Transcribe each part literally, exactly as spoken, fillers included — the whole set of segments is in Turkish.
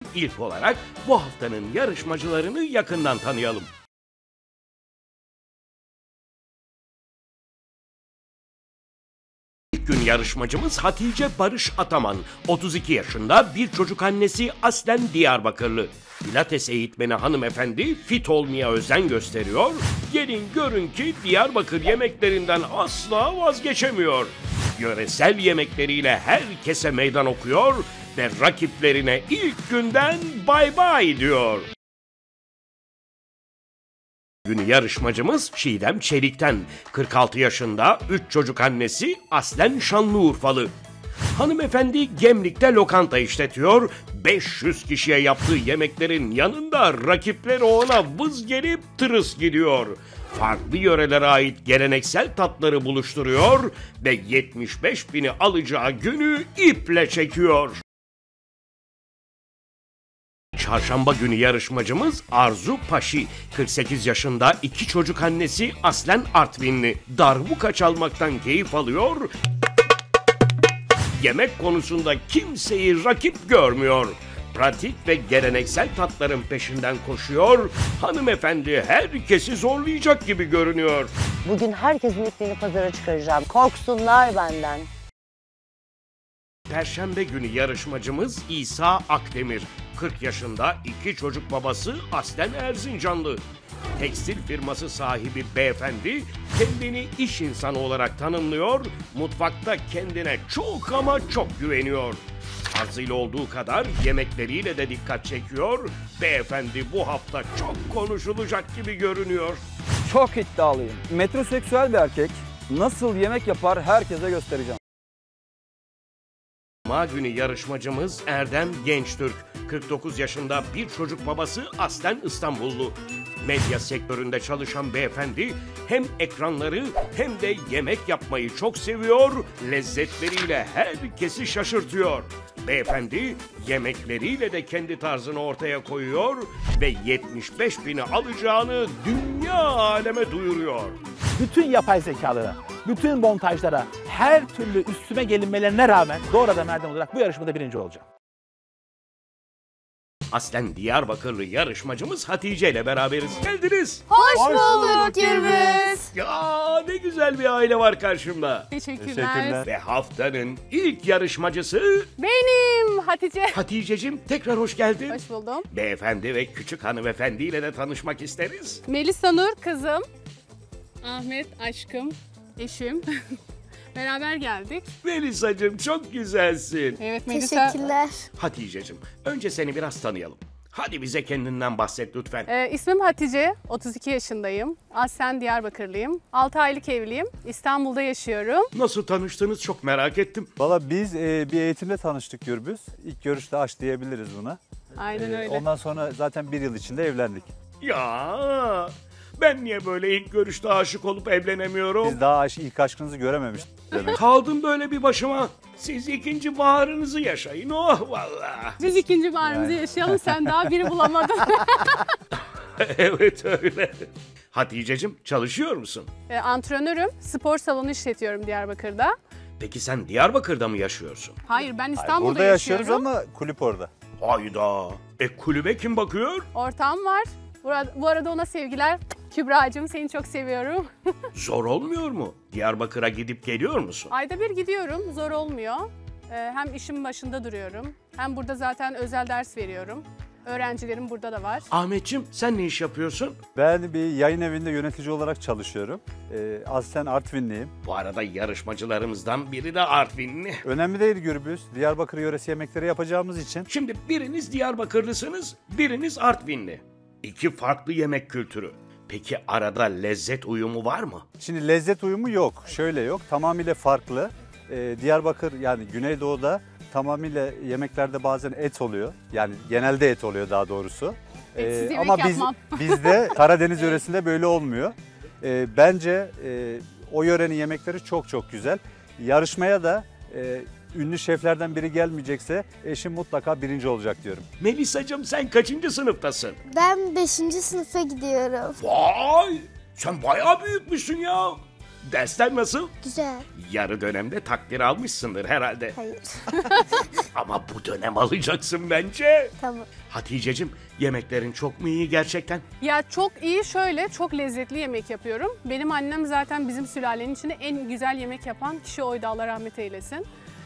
İlk olarak bu haftanın yarışmacılarını yakından tanıyalım. İlk gün yarışmacımız Hatice Barış Ataman. otuz iki yaşında, bir çocuk annesi, aslen Diyarbakırlı. Pilates eğitmeni hanımefendi fit olmaya özen gösteriyor. Gelin görün ki Diyarbakır yemeklerinden asla vazgeçemiyor. Yöresel yemekleriyle herkese meydan okuyor ve rakiplerine ilk günden bay bay diyor. Günü yarışmacımız Çiğdem Çelik'ten. kırk altı yaşında, üç çocuk annesi, aslen Şanlıurfalı. Hanımefendi Gemlik'te lokanta işletiyor. beş yüz kişiye yaptığı yemeklerin yanında rakipleri ona vız gelip tırıs gidiyor. Farklı yörelere ait geleneksel tatları buluşturuyor ve yetmiş beş bini alacağı günü iple çekiyor. Çarşamba günü yarışmacımız Arzu Paşi. kırk sekiz yaşında, iki çocuk annesi, aslen Artvinli. Darbuka çalmaktan keyif alıyor. Yemek konusunda kimseyi rakip görmüyor. Pratik ve geleneksel tatların peşinden koşuyor. Hanımefendi herkesi zorlayacak gibi görünüyor. Bugün herkesin ipliğini pazara çıkaracağım. Korksunlar benden. Perşembe günü yarışmacımız İsa Akdemir. kırk yaşında, iki çocuk babası, aslen Erzincanlı. Tekstil firması sahibi beyefendi kendini iş insanı olarak tanımlıyor, mutfakta kendine çok ama çok güveniyor. Tarzıyla olduğu kadar yemekleriyle de dikkat çekiyor. Beyefendi bu hafta çok konuşulacak gibi görünüyor. Çok iddialıyım. Metroseksüel bir erkek nasıl yemek yapar herkese göstereceğim. Cuma günü yarışmacımız Erdem Gençtürk. kırk dokuz yaşında, bir çocuk babası, aslen İstanbullu. Medya sektöründe çalışan beyefendi hem ekranları hem de yemek yapmayı çok seviyor, lezzetleriyle herkesi şaşırtıyor. Beyefendi yemekleriyle de kendi tarzını ortaya koyuyor ve yetmiş beş bini alacağını dünya aleme duyuruyor. Bütün yapay zekalara, bütün montajlara, her türlü üstüme gelinmelerine rağmen doğrudan Erdem olarak bu yarışmada birinci olacağım. Aslen Diyarbakırlı yarışmacımız Hatice ile beraberiz. Geldiniz. Hoş, Hoş bulduk Gürbüz. Ya ne güzel bir aile var karşımda. Teşekkürler. Teşekkürler. Ve haftanın ilk yarışmacısı Benim Hatice. Hatice'cim, tekrar hoş geldin. Hoş buldum. Beyefendi ve küçük hanımefendiyle de tanışmak isteriz. Melisa Nur kızım. Ahmet aşkım, eşim. Beraber geldik. Melisa'cım çok güzelsin. Evet Melisa. Teşekkürler. Hatice'cim, önce seni biraz tanıyalım. Hadi bize kendinden bahset lütfen. Ee, ismim Hatice, otuz iki yaşındayım. Aslen Diyarbakırlıyım. altı aylık evliyim. İstanbul'da yaşıyorum. Nasıl tanıştınız çok merak ettim. Valla biz e, bir eğitimle tanıştık Gürbüz. İlk görüşte aşk diyebiliriz buna. Aynen E, öyle. Ondan sonra zaten bir yıl içinde evlendik. Ya ben niye böyle ilk görüşte aşık olup evlenemiyorum? Biz daha aşk, ilk aşkınızı görememiştik demek. Kaldım böyle bir başıma. Siz ikinci baharınızı yaşayın. Oh vallahi. Biz ikinci baharımızı Yani. yaşayalım, sen daha biri bulamadın. Evet öyle. Hatice'cim, çalışıyor musun? Ee, antrenörüm, spor salonu işletiyorum Diyarbakır'da. Peki sen Diyarbakır'da mı yaşıyorsun? Hayır, ben Hayır, İstanbul'da burada yaşıyorum. yaşıyoruz ama kulüp orada. Hayda. E kulübe kim bakıyor? Ortağım var. Burada, bu arada ona sevgiler. Kübra'cığım, seni çok seviyorum. Zor olmuyor mu? Diyarbakır'a gidip geliyor musun? Ayda bir gidiyorum, zor olmuyor. Ee, hem işim başında duruyorum, hem burada zaten özel ders veriyorum. Öğrencilerim burada da var. Ahmetciğim, sen ne iş yapıyorsun? Ben bir yayın evinde yönetici olarak çalışıyorum. E, aslen Artvinliyim. Bu arada yarışmacılarımızdan biri de Artvinli. Önemli değil Gürbüz. Diyarbakır yöresi yemekleri yapacağımız için. Şimdi biriniz Diyarbakırlısınız, biriniz Artvinli. İki farklı yemek kültürü. Peki arada lezzet uyumu var mı? Şimdi lezzet uyumu yok. Şöyle yok. Tamamıyla farklı. Ee, Diyarbakır yani Güneydoğu'da tamamıyla yemeklerde bazen et oluyor. Yani genelde et oluyor daha doğrusu. Etsiz yemek ama biz, yapmam. bizde Karadeniz yöresinde böyle olmuyor. Ee, bence e, o yörenin yemekleri çok çok güzel. Yarışmaya da e, ünlü şeflerden biri gelmeyecekse eşim mutlaka birinci olacak diyorum. Melisa'cığım, sen kaçıncı sınıftasın? Ben beşinci sınıfa gidiyorum. Vay! Sen bayağı büyükmüşsün ya. Dersler nasıl? Güzel. Yarı dönemde takdir almışsındır herhalde. Hayır. Ama bu dönem alacaksın bence. Tamam. Hatice'cim, yemeklerin çok mu iyi gerçekten? Ya çok iyi, şöyle çok lezzetli yemek yapıyorum. Benim annem zaten bizim sülalenin içinde en güzel yemek yapan kişi oydu, Allah rahmet eylesin.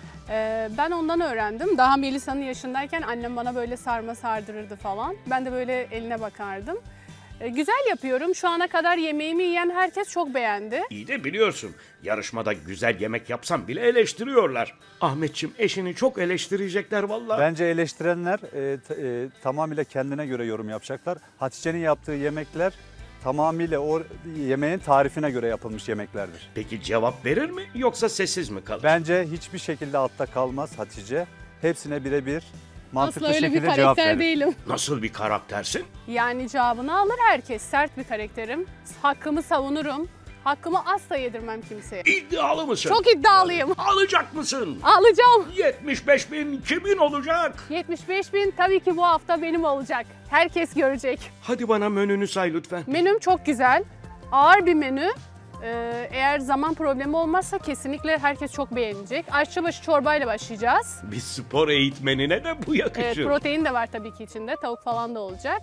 Ee, ben ondan öğrendim. Daha Melisa'nın yaşındayken annem bana böyle sarma sardırırdı falan. Ben de böyle eline bakardım. Ee, güzel yapıyorum. Şu ana kadar yemeğimi yiyen herkes çok beğendi. İyi de biliyorsun, yarışmada güzel yemek yapsam bile eleştiriyorlar. Ahmetçim, eşini çok eleştirecekler vallahi. Bence eleştirenler e, t- e, tamamıyla kendine göre yorum yapacaklar. Hatice'nin yaptığı yemekler tamamıyla o yemeğin tarifine göre yapılmış yemeklerdir. Peki cevap verir mi yoksa sessiz mi kalır? Bence hiçbir şekilde altta kalmaz Hatice. Hepsine birebir mantıklı Asla öyle bir şekilde cevap karakter verir. değilim. Nasıl bir karaktersin? Yani cevabını alır herkes. Sert bir karakterim. Hakkımı savunurum. Hakkımı asla yedirmem kimseye. İddialı mısın? Çok iddialıyım. Alacak mısın? Alacağım. yetmiş beş bin kimin olacak? yetmiş beş bin tabii ki bu hafta benim olacak. Herkes görecek. Hadi bana menünü say lütfen. Menüm çok güzel. Ağır bir menü. Ee, eğer zaman problemi olmazsa kesinlikle herkes çok beğenecek. Aşçıbaşı çorbayla başlayacağız. Bir spor eğitmenine de bu yakışır. Evet, protein de var tabii ki içinde. Tavuk falan da olacak.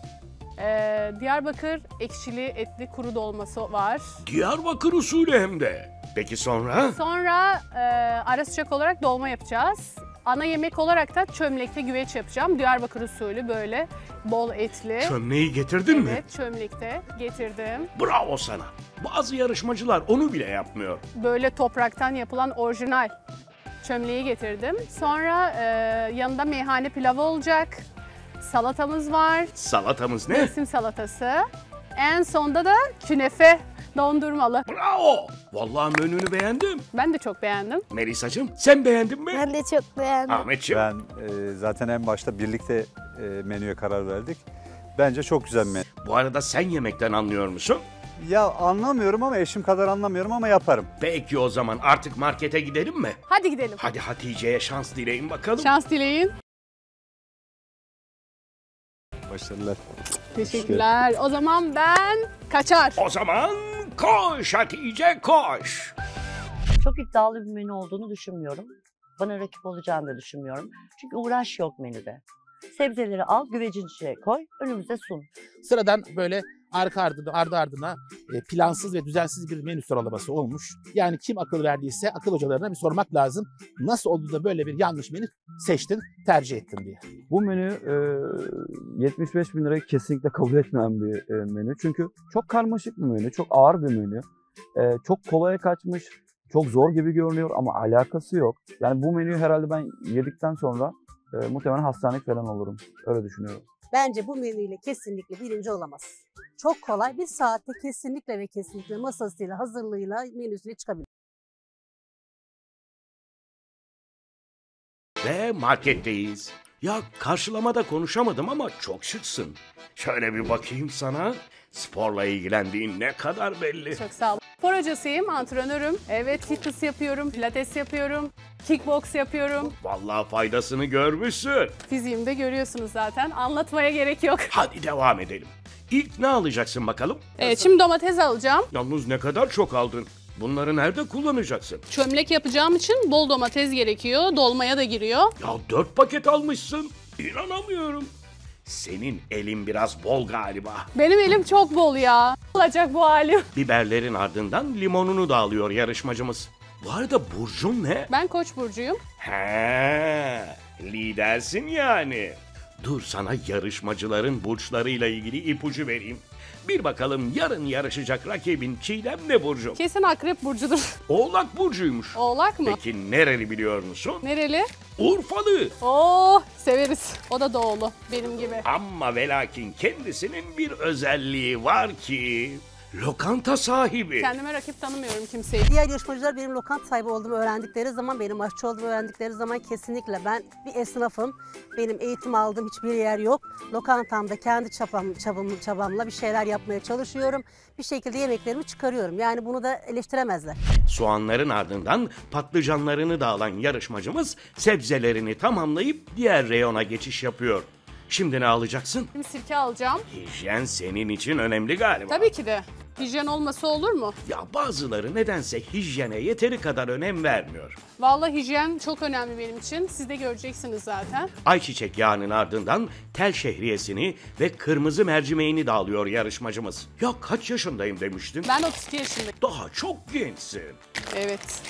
Ee, Diyarbakır ekşili etli kuru dolması var. Diyarbakır usulü hem de. Peki sonra? Sonra e, ara sıcak olarak dolma yapacağız. Ana yemek olarak da çömlekte güveç yapacağım. Diyarbakır usulü böyle bol etli. Çömleği getirdin mi? Evet, çömlekte getirdim. Bravo sana. Bazı yarışmacılar onu bile yapmıyor. Böyle topraktan yapılan orijinal çömleği getirdim. Sonra e, yanında meyhane pilavı olacak. Salatamız var. Salatamız ne? Mevsim salatası. En sonda da künefe dondurmalı. Bravo. Vallahi menünü beğendim. Ben de çok beğendim. Melisacığım, sen beğendin mi? Ben de çok beğendim. Ahmetciğim. Ben e, zaten en başta birlikte e, menüye karar verdik. Bence çok güzel menü. Bu arada sen yemekten anlıyor musun? Ya anlamıyorum ama eşim kadar anlamıyorum ama yaparım. Peki o zaman artık markete gidelim mi? Hadi gidelim. Hadi Hatice'ye şans dileyin bakalım. Şans dileyin. Başarılar. Teşekkürler. O zaman ben kaçar. O zaman koş Hatice koş. Çok iddialı bir menü olduğunu düşünmüyorum. Bana rakip olacağını da düşünmüyorum. Çünkü uğraş yok menüde. Sebzeleri al, güvecin içine koy, önümüze sun. Sıradan böyle arka ardına, ardı ardına e, plansız ve düzensiz bir menü sıralaması olmuş. Yani kim akıl verdiyse akıl hocalarına bir sormak lazım. Nasıl oldu da böyle bir yanlış menü seçtin, tercih ettin diye. Bu menü e, yetmiş beş bin lirayı kesinlikle kabul etmeyen bir e, menü. Çünkü çok karmaşık bir menü, çok ağır bir menü. E, çok kolaya kaçmış, çok zor gibi görünüyor ama alakası yok. Yani bu menüyü herhalde ben yedikten sonra e, muhtemelen hastanelik falan olurum. Öyle düşünüyorum. Bence bu menüyle kesinlikle birinci olamaz. Çok kolay. Bir saatte kesinlikle ve kesinlikle masasıyla, hazırlığıyla, menüsüyle çıkabilir. Ve marketteyiz. Ya karşılamada konuşamadım ama çok şıksın. Şöyle bir bakayım sana. Sporla ilgilendiğin ne kadar belli. Çok sağ olun. Spor hocasıyım, antrenörüm. Evet, fitness yapıyorum, pilates yapıyorum, kickbox yapıyorum. Vallahi faydasını görmüşsün. Fiziğimi de görüyorsunuz zaten. Anlatmaya gerek yok. Hadi devam edelim. İlk ne alacaksın bakalım? Evet, şimdi domates alacağım. Yalnız ne kadar çok aldın. Bunları nerede kullanacaksın? Çömlek yapacağım için bol domates gerekiyor. Dolmaya da giriyor. Ya dört paket almışsın. İnanamıyorum. Senin elin biraz bol galiba. Benim elim çok bol ya. Olacak bu halim. Biberlerin ardından limonunu da alıyor yarışmacımız. Bu arada burcun ne? Ben Koç burcuyum. He, lidersin yani. Dur sana yarışmacıların burçlarıyla ilgili ipucu vereyim. Bir bakalım yarın yarışacak rakibin Çiğdem ne burcu? Kesin Akrep burcudur. Oğlak burcuymuş. Oğlak mı? Peki nereli biliyor musun? Nereli? Urfalı. Oo, severiz. O da doğulu benim gibi. Ama ve lakin kendisinin bir özelliği var ki lokanta sahibi. Kendime rakip tanımıyorum kimseyi. Diğer yarışmacılar benim lokanta sahibi olduğumu öğrendikleri zaman, benim aşçı olduğumu öğrendikleri zaman kesinlikle ben bir esnafım. Benim eğitim aldığım hiçbir yer yok. Lokantamda kendi çabam, çabam, çabamla bir şeyler yapmaya çalışıyorum. Bir şekilde yemeklerimi çıkarıyorum. Yani bunu da eleştiremezler. Soğanların ardından patlıcanlarını da alan yarışmacımız sebzelerini tamamlayıp diğer reyona geçiş yapıyor. Şimdi ne alacaksın? Şimdi sirke alacağım. Hijyen senin için önemli galiba. Tabii ki de. Hijyen olmasa olur mu? Ya bazıları nedense hijyene yeteri kadar önem vermiyor. Vallahi hijyen çok önemli benim için. Siz de göreceksiniz zaten. Ayçiçek yağının ardından tel şehriyesini ve kırmızı mercimeğini de alıyor yarışmacımız. Ya kaç yaşındayım demiştin? Ben otuz iki yaşındayım. Daha çok gençsin. Evet.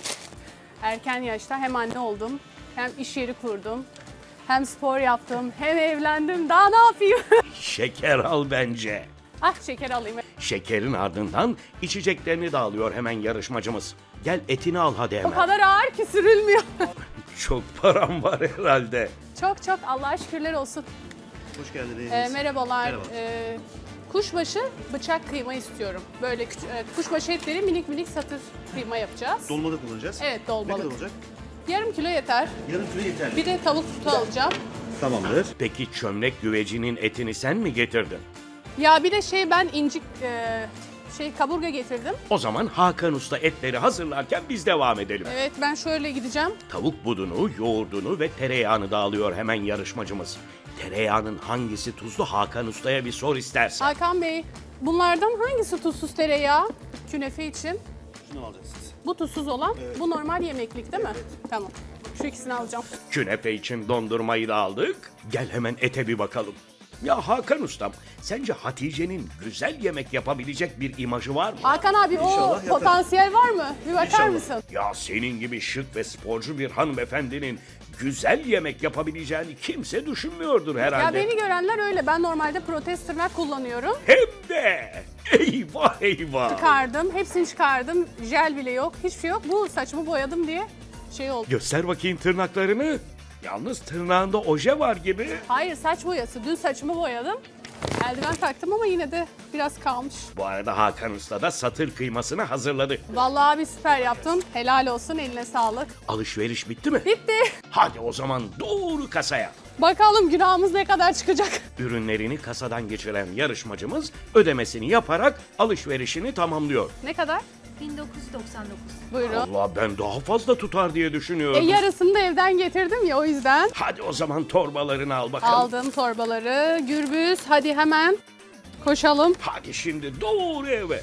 Erken yaşta hem anne oldum, hem iş yeri kurdum, hem spor yaptım, hem evlendim. Daha ne yapayım? Şeker al bence. Ah şeker alayım. Şekerin ardından içeceklerini de alıyor hemen yarışmacımız. Gel etini al hadi O hemen. kadar ağır ki sürülmüyor. Çok param var herhalde. Çok çok Allah'a şükürler olsun. Hoş geldiniz. Ee, merhabalar. Merhaba. Ee, kuşbaşı bıçak kıyma istiyorum. Böyle küçük, e, kuşbaşı etleri minik minik satır kıyma yapacağız. Dolmada kullanacağız. Evet, dolmalık. Ne kadar olacak? Yarım kilo yeter. Yarım kilo yeterli. Bir de tavuk tutu alacağım. Tamamdır. Peki çömlek güvecinin etini sen mi getirdin? Ya bir de şey ben incik e, şey kaburga getirdim. O zaman Hakan Usta etleri hazırlarken biz devam edelim. Evet ben şöyle gideceğim. Tavuk budunu, yoğurdunu ve tereyağını da alıyor hemen yarışmacımız. Tereyağının hangisi tuzlu Hakan Usta'ya bir sor istersen. Hakan Bey bunlardan hangisi tuzsuz tereyağı? Künefe için. Şunu alacaksınız. Bu tuzsuz olan, bu normal yemeklik değil mi? Tamam. Şu ikisini alacağım. Künefe için dondurmayı da aldık. Gel hemen ete bir bakalım. Ya Hakan Ustam, sence Hatice'nin güzel yemek yapabilecek bir imajı var mı? Hakan abi o İnşallah yapar. potansiyel var mı? Bir bakar İnşallah. mısın? Ya senin gibi şık ve sporcu bir hanımefendinin güzel yemek yapabileceğini kimse düşünmüyordur herhalde. Ya beni görenler öyle. Ben normalde protez tırnak kullanıyorum. Hem de eyvah eyvah. Çıkardım. Hepsini çıkardım. Jel bile yok. Hiçbir şey yok. Bu saçımı boyadım diye şey oldu. Göster bakayım tırnaklarını. Yalnız tırnağında oje var gibi. Hayır saç boyası. Dün saçımı boyadım. Eldiven taktım ama yine de biraz kalmış. Bu arada Hakan Usta da satır kıymasını hazırladı. Vallahi abi süper yaptın. Helal olsun. Eline sağlık. Alışveriş bitti mi? Bitti. Hadi o zaman doğru kasaya. Bakalım günahımız ne kadar çıkacak. Ürünlerini kasadan geçiren yarışmacımız ödemesini yaparak alışverişini tamamlıyor. Ne kadar? bin dokuz yüz doksan dokuz. Buyurun. Allah ben daha fazla tutar diye E, düşünüyordum. yarısını da evden getirdim ya o yüzden. Hadi o zaman torbalarını al bakalım. Aldım torbaları. Gürbüz hadi hemen koşalım. Hadi şimdi doğru eve.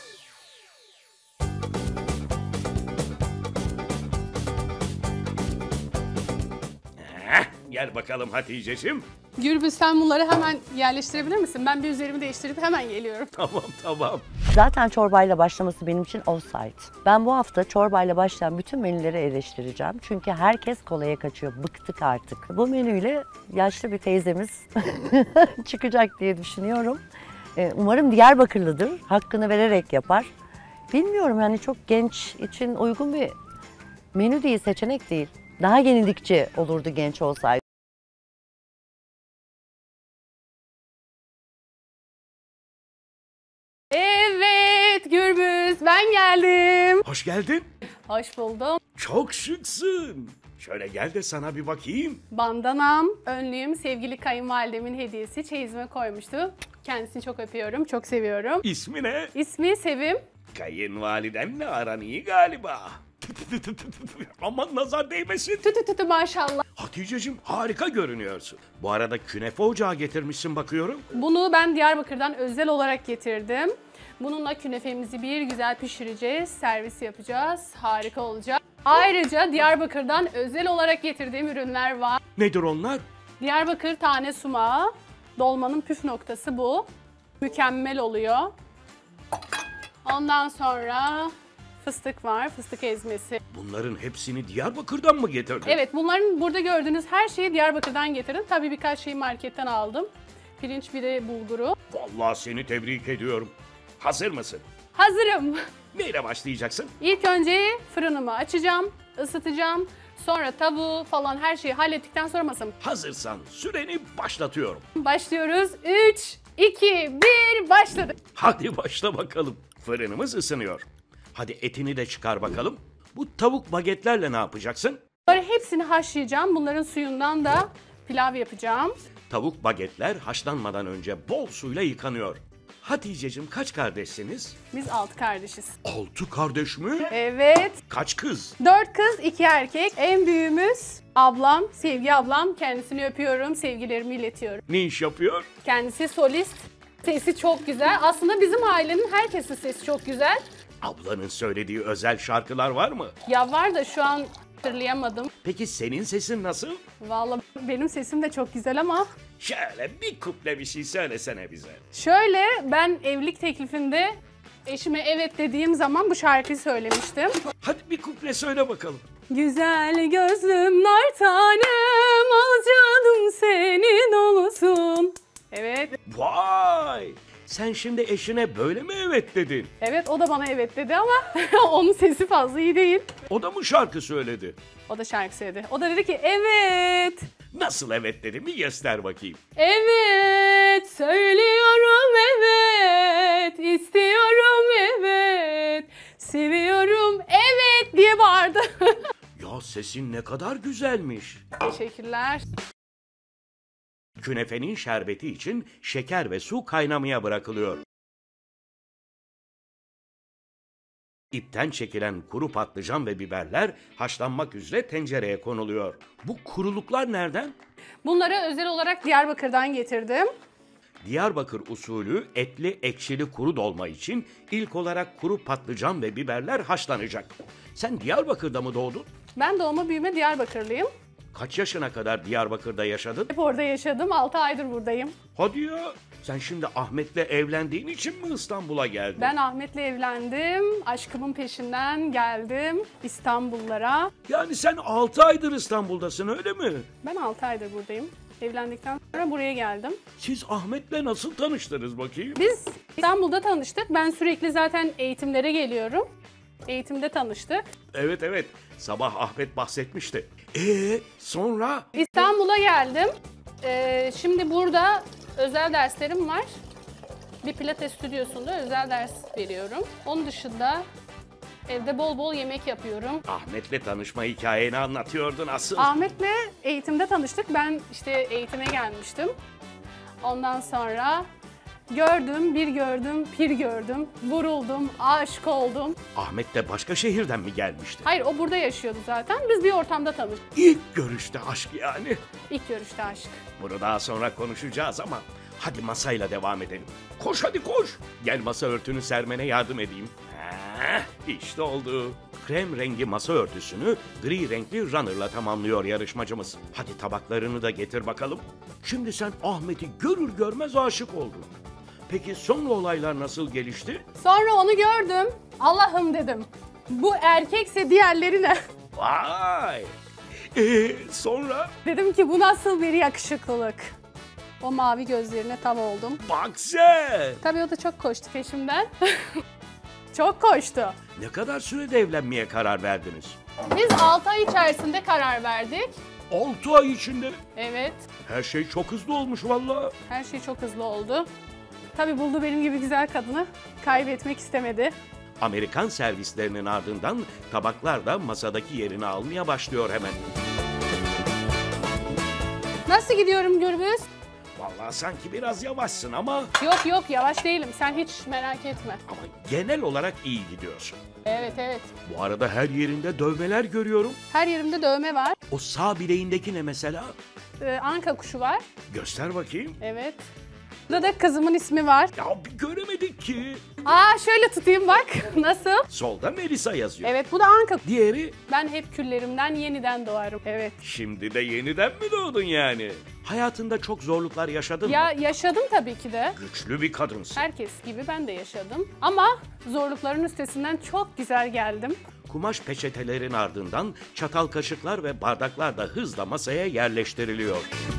Heh, gel bakalım Hatice'cim. Gürbüz sen bunları hemen yerleştirebilir misin? Ben bir üzerimi değiştirip hemen geliyorum. Tamam tamam. Zaten çorbayla başlaması benim için offside. Ben bu hafta çorbayla başlayan bütün menüleri eleştireceğim. Çünkü herkes kolaya kaçıyor. Bıktık artık. Bu menüyle yaşlı bir teyzemiz çıkacak diye düşünüyorum. Ee, Umarım Diyarbakırlıdır. Hakkını vererek yapar. Bilmiyorum yani çok genç için uygun bir menü değil, seçenek değil. Daha yenilikçi olurdu genç olsaydı. Evet Gürbüz ben geldim. Hoş geldin. Hoş buldum. Çok şıksın. Şöyle gel de sana bir bakayım. Bandanam, önlüğüm sevgili kayınvalidemin hediyesi çeyizime koymuştu. Kendisini çok öpüyorum, çok seviyorum. İsmi ne? İsmi Sevim. Kayınvalidenle aran iyi galiba. Aman nazar değmesin. Tütü tütü maşallah. Hatice'cim harika görünüyorsun. Bu arada künefe ocağı getirmişsin bakıyorum. Bunu ben Diyarbakır'dan özel olarak getirdim. Bununla künefemizi bir güzel pişireceğiz, servis yapacağız. Harika olacak. Ayrıca Diyarbakır'dan özel olarak getirdiğim ürünler var. Nedir onlar? Diyarbakır tane sumağı. Dolmanın püf noktası bu. Mükemmel oluyor. Ondan sonra fıstık var, fıstık ezmesi. Bunların hepsini Diyarbakır'dan mı getirdin? Evet, bunların burada gördüğünüz her şeyi Diyarbakır'dan getirdim. Tabii birkaç şeyi marketten aldım. Pirinç, bir de bulguru. Vallahi seni tebrik ediyorum. Hazır mısın? Hazırım. Neyle başlayacaksın? İlk önce fırınımı açacağım, ısıtacağım. Sonra tavuğu falan her şeyi hallettikten sonra masamı. Hazırsan süreni başlatıyorum. Başlıyoruz. üç, iki, bir, başladı. Hadi başla bakalım. Fırınımız ısınıyor. Hadi etini de çıkar bakalım. Bu tavuk bagetlerle ne yapacaksın? Böyle hepsini haşlayacağım. Bunların suyundan da pilav yapacağım. Tavuk bagetler haşlanmadan önce bol suyla yıkanıyor. Hatice'cim kaç kardeşsiniz? Biz altı kardeşiz. Altı kardeş mi? Evet. Kaç kız? Dört kız, iki erkek. En büyüğümüz ablam, Sevgi ablam. Kendisini öpüyorum, sevgilerimi iletiyorum. Ne iş yapıyor? Kendisi solist. Sesi çok güzel. Aslında bizim ailenin herkesin sesi çok güzel. Ablanın söylediği özel şarkılar var mı? Ya var da şu an hatırlayamadım. Peki senin sesin nasıl? Vallahi benim sesim de çok güzel ama Şöyle bir kuple bir şey söylesene bize. şöyle, ben evlilik teklifinde eşime evet dediğim zaman bu şarkıyı söylemiştim. Hadi bir kuple söyle bakalım. Güzel gözlüm nar tanem, al canım senin olsun. Evet. Vay! Sen şimdi eşine böyle mi evet dedin? Evet, o da bana evet dedi ama onun sesi fazla iyi değil. O da mı şarkı söyledi? O da şarkı söyledi. O da dedi ki evet. Nasıl evet dedi mi göster bakayım. Evet, söylüyorum evet, istiyorum evet, seviyorum evet diye bağırdı. Ya sesin ne kadar güzelmiş. Teşekkürler. Künefenin şerbeti için şeker ve su kaynamaya bırakılıyor. İpten çekilen kuru patlıcan ve biberler haşlanmak üzere tencereye konuluyor. Bu kuruluklar nereden? Bunları özel olarak Diyarbakır'dan getirdim. Diyarbakır usulü etli ekşili kuru dolma için ilk olarak kuru patlıcan ve biberler haşlanacak. Sen Diyarbakır'da mı doğdun? Ben doğma büyüme Diyarbakırlıyım. Kaç yaşına kadar Diyarbakır'da yaşadın? Hep orada yaşadım, altı aydır buradayım. Hadi ya. Sen şimdi Ahmet'le evlendiğin için mi İstanbul'a geldin? Ben Ahmet'le evlendim, aşkımın peşinden geldim İstanbullara. Yani sen altı aydır İstanbul'dasın öyle mi? Ben altı aydır buradayım. Evlendikten sonra buraya geldim. Siz Ahmet'le nasıl tanıştınız bakayım? Biz İstanbul'da tanıştık. Ben sürekli zaten eğitimlere geliyorum. Eğitimde tanıştık. Evet evet. Sabah Ahmet bahsetmişti. Ee sonra? İstanbul'a geldim. Ee, şimdi burada özel derslerim var. Bir pilates stüdyosunda özel ders veriyorum. Onun dışında evde bol bol yemek yapıyorum. Ahmet'le tanışma hikayeni anlatıyordun asıl. Ahmet'le eğitimde tanıştık. Ben işte eğitime gelmiştim. Ondan sonra gördüm, bir gördüm, pir gördüm. Vuruldum, aşık oldum. Ahmet de başka şehirden mi gelmişti? Hayır, o burada yaşıyordu zaten. Biz bir ortamda tanıştık. İlk görüşte aşk yani. İlk görüşte aşk. Bunu daha sonra konuşacağız ama hadi masayla devam edelim. Koş hadi koş. Gel masa örtünü sermene yardım edeyim. Heh, işte oldu. Krem rengi masa örtüsünü gri renkli runner'la tamamlıyor yarışmacımız. Hadi tabaklarını da getir bakalım. Şimdi sen Ahmet'i görür görmez aşık oldun. Peki sonra olaylar nasıl gelişti? Sonra onu gördüm. Allah'ım dedim. Bu erkekse diğerleri ne? Vay! Ee, sonra? Dedim ki bu nasıl bir yakışıklılık. O mavi gözlerine tav oldum. Bak sen! Tabii o da çok koştu peşimden. Çok koştu. Ne kadar sürede evlenmeye karar verdiniz? Biz altı ay içerisinde karar verdik. altı ay içinde. Evet. Her şey çok hızlı olmuş vallahi. Her şey çok hızlı oldu. Tabii buldu benim gibi güzel kadını. Kaybetmek istemedi. Amerikan servislerinin ardından tabaklar da masadaki yerini almaya başlıyor hemen. Nasıl gidiyorum Gürbüz? Vallahi sanki biraz yavaşsın ama Yok yok yavaş değilim. Sen hiç merak etme. ama genel olarak iyi gidiyorsun. Evet evet. Bu arada her yerinde dövmeler görüyorum. Her yerimde dövme var. O sağ bileğindeki ne mesela? Ee, anka kuşu var. Göster bakayım. Evet. Burada da kızımın ismi var. Ya bir göremedik ki. Aa şöyle tutayım bak. Nasıl? Solda Melisa yazıyor. Evet bu da anka. Diğeri Ben hep küllerimden yeniden doğarım. Evet. şimdi de yeniden mi doğdun yani? Hayatında çok zorluklar yaşadın Ya mı? yaşadım tabii ki de. Güçlü bir kadınsın. Herkes gibi ben de yaşadım. Ama zorlukların üstesinden çok güzel geldim. Kumaş peçetelerin ardından çatal kaşıklar ve bardaklar da hızla masaya yerleştiriliyor.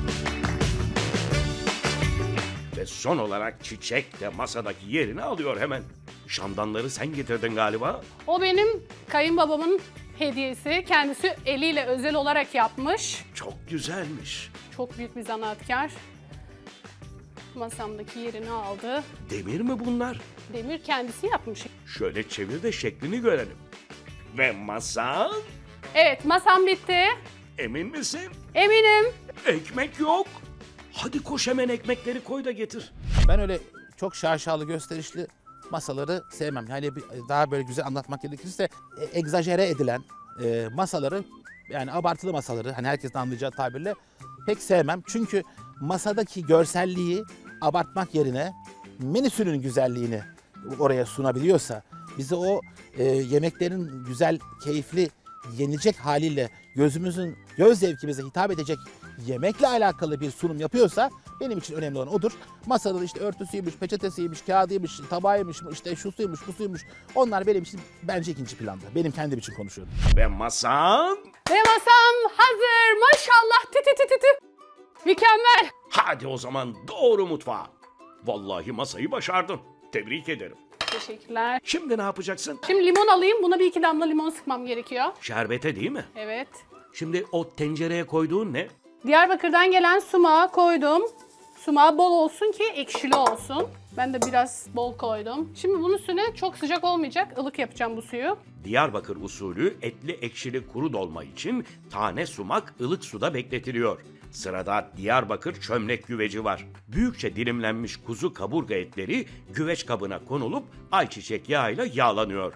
Ve son olarak çiçek de masadaki yerini alıyor hemen. Şamdanları sen getirdin galiba. O benim kayınbabamın hediyesi. Kendisi eliyle özel olarak yapmış. Çok güzelmiş. Çok büyük bir zanaatkar. Masamdaki yerini aldı. Demir mi bunlar? Demir kendisi yapmış. Şöyle çevir de şeklini görelim. Ve masan? Evet masam bitti. Emin misin? Eminim. Ekmek yok. Hadi koş hemen ekmekleri koy da getir. Ben öyle çok şaşalı gösterişli masaları sevmem. Yani bir- daha böyle güzel anlatmak gerekirse e, egzajere edilen e, masaları, yani abartılı masaları, hani herkesin anlayacağı tabirle pek sevmem. Çünkü masadaki görselliği abartmak yerine menüsünün güzelliğini oraya sunabiliyorsa, bize o e, yemeklerin güzel, keyifli, yenilecek haliyle gözümüzün, göz zevkimize hitap edecek yemekle alakalı bir sunum yapıyorsa benim için önemli olan odur. Masanın işte örtüsüymüş, peçetesiymiş, kağıdıymış, tabağıymış, işte şusuymuş, busuymuş. Onlar benim için bence ikinci planda. Benim kendim için konuşuyorum. Ve masan? Ve masam hazır. Maşallah. Tü tü tü tü tü. Mükemmel. Hadi o zaman doğru mutfağa. Vallahi masayı başardın. Tebrik ederim. Teşekkürler. Şimdi ne yapacaksın? Şimdi limon alayım. Buna bir iki damla limon sıkmam gerekiyor. Şerbete değil mi? Evet. Şimdi o tencereye koyduğun ne? Diyarbakır'dan gelen sumağı koydum. Sumağı bol olsun ki ekşili olsun. Ben de biraz bol koydum. Şimdi bunun üstüne çok sıcak olmayacak. Ilık yapacağım bu suyu. Diyarbakır usulü etli ekşili kuru dolma için tane sumak ılık suda bekletiliyor. Sırada Diyarbakır çömlek güveci var. Büyükçe dilimlenmiş kuzu kaburga etleri güveç kabına konulup ayçiçek yağıyla yağlanıyor.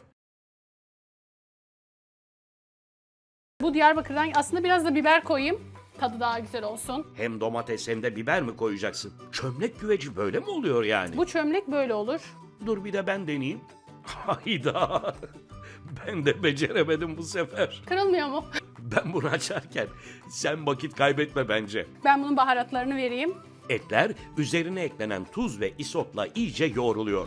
Bu Diyarbakır'dan aslında biraz da biber koyayım. Tadı daha güzel olsun. Hem domates hem de biber mi koyacaksın? Çömlek güveci böyle mi oluyor yani? Bu çömlek böyle olur. Dur bir de ben deneyeyim. Hayda. Ben de beceremedim bu sefer. Kırılmıyor mu? Ben bunu açarken sen vakit kaybetme bence. Ben bunun baharatlarını vereyim. Etler üzerine eklenen tuz ve isotla iyice yoğruluyor.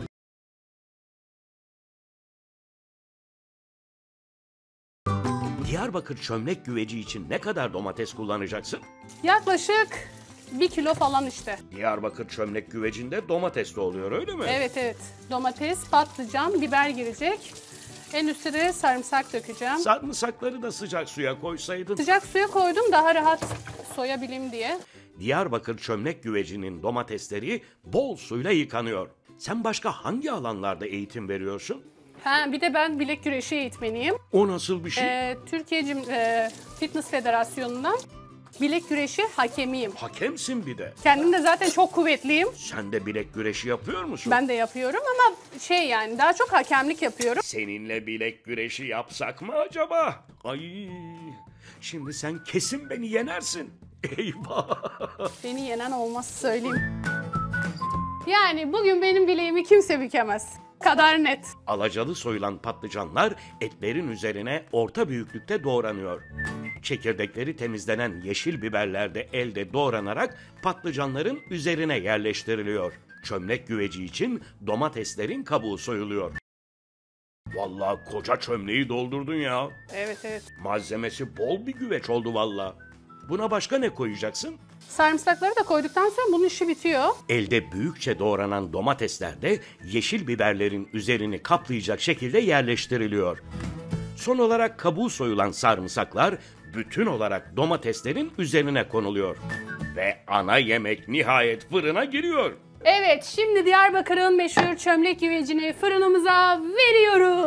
Diyarbakır çömlek güveci için ne kadar domates kullanacaksın? Yaklaşık bir kilo falan işte. Diyarbakır çömlek güvecinde domates de oluyor öyle mi? Evet evet. Domates, patlıcan, biber girecek. En üstüne de sarımsak dökeceğim. Sarımsakları da sıcak suya koysaydın. Sıcak suya koydum daha rahat soyabileyim diye. Diyarbakır çömlek güvecinin domatesleri bol suyla yıkanıyor. Sen başka hangi alanlarda eğitim veriyorsun? Ha, bir de ben bilek güreşi eğitmeniyim. O nasıl bir şey? Ee, Türkiye Cim- e, Fitness Federasyonu'ndan bilek güreşi hakemiyim. Hakemsin bir de. Kendim de zaten çok kuvvetliyim. Sen de bilek güreşi yapıyor musun? Ben de yapıyorum ama şey yani daha çok hakemlik yapıyorum. Seninle bilek güreşi yapsak mı acaba? Ay, şimdi sen kesin beni yenersin. Eyvah. Beni yenen olmaz söyleyeyim. Yani bugün benim bileğimi kimse bükemez. Kadar net. Alacalı soyulan patlıcanlar etlerin üzerine orta büyüklükte doğranıyor. Çekirdekleri temizlenen yeşil biberler de elde doğranarak patlıcanların üzerine yerleştiriliyor. Çömlek güveci için domateslerin kabuğu soyuluyor. Vallahi koca çömleği doldurdun ya. Evet evet. Malzemesi bol bir güveç oldu vallahi. Buna başka ne koyacaksın? Sarımsakları da koyduktan sonra bunun işi bitiyor. Elde büyükçe doğranan domatesler de yeşil biberlerin üzerini kaplayacak şekilde yerleştiriliyor. Son olarak kabuğu soyulan sarımsaklar bütün olarak domateslerin üzerine konuluyor. Ve ana yemek nihayet fırına giriyor. Evet, şimdi Diyarbakır'ın meşhur çömlek güvecini fırınımıza veriyoruz.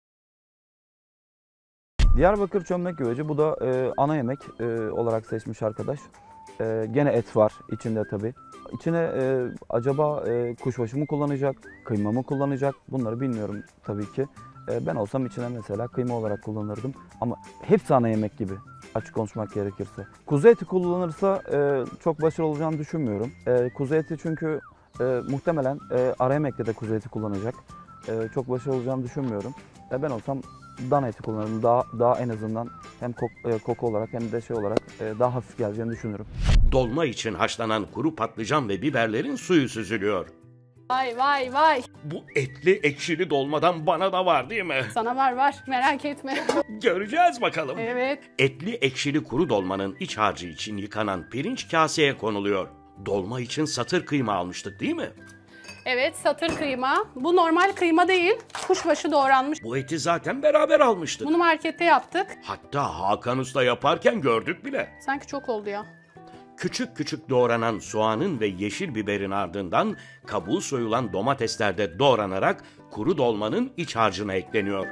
Diyarbakır çömlek güveci, bu da e, ana yemek e, olarak seçmiş arkadaş. E, gene et var içinde tabii. İçine e, acaba e, kuşbaşı mı kullanacak, kıyma mı kullanacak, bunları bilmiyorum tabii ki. E, ben olsam içine mesela kıyma olarak kullanırdım. Ama hepsi ana yemek gibi, açık konuşmak gerekirse. Kuzu eti kullanırsa e, çok başarılı olacağını düşünmüyorum. E, kuzu eti çünkü e, muhtemelen e, ara yemekte de kuzu eti kullanacak. E, çok başarılı olacağını düşünmüyorum. E, ben olsam dana eti kullanırım. Daha, daha en azından hem kok, e, koku olarak hem de şey olarak e, daha hafif geleceğini düşünürüm. Dolma için haşlanan kuru patlıcan ve biberlerin suyu süzülüyor. Vay vay vay. Bu etli ekşili dolmadan bana da var değil mi? Sana var var, merak etme. Göreceğiz bakalım. Evet. Etli ekşili kuru dolmanın iç harcı için yıkanan pirinç kaseye konuluyor. Dolma için satır kıyma almıştık değil mi? Evet, satır kıyma. Bu normal kıyma değil, kuşbaşı doğranmış. Bu eti zaten beraber almıştık. Bunu markette yaptık. Hatta Hakan Usta yaparken gördük bile. Sanki çok oldu ya. Küçük küçük doğranan soğanın ve yeşil biberin ardından kabuğu soyulan domatesler de doğranarak kuru dolmanın iç harcına ekleniyor.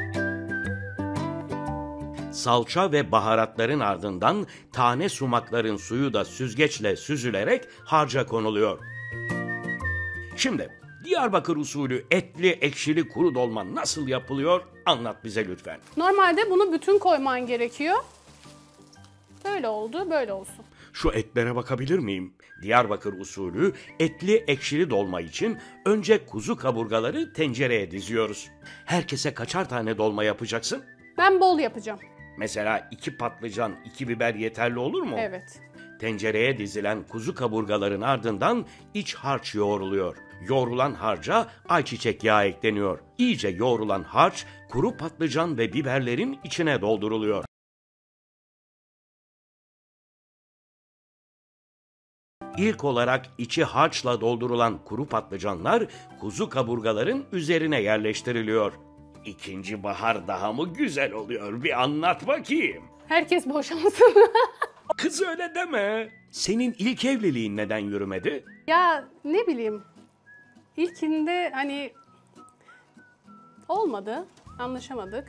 Salça ve baharatların ardından tane sumakların suyu da süzgeçle süzülerek harca konuluyor. Şimdi Diyarbakır usulü etli ekşili kuru dolma nasıl yapılıyor? Anlat bize lütfen. Normalde bunu bütün koyman gerekiyor. Böyle oldu, böyle olsun. Şu etlere bakabilir miyim? Diyarbakır usulü etli ekşili dolma için önce kuzu kaburgaları tencereye diziyoruz. Herkese kaçar tane dolma yapacaksın? Ben bol yapacağım. Mesela iki patlıcan, iki biber yeterli olur mu? Evet. Tencereye dizilen kuzu kaburgaların ardından iç harç yoğruluyor. Yoğrulan harca ayçiçek yağı ekleniyor. İyice yoğrulan harç kuru patlıcan ve biberlerin içine dolduruluyor. İlk olarak içi harçla doldurulan kuru patlıcanlar kuzu kaburgaların üzerine yerleştiriliyor. İkinci bahar daha mı güzel oluyor? Bir anlat bakayım. Herkes boşansın. Kız öyle deme. Senin ilk evliliğin neden yürümedi? Ya ne bileyim. İlkinde hani olmadı. Anlaşamadık.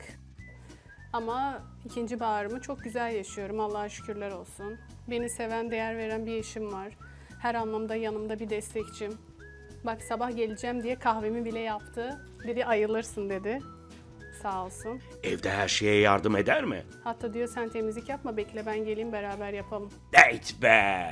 Ama ikinci baharımı çok güzel yaşıyorum. Allah'a şükürler olsun. Beni seven, değer veren bir eşim var. Her anlamda yanımda bir destekçim. Bak sabah geleceğim diye kahvemi bile yaptı. Dedi ayılırsın dedi. Sağ olsun. Evde her şeye yardım eder mi? Hatta diyor sen temizlik yapma bekle ben geleyim beraber yapalım. Deyt be!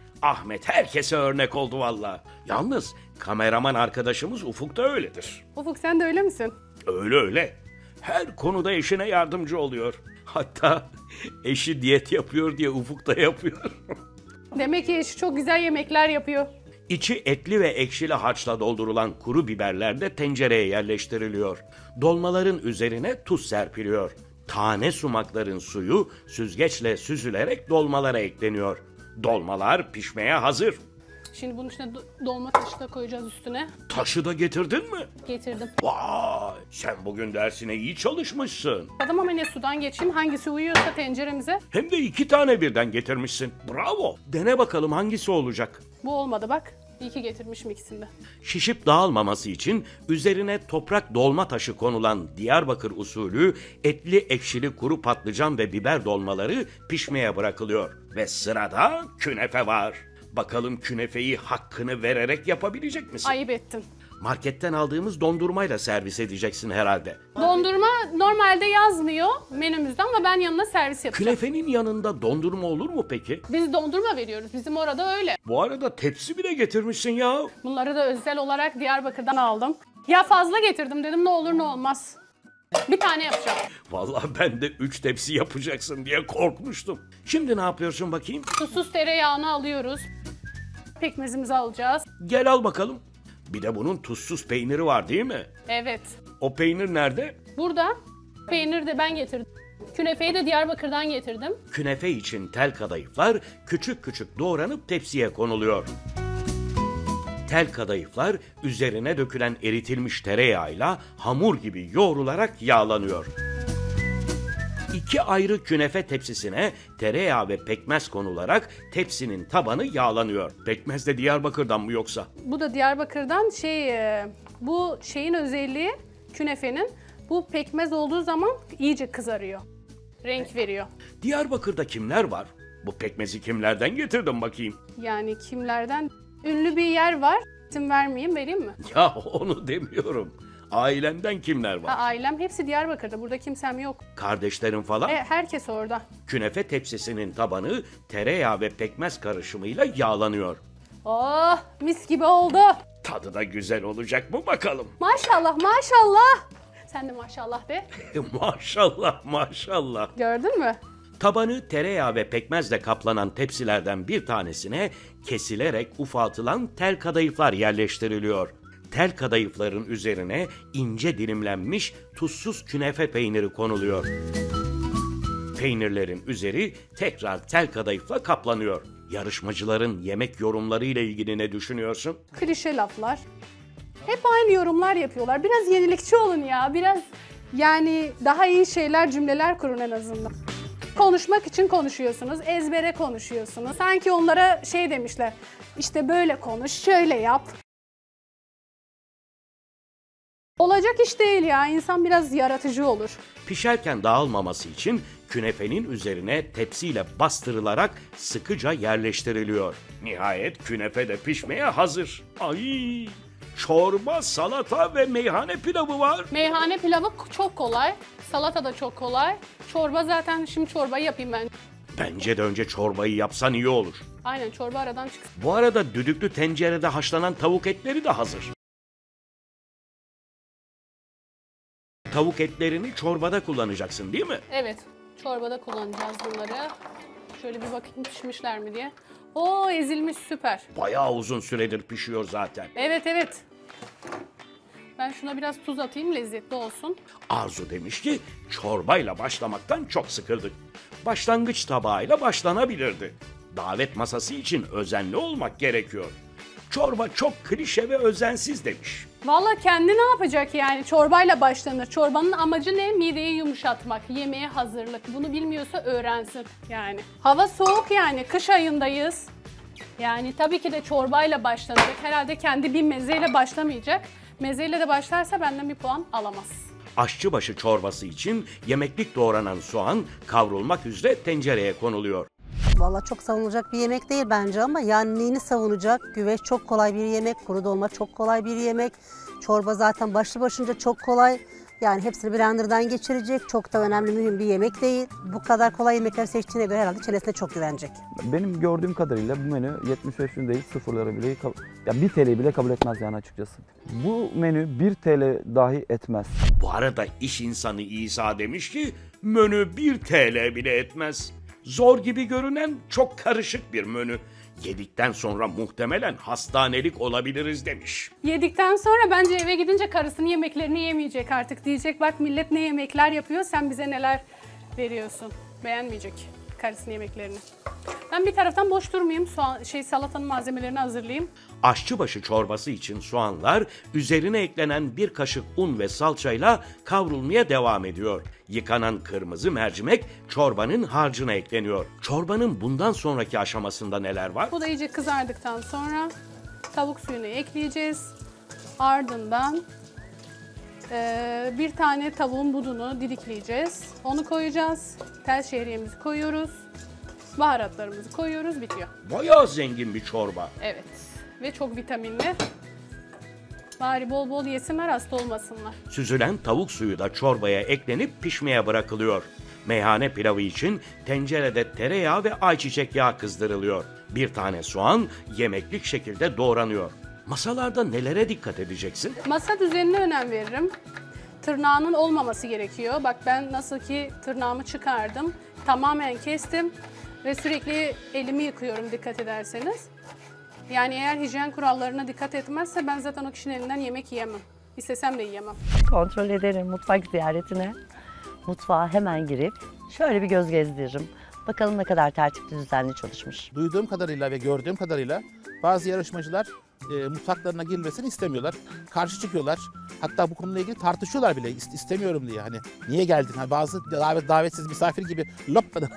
Ahmet herkese örnek oldu valla. Yalnız kameraman arkadaşımız Ufuk da öyledir. Ufuk sen de öyle misin? Öyle öyle. Her konuda eşine yardımcı oluyor. Hatta eşi diyet yapıyor diye Ufuk da yapıyor. Demek ki eşi çok güzel yemekler yapıyor. İçi etli ve ekşili harçla doldurulan kuru biberler de tencereye yerleştiriliyor. Dolmaların üzerine tuz serpiliyor. Tane sumakların suyu süzgeçle süzülerek dolmalara ekleniyor. Dolmalar pişmeye hazır. Şimdi bunun içine do- dolma taşı da koyacağız üstüne. Taşı da getirdin mi? Getirdim. Vay, sen bugün dersine iyi çalışmışsın. Adam ama ne sudan geçeyim hangisi uyuyorsa tenceremize. Hem de iki tane birden getirmişsin. Bravo. Dene bakalım hangisi olacak. Bu olmadı bak. İyi ki getirmişim ikisini de. Şişip dağılmaması için üzerine toprak dolma taşı konulan Diyarbakır usulü etli ekşili kuru patlıcan ve biber dolmaları pişmeye bırakılıyor. Ve sırada künefe var. Bakalım künefeyi hakkını vererek yapabilecek misin? Ayıp ettin. Marketten aldığımız dondurmayla servis edeceksin herhalde. Dondurma normalde yazmıyor menümüzde ama ben yanına servis yapacağım. Künefenin yanında dondurma olur mu peki? Biz dondurma veriyoruz. Bizim orada öyle. Bu arada tepsi bile getirmişsin ya. Bunları da özel olarak Diyarbakır'dan aldım. Ya fazla getirdim dedim ne olur ne olmaz. Bir tane yapacağım. Vallahi ben de üç tepsi yapacaksın diye korkmuştum. Şimdi ne yapıyorsun bakayım? Tuzsuz tereyağını alıyoruz. Pekmezimizi alacağız. Gel al bakalım. Bir de bunun tuzsuz peyniri var değil mi? Evet. O peynir nerede? Burada peyniri de ben getirdim. Künefeyi de Diyarbakır'dan getirdim. Künefe için tel kadayıflar küçük küçük doğranıp tepsiye konuluyor. Tel kadayıflar üzerine dökülen eritilmiş tereyağıyla hamur gibi yoğrularak yağlanıyor. İki ayrı künefe tepsisine tereyağı ve pekmez konularak tepsinin tabanı yağlanıyor. Pekmez de Diyarbakır'dan mı yoksa? Bu da Diyarbakır'dan şey, e, bu şeyin özelliği künefenin bu pekmez olduğu zaman iyice kızarıyor. Renk veriyor. Diyarbakır'da kimler var? Bu pekmezi kimlerden getirdin bakayım? Yani kimlerden? Ünlü bir yer var. İsim vermeyeyim, vereyim mi? Ya onu demiyorum. Ailenden kimler var? Ha, ailem hepsi Diyarbakır'da. Burada kimsem yok. Kardeşlerin falan? E, herkes orada. Künefe tepsisinin tabanı tereyağı ve pekmez karışımıyla yağlanıyor. Oh, mis gibi oldu. Tadı da güzel olacak mı bakalım? Maşallah, maşallah. Sen de maşallah de. Maşallah, maşallah. Gördün mü? Tabanı tereyağı ve pekmezle kaplanan tepsilerden bir tanesine kesilerek ufaltılan tel kadayıflar yerleştiriliyor. Tel kadayıfların üzerine ince dilimlenmiş tuzsuz künefe peyniri konuluyor. Peynirlerin üzeri tekrar tel kadayıfla kaplanıyor. Yarışmacıların yemek yorumları ile ilgili ne düşünüyorsun? Klişe laflar. Hep aynı yorumlar yapıyorlar. Biraz yenilikçi olun ya. Biraz yani daha iyi şeyler, cümleler kurun en azından. Konuşmak için konuşuyorsunuz, ezbere konuşuyorsunuz. Sanki onlara şey demişler, işte böyle konuş, şöyle yap. Olacak iş değil ya, insan biraz yaratıcı olur. Pişerken dağılmaması için künefenin üzerine tepsiyle bastırılarak sıkıca yerleştiriliyor. Nihayet künefe de pişmeye hazır. Ay! Çorba, salata ve meyhane pilavı var. Meyhane pilavı çok kolay, salata da çok kolay. Çorba zaten, şimdi çorbayı yapayım ben. Bence de önce çorbayı yapsan iyi olur. Aynen, çorba aradan çıksın. Bu arada düdüklü tencerede haşlanan tavuk etleri de hazır. Tavuk etlerini çorbada kullanacaksın değil mi? Evet, çorbada kullanacağız bunları. Şöyle bir bakayım pişmişler mi diye. Oo, ezilmiş, süper. Bayağı uzun süredir pişiyor zaten. Evet evet. Ben şuna biraz tuz atayım, lezzetli olsun. Arzu demiş ki çorbayla başlamaktan çok sıkıldık. Başlangıç tabağıyla başlanabilirdi. Davet masası için özenli olmak gerekiyor. Çorba çok klişe ve özensiz demiş. Vallahi kendi ne yapacak yani? Çorbayla başlanır. Çorbanın amacı ne? Mideyi yumuşatmak, yemeğe hazırlık. Bunu bilmiyorsa öğrensin yani. Hava soğuk yani, kış ayındayız. Yani tabii ki de çorbayla başlanacak. Herhalde kendi bir mezeyle başlamayacak. Mezeyle de başlarsa benden bir puan alamaz. Aşçıbaşı çorbası için yemeklik doğranan soğan kavrulmak üzere tencereye konuluyor. Vallahi çok savunulacak bir yemek değil bence ama yani neyini savunacak? Güveç çok kolay bir yemek, kuru dolma çok kolay bir yemek. Çorba zaten başlı başınca çok kolay. Yani hepsini blenderdan geçirecek. Çok da önemli, mühim bir yemek değil. Bu kadar kolay yemekler seçtiğine göre herhalde çenesine çok güvenecek. Benim gördüğüm kadarıyla bu menü yetmiş beş bin değil, sıfırları bile ya bir T L bile kabul etmez yani açıkçası. Bu menü bir T L dahi etmez. Bu arada iş insanı İsa demiş ki menü bir T L bile etmez. Zor gibi görünen çok karışık bir menü. Yedikten sonra muhtemelen hastanelik olabiliriz demiş. Yedikten sonra bence eve gidince karısının yemeklerini yemeyecek artık. Diyecek bak millet ne yemekler yapıyor, sen bize neler veriyorsun. Beğenmeyecek karısının yemeklerini. Ben bir taraftan boş durmayayım, soğan, şey salatanın malzemelerini hazırlayayım. Aşçıbaşı çorbası için soğanlar üzerine eklenen bir kaşık un ve salçayla kavrulmaya devam ediyor. Yıkanan kırmızı mercimek çorbanın harcına ekleniyor. Çorbanın bundan sonraki aşamasında neler var? Bu da iyice kızardıktan sonra tavuk suyunu ekleyeceğiz. Ardından e, bir tane tavuğun budunu didikleyeceğiz. Onu koyacağız. Tel şehriyemizi koyuyoruz. Baharatlarımızı koyuyoruz, bitiyor. Bayağı zengin bir çorba. Evet ve çok vitaminli. Bari bol bol yesinler, hasta olmasınlar. Süzülen tavuk suyu da çorbaya eklenip pişmeye bırakılıyor. Meyhane pilavı için tencerede tereyağı ve ayçiçek yağı kızdırılıyor. Bir tane soğan yemeklik şekilde doğranıyor. Masalarda nelere dikkat edeceksin? Masa düzenine önem veririm. Tırnağının olmaması gerekiyor. Bak ben nasıl ki tırnağımı çıkardım. Tamamen kestim ve sürekli elimi yıkıyorum dikkat ederseniz. Yani eğer hijyen kurallarına dikkat etmezse ben zaten o kişinin elinden yemek yiyemem. İstesem de yiyemem. Kontrol ederim mutfak ziyaretine. Mutfağa hemen girip şöyle bir göz gezdiririm. Bakalım ne kadar tertipli, düzenli çalışmış. Duyduğum kadarıyla ve gördüğüm kadarıyla bazı yarışmacılar e, mutfaklarına girilmesini istemiyorlar. Karşı çıkıyorlar. Hatta bu konuyla ilgili tartışıyorlar bile. İst- istemiyorum diye. Hani niye geldin? Hani bazı davet davetsiz misafir gibi lopmadan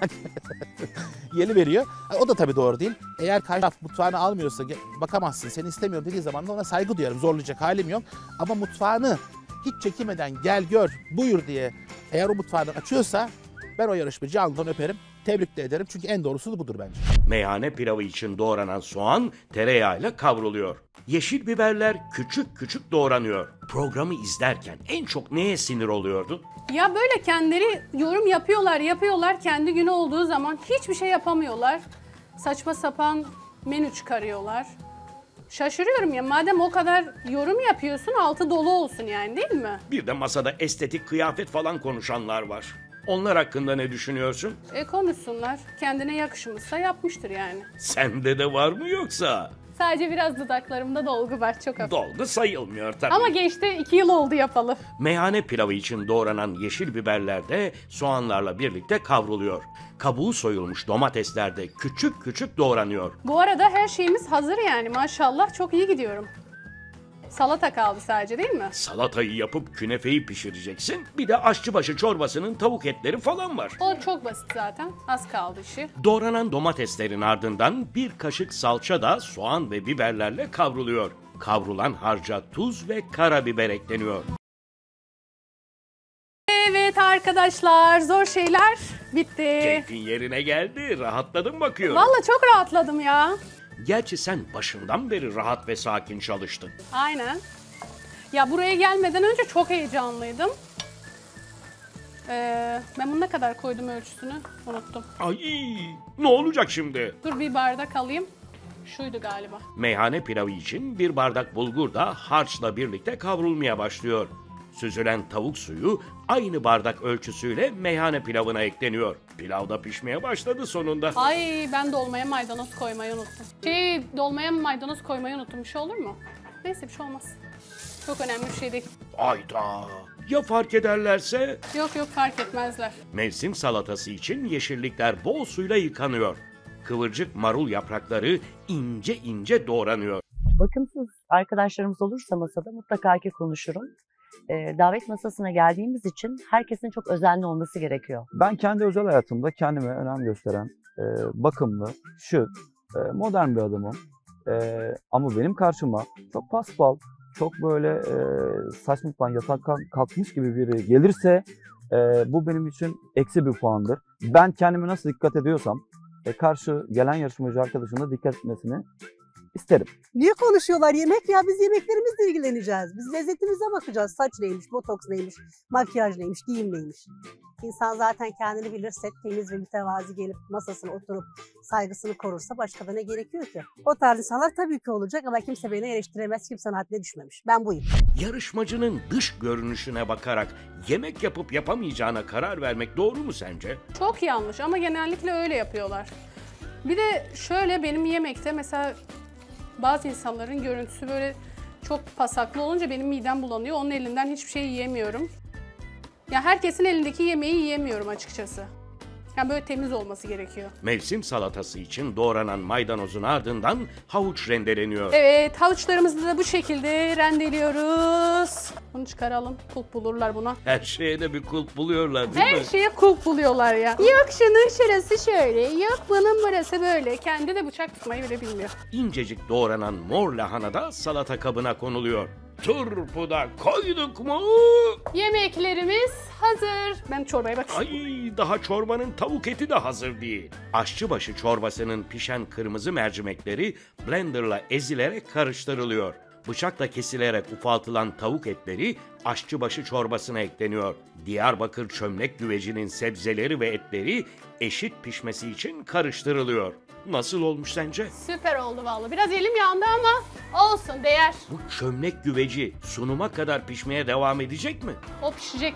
yeni veriyor. O da tabii doğru değil. Eğer karşı taraf mutfağını almıyorsa bakamazsın, seni istemiyorum dediği zaman da ona saygı duyarım. Zorlayacak halim yok. Ama mutfağını hiç çekinmeden gel gör, buyur diye eğer o mutfağını açıyorsa ben o yarışmacıyı alnından öperim. Tebrik de ederim çünkü en doğrusu da budur bence. Meyhane pilavı için doğranan soğan tereyağıyla kavruluyor. Yeşil biberler küçük küçük doğranıyor. Programı izlerken en çok neye sinir oluyordun? Ya böyle kendileri yorum yapıyorlar, yapıyorlar. Kendi günü olduğu zaman hiçbir şey yapamıyorlar. Saçma sapan menü çıkarıyorlar. Şaşırıyorum ya, madem o kadar yorum yapıyorsun altı dolu olsun yani, değil mi? Bir de masada estetik kıyafet falan konuşanlar var. Onlar hakkında ne düşünüyorsun? E konuşsunlar. Kendine yakışmışsa yapmıştır yani. Sende de var mı yoksa? Sadece biraz dudaklarımda dolgu var, çok hafif. Dolgu sayılmıyor tabii. Ama geçti, iki yıl oldu yapalı. Meyhane pilavı için doğranan yeşil biberler de soğanlarla birlikte kavruluyor. Kabuğu soyulmuş domatesler de küçük küçük doğranıyor. Bu arada her şeyimiz hazır yani, maşallah çok iyi gidiyorum. Salata kaldı sadece, değil mi? Salatayı yapıp künefeyi pişireceksin. Bir de aşçıbaşı çorbasının tavuk etleri falan var. O çok basit zaten. Az kaldı işi. Doğranan domateslerin ardından bir kaşık salça da soğan ve biberlerle kavruluyor. Kavrulan harca tuz ve karabiber ekleniyor. Evet arkadaşlar, zor şeyler bitti. Keyfin yerine geldi. Rahatladın bakıyorum. Vallahi çok rahatladım ya. Gerçi sen başından beri rahat ve sakin çalıştın. Aynen. Ya buraya gelmeden önce çok heyecanlıydım. Ee, ben bunu ne kadar koydum ölçüsünü unuttum. Ay, ne olacak şimdi? Dur bir bardak alayım. Şuydu galiba. Meyhane pilavı için bir bardak bulgur da harçla birlikte kavrulmaya başlıyor. Süzülen tavuk suyu aynı bardak ölçüsüyle meyhane pilavına ekleniyor. Pilav da pişmeye başladı sonunda. Ay ben dolmaya maydanoz koymayı unuttum. Şey dolmaya maydanoz koymayı unuttum. Bir şey olur mu? Neyse bir şey olmaz. Çok önemli bir şey değil. Ayda. Ya fark ederlerse? Yok yok fark etmezler. Mevsim salatası için yeşillikler bol suyla yıkanıyor. Kıvırcık marul yaprakları ince ince doğranıyor. Bakımsız arkadaşlarımız olursa masada mutlaka ki konuşurum. Ee, davet masasına geldiğimiz için herkesin çok özenli olması gerekiyor. Ben kendi özel hayatımda kendime önem gösteren, e, bakımlı, şık, e, modern bir adamım. E, ama benim karşıma çok paspal, çok böyle e, saçma sapan yataktan kalkmış gibi biri gelirse e, bu benim için eksi bir puandır. Ben kendime nasıl dikkat ediyorsam e, karşı gelen yarışmacı arkadaşın da dikkat etmesini isterim. Niye konuşuyorlar yemek ya? Biz yemeklerimizle ilgileneceğiz. Biz lezzetimize bakacağız. Saç neymiş, botoks neymiş, makyaj neymiş, giyim neymiş. İnsan zaten kendini bilirse, temiz ve mütevazi gelip masasına oturup saygısını korursa başka da ne gerekiyor ki? O tarz insanlar tabii ki olacak ama kimse beni eleştiremez, kimsenin haddine düşmemiş. Ben buyum. Yarışmacının dış görünüşüne bakarak yemek yapıp yapamayacağına karar vermek doğru mu sence? Çok yanlış ama genellikle öyle yapıyorlar. Bir de şöyle benim yemekte mesela bazı insanların görüntüsü böyle çok pasaklı olunca benim midem bulanıyor. Onun elinden hiçbir şey yiyemiyorum. Ya herkesin elindeki yemeği yiyemiyorum açıkçası. Yani böyle temiz olması gerekiyor. Mevsim salatası için doğranan maydanozun ardından havuç rendeleniyor. Evet, havuçlarımızı da bu şekilde rendeliyoruz. Bunu çıkaralım. Kulp bulurlar buna. Her şeye de bir kulp buluyorlar değil Her mi? şeye kulp buluyorlar ya. Yok şunun şurası şöyle, yok bunun burası böyle. Kendi de bıçak tutmayı bile bilmiyor. İncecik doğranan mor lahana da salata kabına konuluyor. Turpu da koyduk mu? Yemeklerimiz hazır. Ben çorbaya bakıyorum. Ay, daha çorbanın tavuk eti de hazır değil. Aşçıbaşı çorbasının pişen kırmızı mercimekleri blenderla ezilerek karıştırılıyor. Bıçakla kesilerek ufaltılan tavuk etleri aşçıbaşı çorbasına ekleniyor. Diyarbakır çömlek güvecinin sebzeleri ve etleri eşit pişmesi için karıştırılıyor. Nasıl olmuş sence? Süper oldu vallahi. Biraz elim yandı ama olsun değer. Bu çömlek güveci sunuma kadar pişmeye devam edecek mi? O pişecek.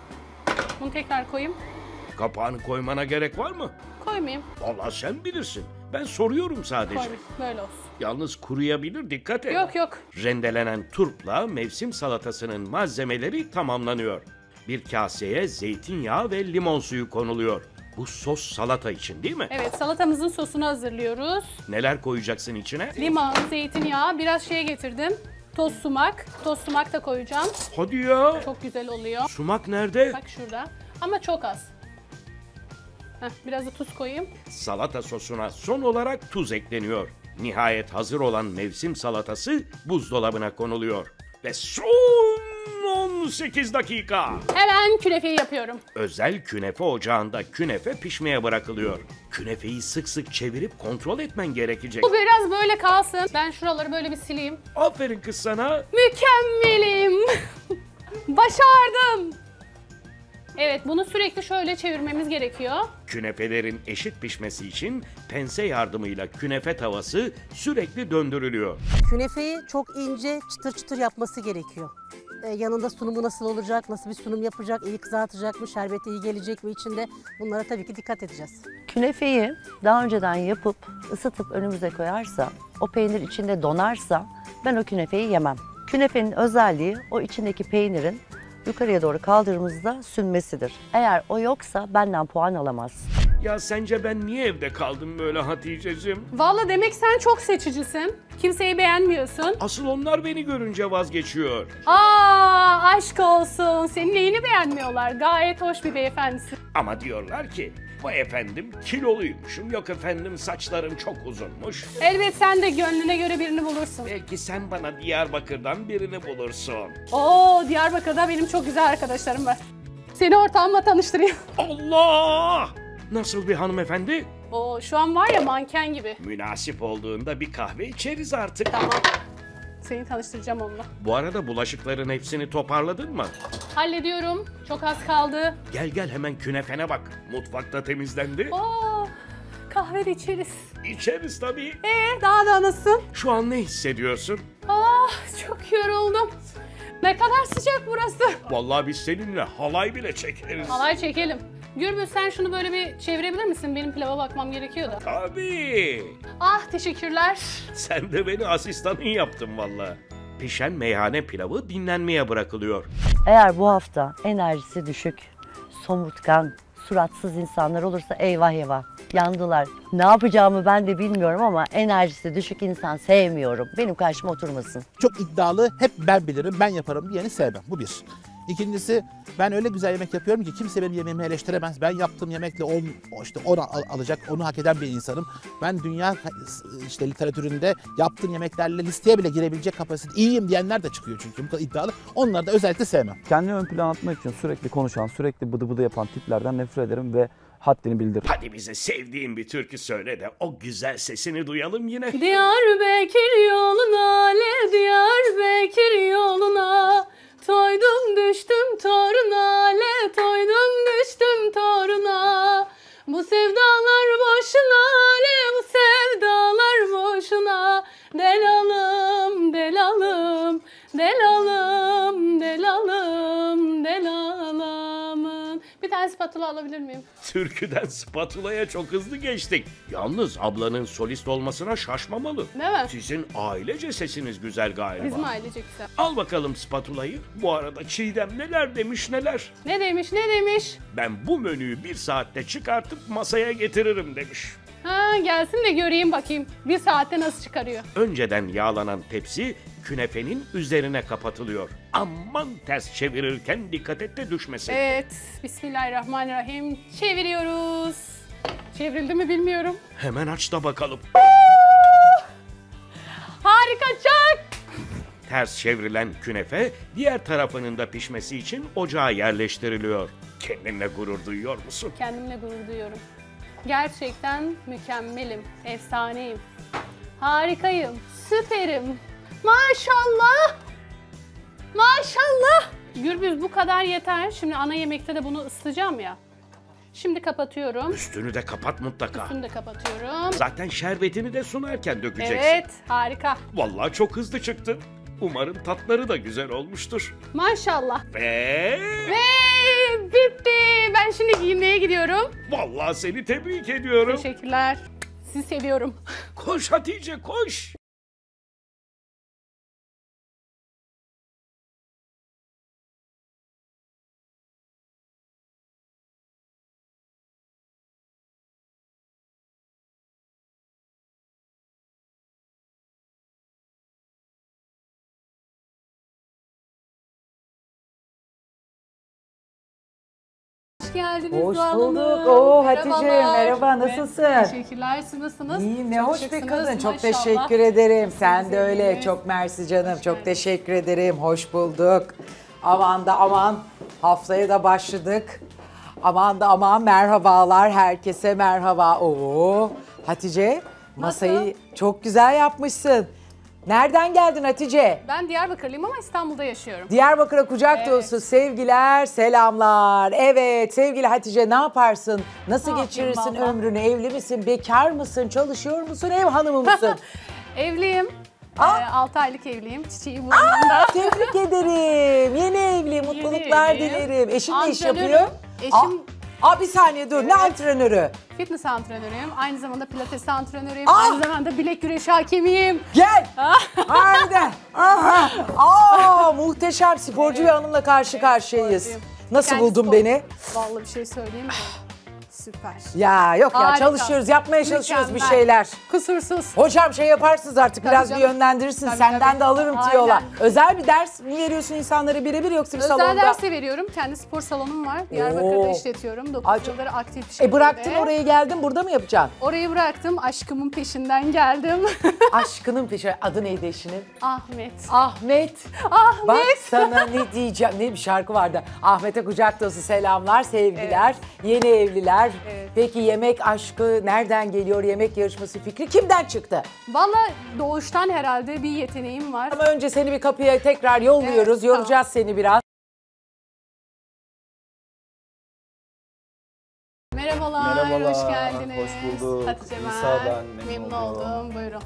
Bunu tekrar koyayım. Kapağını koymana gerek var mı? Koymayayım. Vallahi sen bilirsin. Ben soruyorum sadece. Koymayayım. Böyle olsun. Yalnız kuruyabilir, dikkat et. Yok yok. Rendelenen turpla mevsim salatasının malzemeleri tamamlanıyor. Bir kaseye zeytinyağı ve limon suyu konuluyor. Bu sos salata için değil mi? Evet, salatamızın sosunu hazırlıyoruz. Neler koyacaksın içine? Limon, zeytinyağı, biraz şey getirdim. Toz sumak. Toz sumak da koyacağım. Hadi ya. Çok güzel oluyor. Sumak nerede? Bak şurada. Ama çok az. Heh, biraz da tuz koyayım. Salata sosuna son olarak tuz ekleniyor. Nihayet hazır olan mevsim salatası buzdolabına konuluyor. Ve son on sekiz dakika. Hemen künefeyi yapıyorum. Özel künefe ocağında künefe pişmeye bırakılıyor. Künefeyi sık sık çevirip kontrol etmen gerekecek. Bu biraz böyle kalsın. Ben şuraları böyle bir sileyim. Aferin kız sana. Mükemmelim. Başardım. Evet, bunu sürekli şöyle çevirmemiz gerekiyor. Künefelerin eşit pişmesi için pense yardımıyla künefe tavası sürekli döndürülüyor. Künefeyi çok ince, çıtır çıtır yapması gerekiyor. Ee, yanında sunumu nasıl olacak, nasıl bir sunum yapacak, iyi kızartacak mı, şerbeti iyi gelecek mi içinde, bunlara tabii ki dikkat edeceğiz. Künefeyi daha önceden yapıp ısıtıp önümüze koyarsa, o peynir içinde donarsa ben o künefeyi yemem. Künefenin özelliği o içindeki peynirin yukarıya doğru kaldırdığımızda sünmesidir. Eğer o yoksa benden puan alamaz. Ya sence ben niye evde kaldım böyle Hatice'cim? Vallahi demek sen çok seçicisin. Kimseyi beğenmiyorsun. Asıl onlar beni görünce vazgeçiyor. Aa, aşk olsun. Senin neyini beğenmiyorlar? Gayet hoş bir beyefendisin. Ama diyorlar ki bu efendim kiloluymuşum, yok efendim saçlarım çok uzunmuş. Elbet sen de gönlüne göre birini bulursun. Belki sen bana Diyarbakır'dan birini bulursun. Oo, Diyarbakır'da benim çok güzel arkadaşlarım var. Seni ortağımla tanıştırayım. Allah! Nasıl bir hanımefendi? Oo, şu an var ya manken gibi. Münasip olduğunda bir kahve içeriz artık. Tamam. Seni tanıştıracağım onunla. Bu arada bulaşıkların hepsini toparladın mı? Hallediyorum. Çok az kaldı. Gel gel hemen künefene bak. Mutfakta temizlendi. Oo, kahve de içeriz. İçeriz tabii. Ee, daha da nasıl? Şu an ne hissediyorsun? Ah, çok yoruldum. Ne kadar sıcak burası. Vallahi biz seninle halay bile çekeriz. Halay çekelim. Gürbüz sen şunu böyle bir çevirebilir misin? Benim pilava bakmam gerekiyor da. Tabii. Ah teşekkürler. Sen de beni asistanın yaptın vallahi. Pişen meyhane pilavı dinlenmeye bırakılıyor. Eğer bu hafta enerjisi düşük, somurtkan, suratsız insanlar olursa eyvah eyvah yandılar. Ne yapacağımı ben de bilmiyorum ama enerjisi düşük insan sevmiyorum. Benim karşıma oturmasın. Çok iddialı, hep ben bilirim, ben yaparım diyeni sevmem. Bu bir. İkincisi, ben öyle güzel yemek yapıyorum ki kimse benim yemeğimi eleştiremez. Ben yaptığım yemekle on, işte onu al- alacak, onu hak eden bir insanım. Ben dünya işte literatüründe yaptığım yemeklerle listeye bile girebilecek kapasite, iyiyim diyenler de çıkıyor çünkü bu kadar iddialı. Onları da özellikle sevmem. Kendini ön plana atmak için sürekli konuşan, sürekli bıdı bıdı yapan tiplerden nefret ederim ve haddini bildir. Hadi bize sevdiğin bir türkü söyle de o güzel sesini duyalım yine. Diyarbakır yoluna, le Diyarbakır yoluna. Toydum düştüm toruna, le toydum düştüm toruna. Bu sevdalar boşuna, le bu sevdalar boşuna. Delalım, delalım, delalım, delalım, delalım. Bir tane spatula alabilir miyim? Türküden spatulaya çok hızlı geçtik. Yalnız ablanın solist olmasına şaşmamalı. Değil mi? Sizin ailece sesiniz güzel galiba. Bizim ailecek güzel. Al bakalım spatulayı. Bu arada Çiğdem neler demiş neler. Ne demiş, ne demiş? Ben bu menüyü bir saatte çıkartıp masaya getiririm demiş. Ha, gelsin de göreyim bakayım. Bir saatte nasıl çıkarıyor? Önceden yağlanan tepsi künefenin üzerine kapatılıyor. Aman ters çevirirken dikkat et de düşmesin. Evet, Bismillahirrahmanirrahim. Çeviriyoruz. Çevrildi mi bilmiyorum. Hemen aç da bakalım. Harika, çak! Ters çevrilen künefe diğer tarafının da pişmesi için ocağa yerleştiriliyor. Kendinle gurur duyuyor musun? Kendimle gurur duyuyorum. Gerçekten mükemmelim, efsaneyim. Harikayım, süperim. Maşallah! Maşallah! Gürbüz bu kadar yeter. Şimdi ana yemekte de bunu ısıtacağım ya. Şimdi kapatıyorum. Üstünü de kapat mutlaka. Üstünü de kapatıyorum. Zaten şerbetini de sunarken dökeceksin. Evet, harika. Vallahi çok hızlı çıktın. Umarım tatları da güzel olmuştur. Maşallah. Ve... Ve bitti. Ben şimdi giyinmeye gidiyorum. Vallahi seni tebrik ediyorum. Teşekkürler. Sizi seviyorum. Koş Hatice koş. Hoş geldiniz Hoş Doğan bulduk. Hanım. Oo Hatice Merhabalar. merhaba, Evet, nasılsın? Teşekkürler, siz nasılsınız? İyiyim, ne Çok hoş bir şıksınız, kadın. Çok maşallah. teşekkür ederim. Sen Siz de öyle. iyisiniz. Çok mersi canım. Hoş Çok geldiniz. teşekkür ederim. Hoş bulduk. Aman da aman. Haftaya da başladık. Aman da aman, merhabalar. Herkese merhaba. Oo Hatice, masayı çok güzel yapmışsın. Nereden geldin Hatice? Ben Diyarbakırlıyım ama İstanbul'da yaşıyorum. Diyarbakır'a kucak Evet. dolusu sevgiler, selamlar. Evet sevgili Hatice, ne yaparsın? Nasıl Ne geçirirsin yapayım valla? ömrünü? Evli misin, bekar mısın, çalışıyor musun, ev hanımı mısın? Evliyim. Aa! Ee, altı aylık evliyim. Çiçeği burnumda. Tebrik ederim. Yeni evli, mutluluklar evliyim. dilerim. Eşin ne iş Antrenörüm. yapıyor? Eşim Aa, aa, bir saniye dur, ne Evet. antrenörü? fitness antrenörüyüm. Aynı zamanda pilates antrenörüyüm. Aa! Aynı zamanda bilek güreşi hakemiyim. Gel. Haydi. Aha. Aa, muhteşem sporcu bir hanımla karşı karşıyayız. sporcuyum. Nasıl Kendisi buldun spor- beni? Vallahi bir şey söyleyeyim mi? Süper. Ya yok ya, Harika. çalışıyoruz, yapmaya çalışıyoruz bir Mükemmel. şeyler. Kusursuz. Hocam şey yaparsınız artık, Tabii biraz bir canım. yönlendirirsin. Tabii, Senden tabii. de alırım Aynen. tiyola. Özel bir ders mi veriyorsun insanlara birebir, yoksa bir Özel salonda? ders de veriyorum. Kendi spor salonum var. Diyarbakır'da Oo. işletiyorum. dokuz Ay, yıldır aktif bir şekilde. E bıraktın orayı, geldin, burada mı yapacaksın? Orayı bıraktım. Aşkımın peşinden geldim. Aşkının peşi. Adı neydi eşinin? Ahmet. Ahmet. Ahmet. Bak sana ne diyeceğim. Ne bir şarkı vardı. Ahmet'e kucak dolusu selamlar, sevgiler. Yeni evliler. Evet. Peki yemek aşkı nereden geliyor? Yemek yarışması fikri kimden çıktı? Vallahi doğuştan herhalde bir yeteneğim var. Ama önce seni bir kapıya tekrar yolluyoruz. Evet, Yoracağız seni biraz. Merhabalar, Merhabalar, hoş geldiniz. hoş bulduk. Hatice ben. İsa ben, memnun Memnun oldum. oldum. Buyurun.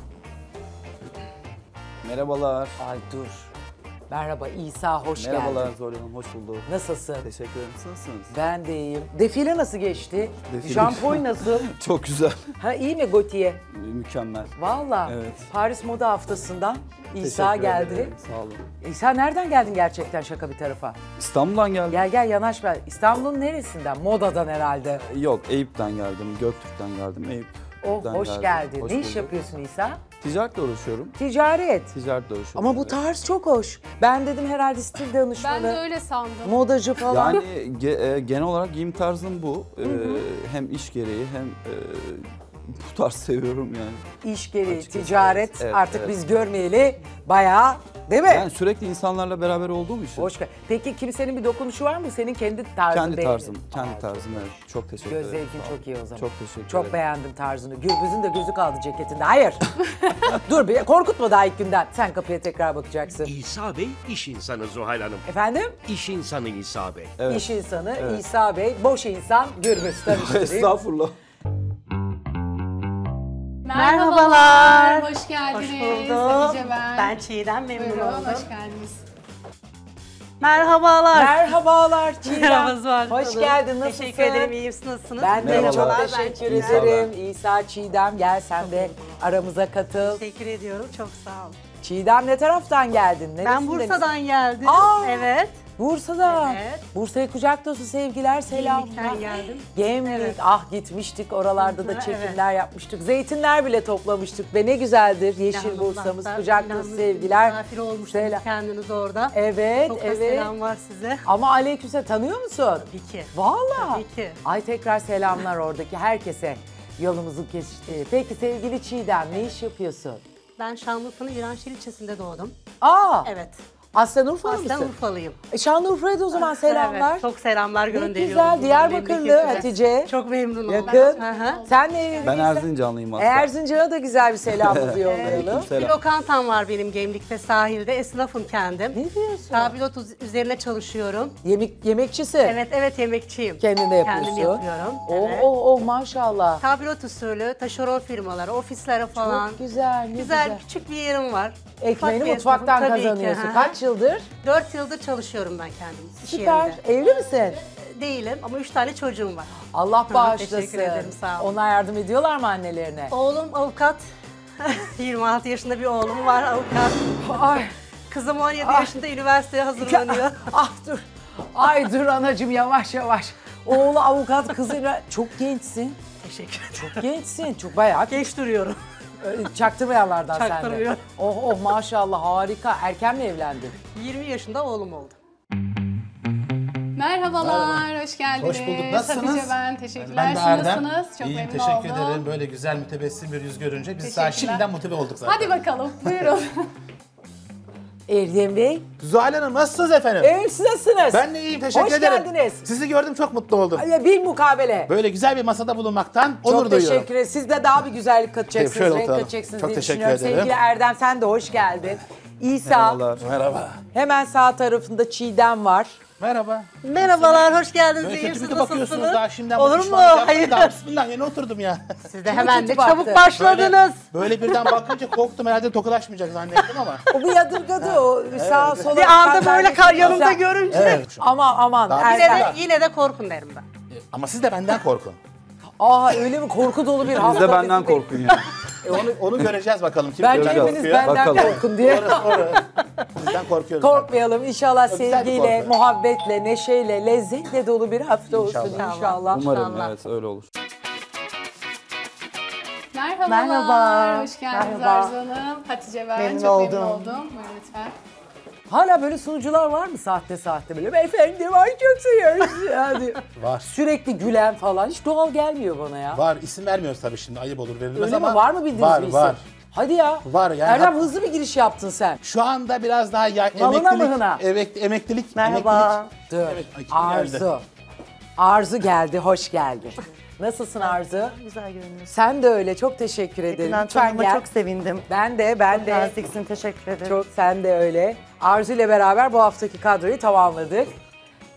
Merhabalar. Ay dur. Merhaba İsa, hoş Merhabalar geldin. Zoyla Hanım, hoş bulduk. Nasılsın? Teşekkür ederim. Siz nasılsınız? Ben de iyiyim. Defile nasıl geçti? Defile- Şampuan nasıl? Çok güzel. Ha iyi mi Gautier? Mükemmel. Valla. Evet. Paris Moda Haftası'ndan İsa Teşekkür geldi. ederim, Sağ olun. İsa nereden geldin gerçekten, şaka bir tarafa? İstanbul'dan geldim. Gel gel yanaş ver. İstanbul'un neresinden? Modadan herhalde. Yok, Eyüp'ten geldim. Göktürk'ten geldim. Eyüp. Oh hoş geldim. geldin. Hoş ne iş bulduk. yapıyorsun İsa? Ticaretle uğraşıyorum. Ticaret. Ticaretle uğraşıyorum. Ama bu evet. tarz çok hoş. Ben dedim herhalde stil danışmanı. Ben de öyle sandım. Modacı falan. Yani ge- e, genel olarak giyim tarzım bu. Ee, hem iş gereği hem e, bu tarz seviyorum yani. İş gereği, Açıkçası, ticaret evet, evet, artık evet. biz görmeyeli bayağı değil mi? Yani sürekli insanlarla beraber olduğum için. Hoş gel- Peki kimsenin bir dokunuşu var mı? Senin kendi tarzın Kendi beğendin. tarzım, kendi tarzım evet. Çok teşekkür Göz ederim. zevkin Sağ olun. çok iyi o zaman. Çok teşekkür Çok ederim. beğendim tarzını. Gürbüz'ün de gözü kaldı ceketinde. Hayır. Dur bir korkutma daha ilk günden. Sen kapıya tekrar bakacaksın. İsa Bey iş insanı Zuhal Hanım. Efendim? İş insanı İsa Bey. Evet. İş insanı Evet. İsa Bey, boş insan Gürbüz. Tanıştırayım. Estağfurullah. Merhabalar. Hoş geldiniz. Hoş bulduk. Hatice ben. Ben Çiğdem, memnun Buyurun, oldum. hoş geldiniz. Merhabalar. Merhabalar Çiğdem. Merhaba Zuhal Hoş Hanım. geldin, nasılsın? Teşekkür ederim, iyiyim. Siz nasılsınız? Ben de Merhabalar. çok teşekkür Ben Çiğdem. ederim. İsa, Çiğdem gel sen de aramıza katıl. Teşekkür ediyorum, çok sağ olun. Çiğdem ne taraftan geldin? Ben Neresinden? Bursa'dan geldim. Aa! Evet. Bursa'dan. Evet. Bursa'ya kucak dolusu sevgiler, selamlar. Gemlik'ten geldim. Gemlik. Evet. Ah gitmiştik oralarda da Evet. çekimler yapmıştık. Zeytinler bile toplamıştık ve ne güzeldir. Yeşil İlhan'ın Bursa'mız, hatta kucak dolusu İlhan'ın sevgiler. Misafir olmuştunuz Selam. kendiniz orada. Evet, Çok da evet. selam var size. Ama aleykümselam, tanıyor musun? Tabii ki. Vallahi. Tabii ki. Ay tekrar selamlar oradaki herkese. Yolumuzu kesişti. Peki sevgili Çiğdem ne iş yapıyorsun? Ben Şanlıurfa'nın İranşehir ilçesinde doğdum. Aa, Evet. Aslen Urfalı Aslen mısın? Urfalıyım. E, Şanlıurfa'ya da o zaman selamlar. Evet, çok selamlar Ne gönderiyorum. güzel, buradan Diyarbakırlı memleketime. Hatice. Çok memnun oldum. Yakın. Hı hı. Sen nereliydin? Ben Erzincanlıyım aslında. Erzincan'a da güzel bir selamımızı yollayalım. Aleykümselam. Bir lokantam var benim Gemlik'te, sahilde. Esnafım kendim. Ne diyorsun? Tabelot uz- üzerine çalışıyorum. Yemek, yemekçisi. Evet, evet yemekçiyim. Kendin de yapıyorsun. Kendim yapıyorum. Oh Evet. oh oh maşallah. Tabelot usulü, taşeron firmaları, ofislere falan. Çok güzel, ne Güzel, güzel. küçük bir yerim var. Ekmeğini Ufak bir mutfaktan esnafım, tabii ki, kazanıyorsun. hı hı. Kaç yıldır? Dört yıldır çalışıyorum ben kendim. iş Süper. yerinde. Evli misin? Değilim ama üç tane çocuğum var. Allah Hı, bağışlasın. teşekkür ederim, sağ olun. Ona yardım ediyorlar mı annelerine? Oğlum avukat. yirmi altı yaşında bir oğlum var, avukat. Ay. Kızım on yedi Ah. yaşında üniversiteye hazırlanıyor. Ah dur. Ay dur anacığım yavaş yavaş. Oğlu avukat, kızıyla çok gençsin. Teşekkür ederim. Çok gençsin. Çok bayağı Genç duruyorum. Öyle çaktırmayanlardan sen de. Çaktırmıyorum. Oh oh maşallah harika. Erken mi evlendin? yirmi yaşında oğlum oldu. Merhabalar, hoş geldiniz. Hoş bulduk. Nasılsınız? Hatice ben, teşekkürler. Ben de Siz Erdem. nasılsınız? Çok İyiyim, memnun teşekkür oldum. ederim. Böyle güzel mütebessim bir yüz görünce biz daha Teşekkürler. şimdiden motive olduk zaten. Hadi bakalım, buyurun. Erdem Bey. Zuhal Hanım nasılsınız efendim? Evet siz nasılsınız? Ben de iyiyim, teşekkür Hoş ederim. geldiniz. Sizi gördüm, çok mutlu oldum. Ay, Bir mukabele. Böyle güzel bir masada bulunmaktan Çok onur duyuyorum. teşekkür ederim. Siz de daha bir güzellik katacaksınız, Şöyle renk oturalım. katacaksınız Çok diye teşekkür düşünüyorum. ederim. Sevgili Erdem sen de hoş geldin. İsa, Merhabalar. Merhaba. hemen sağ tarafında Çiğdem var. Merhaba. Merhabalar, hoş geldiniz. Böyle İyiyim, kötü siz kötü bakıyorsunuz nasılsınız? daha şimdiden. Olur mu? pişmanlık yapmayın Hayır. Daha, bismillah yeni oturdum ya. Siz de hemen kötü de çabuk baktı. başladınız. Böyle birden bakınca korktum, herhalde tokalaşmayacak zannettim ama. O bir yadırgadı o sağ sola. Bir anda böyle kar yanımda Güzel. görünce. Evet. Aman aman Daha Yine Erdem. de, yine de korkun derim ben. Ama siz de benden korkun. Aa öyle mi korku dolu bir hafta. Siz de benden bizi korkun ya. E onu, onu göreceğiz bakalım. Kim Bence göreceğiz. hepiniz Korkuyor. benden Bakalım. korkun diye. Sonra sonra. Bizden korkuyoruz. Korkmayalım. İnşallah Güzel bir sevgiyle, korku. muhabbetle, neşeyle, lezzetle dolu bir hafta olsun İnşallah. inşallah. Umarım İnşallah. evet öyle olur. Merhabalar, Merhaba. hoş geldiniz Merhaba. Arzu Hanım. Hatice ben, Memnun çok memnun oldum. oldum. Buyurun lütfen. Hala böyle sunucular var mı sahte sahte böyle? Efendim ay çok seviyoruz. Yani Var. sürekli gülen falan. Hiç doğal gelmiyor bana ya. Var. İsim vermiyoruz tabii şimdi. Ayıp olur verilmez Öyle ama. mi? Var mı bildiğiniz var, bir isim? Var Hadi ya. Var yani. Erdem hat- hızlı bir giriş yaptın sen. Şu anda biraz daha ya, Malına emeklilik. mıhına? Evet, emeklilik. Merhaba. Emeklilik. Dur. Evet, ay, kim Arzu. geldi? Arzu geldi, hoş geldin. Nasılsın Arzu? Güzel görünüyorsun. Sen de öyle, çok teşekkür ederim. Ben Lütfen tanıma gel. çok sevindim. Ben de, ben Çok de. naziksin, teşekkür ederim. Çok sen de öyle. Arzu ile beraber bu haftaki kadroyu tamamladık.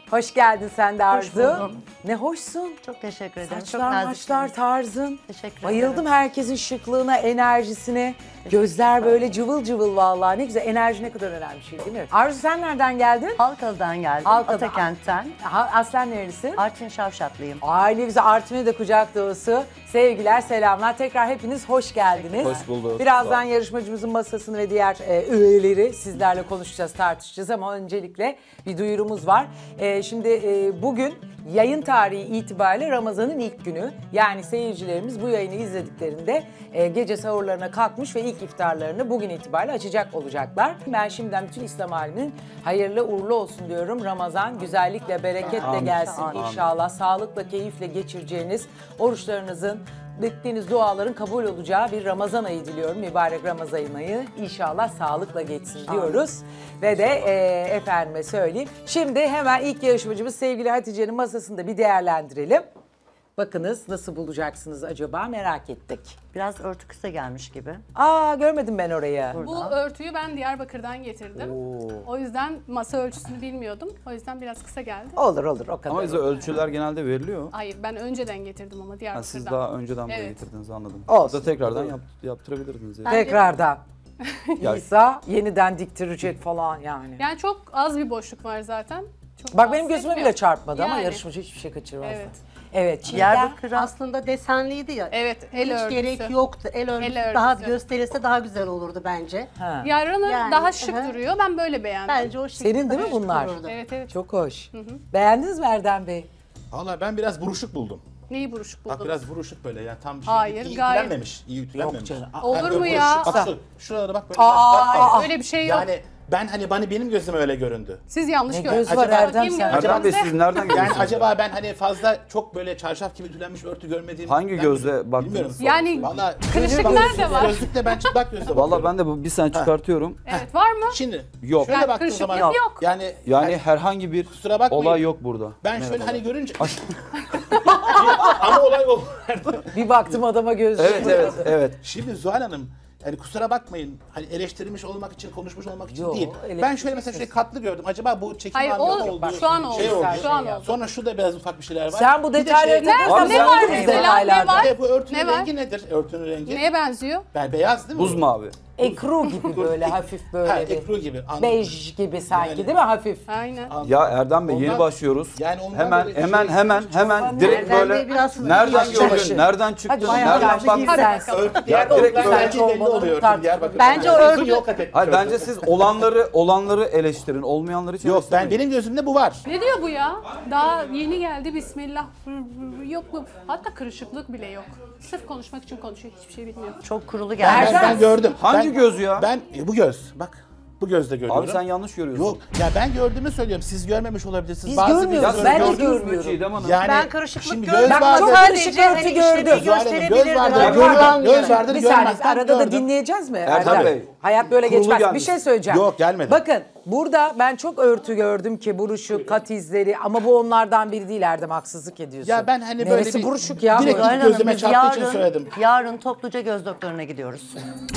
Hoş geldin sen de Arzu. buldum. Ne hoşsun. Çok teşekkür ederim. Çok Saçlar, maçlar, naziksiniz. tarzın. Teşekkür Bayıldım ederim. herkesin şıklığına, enerjisine. Gözler böyle cıvıl cıvıl vallahi. Ne güzel. Enerji ne kadar önemli bir şey değil mi? Arzu sen nereden geldin? Halkalı'dan geldim. Halkalı'dan. Atakent'ten. Ha, aslen nerelisin? Artvin Şavşatlıyım. Ay ne güzel. Artvin'e de kucak dolusu. Sevgiler, selamlar. Tekrar hepiniz hoş geldiniz. Hoş bulduk. Birazdan yarışmacımızın masasını ve diğer e, üyeleri sizlerle konuşacağız, tartışacağız ama öncelikle bir duyurumuz var. E, şimdi e, bugün yayın tarihi itibariyle Ramazan'ın ilk günü. Yani seyircilerimiz bu yayını izlediklerinde e, gece sahurlarına kalkmış ve ilk iftarlarını bugün itibariyle açacak olacaklar. Ben şimdiden bütün İslam aleminin hayırlı uğurlu olsun diyorum. Ramazan güzellikle, bereketle Amin. gelsin Amin. inşallah. Sağlıkla, keyifle geçireceğiniz oruçlarınızın, beklediğiniz duaların kabul olacağı bir Ramazan ayı diliyorum. Mübarek Ramazan ayı inşallah sağlıkla geçsin diyoruz. Ve de e, efendime söyleyeyim. Şimdi hemen ilk yarışmacımız sevgili Hatice'nin masasını da bir değerlendirelim. Bakınız nasıl bulacaksınız acaba merak ettik. Biraz örtü kısa gelmiş gibi. Aa görmedim ben orayı. Bu örtüyü ben Diyarbakır'dan getirdim. O yüzden masa ölçüsünü bilmiyordum. O yüzden biraz kısa geldi. Olur olur o kadar. Ama bize ölçüler genelde veriliyor. Hayır, ben önceden getirdim ama Ha, Diyarbakır'dan. siz daha önceden buraya Evet. getirdiniz anladım. Olsun. Da tekrardan yap, yaptırabilirdiniz. Yani. Tekrardan. Ya- İsa yeniden diktirecek falan yani. Yani çok az bir boşluk var zaten. Çok Bak benim rahatsız gözüme etmiyor. bile çarpmadı ama Yani. yarışmacı hiçbir şey kaçırmazdı. Evet. Evet. Çiğdem. Diyarbakır'a Aslında desenliydi ya. Evet, el Hiç örgüsü. gerek yoktu. El örgüsü, El daha örgüsü. gösterilse daha güzel olurdu bence. Ha. Yarını Yani, daha şık hı. duruyor. Ben böyle beğendim. Bence o şekilde Senin değil mi daha şık bunlar? olurdu. Evet evet. Çok hoş. Beğendiniz mi Erdem Bey? Valla ben biraz buruşuk buldum. Neyi buruşuk Bak buldunuz? biraz buruşuk böyle yani tam bir şey Hayır, iyi gayet- ütülenmemiş. İyi ütülenmemiş. canım. Ha, Olur böyle mu ya? buruşuk. Bak şu, şuralara bak böyle. Aa, bak, bak, bak. Öyle bir şey yok. Yani ben hani bana benim gözüme öyle göründü. Siz yanlış Ne gördünüz. göz var Acaba- Erdem Bakayım sen? gözünüze. Erdem Bey siz nereden Yani görüyorsunuz? acaba ben hani fazla çok böyle çarşaf gibi ütülenmiş örtü görmediğim. Hangi ben gözle baktınız? Bilmiyorum. Yani Valla kırışıklar da var. gözlükle ben çıplak gözle Valla bakıyorum. ben de bu bir sene çıkartıyorum. Evet, var mı? Şimdi Yok. şöyle Yani baktığım kırışıklık zaman yok. yani Yani herhangi bir kusura bakmayın. olay yok burada. Ben şöyle Merhabalar. hani görünce ama olay o. Bir baktım adama gözlüğü. Evet evet evet. Şimdi Zuhal Hanım yani kusura bakmayın hani eleştirilmiş olmak için konuşmuş olmak için Yo, değil. eleştirilmiş Ben şöyle mesela şöyle katlı gördüm. Acaba bu çekim Hayır, hamlesi o oldu. şu an oldu. Şey oldu. Şu an oldu. Sonra şu da biraz ufak bir şeyler var. Sen bu Bir de detayları şey- takılsan Abi ne sen var de- mesela? Ne detaylarda. var? Bir de bu örtünün Ne var? rengi nedir? Örtünün rengi. Neye benziyor? Ben beyaz değil mi? Buz bu? mavi. Ekru gibi böyle hafif böyle Ha, bir. ekru gibi. Anladım. Bej gibi sanki Yani- değil mi hafif? Aynen. Ya Erdem Bey yeni Ondan- başlıyoruz. Yani ondan hemen böyle hemen şey- hemen hemen Erdem direkt Bey böyle biraz nereden yaşlı başı. gördün? Nereden çıktın? Hadi bayağı Nereden yaşlı baktın? gibi sen. Örtü diğer direkt örtüler böyle- rengi belli Olmadan oluyor. örtü tartışma. Diyarbakır. Bence o Yani örtü- uzun yol kat etmiş Hayır örtü. bence siz olanları olanları eleştirin, olmayanları hiç Yok ben eleştirmeyin. benim gözümde bu var. Ne diyor bu ya? Daha yeni geldi, bismillah. Yok mu? Hatta kırışıklık bile yok. Sırf konuşmak için konuşuyor, hiçbir şey bilmiyor. çok kurulu Ben, geldi. ben gördüm. Hangi Ben- göz ya? Ben e, bu göz. Bak. Bu gözle görüyorum. Abi sen yanlış görüyorsun. Yok. Ya ben gördüğümü söylüyorum. Siz görmemiş olabilirsiniz. Biz Bazı görmüyoruz, videoları ben de gördünüz mü? görmüyorum. Çiğdem Hanım. Yani Ben karışıklık şimdi gördüm. göz Ben vardır. çok Sadece karışık hani örtü işlevi gördüm. Zuhal Hanım, göz gösterebilirdi. vardır. Ben Gördüm. kullanmıyorum. Göz vardır Bir saniye görmez. Ben arada da gördüm. dinleyeceğiz mi? Erdem Bey. Hayat böyle Kurulu geçmez. Bir gelmiş. şey söyleyeceğim. Yok, gelmedi. Bakın burada ben çok örtü gördüm ki buruşuk, kat izleri ama bu onlardan biri değil Erdem haksızlık ediyorsun. Ya ben hani böyle Neresi bir- buruşuk ya? direkt- bu? Zuhal Hanım, gözüme biz çarptığı için söyledim. yarın topluca göz doktoruna gidiyoruz.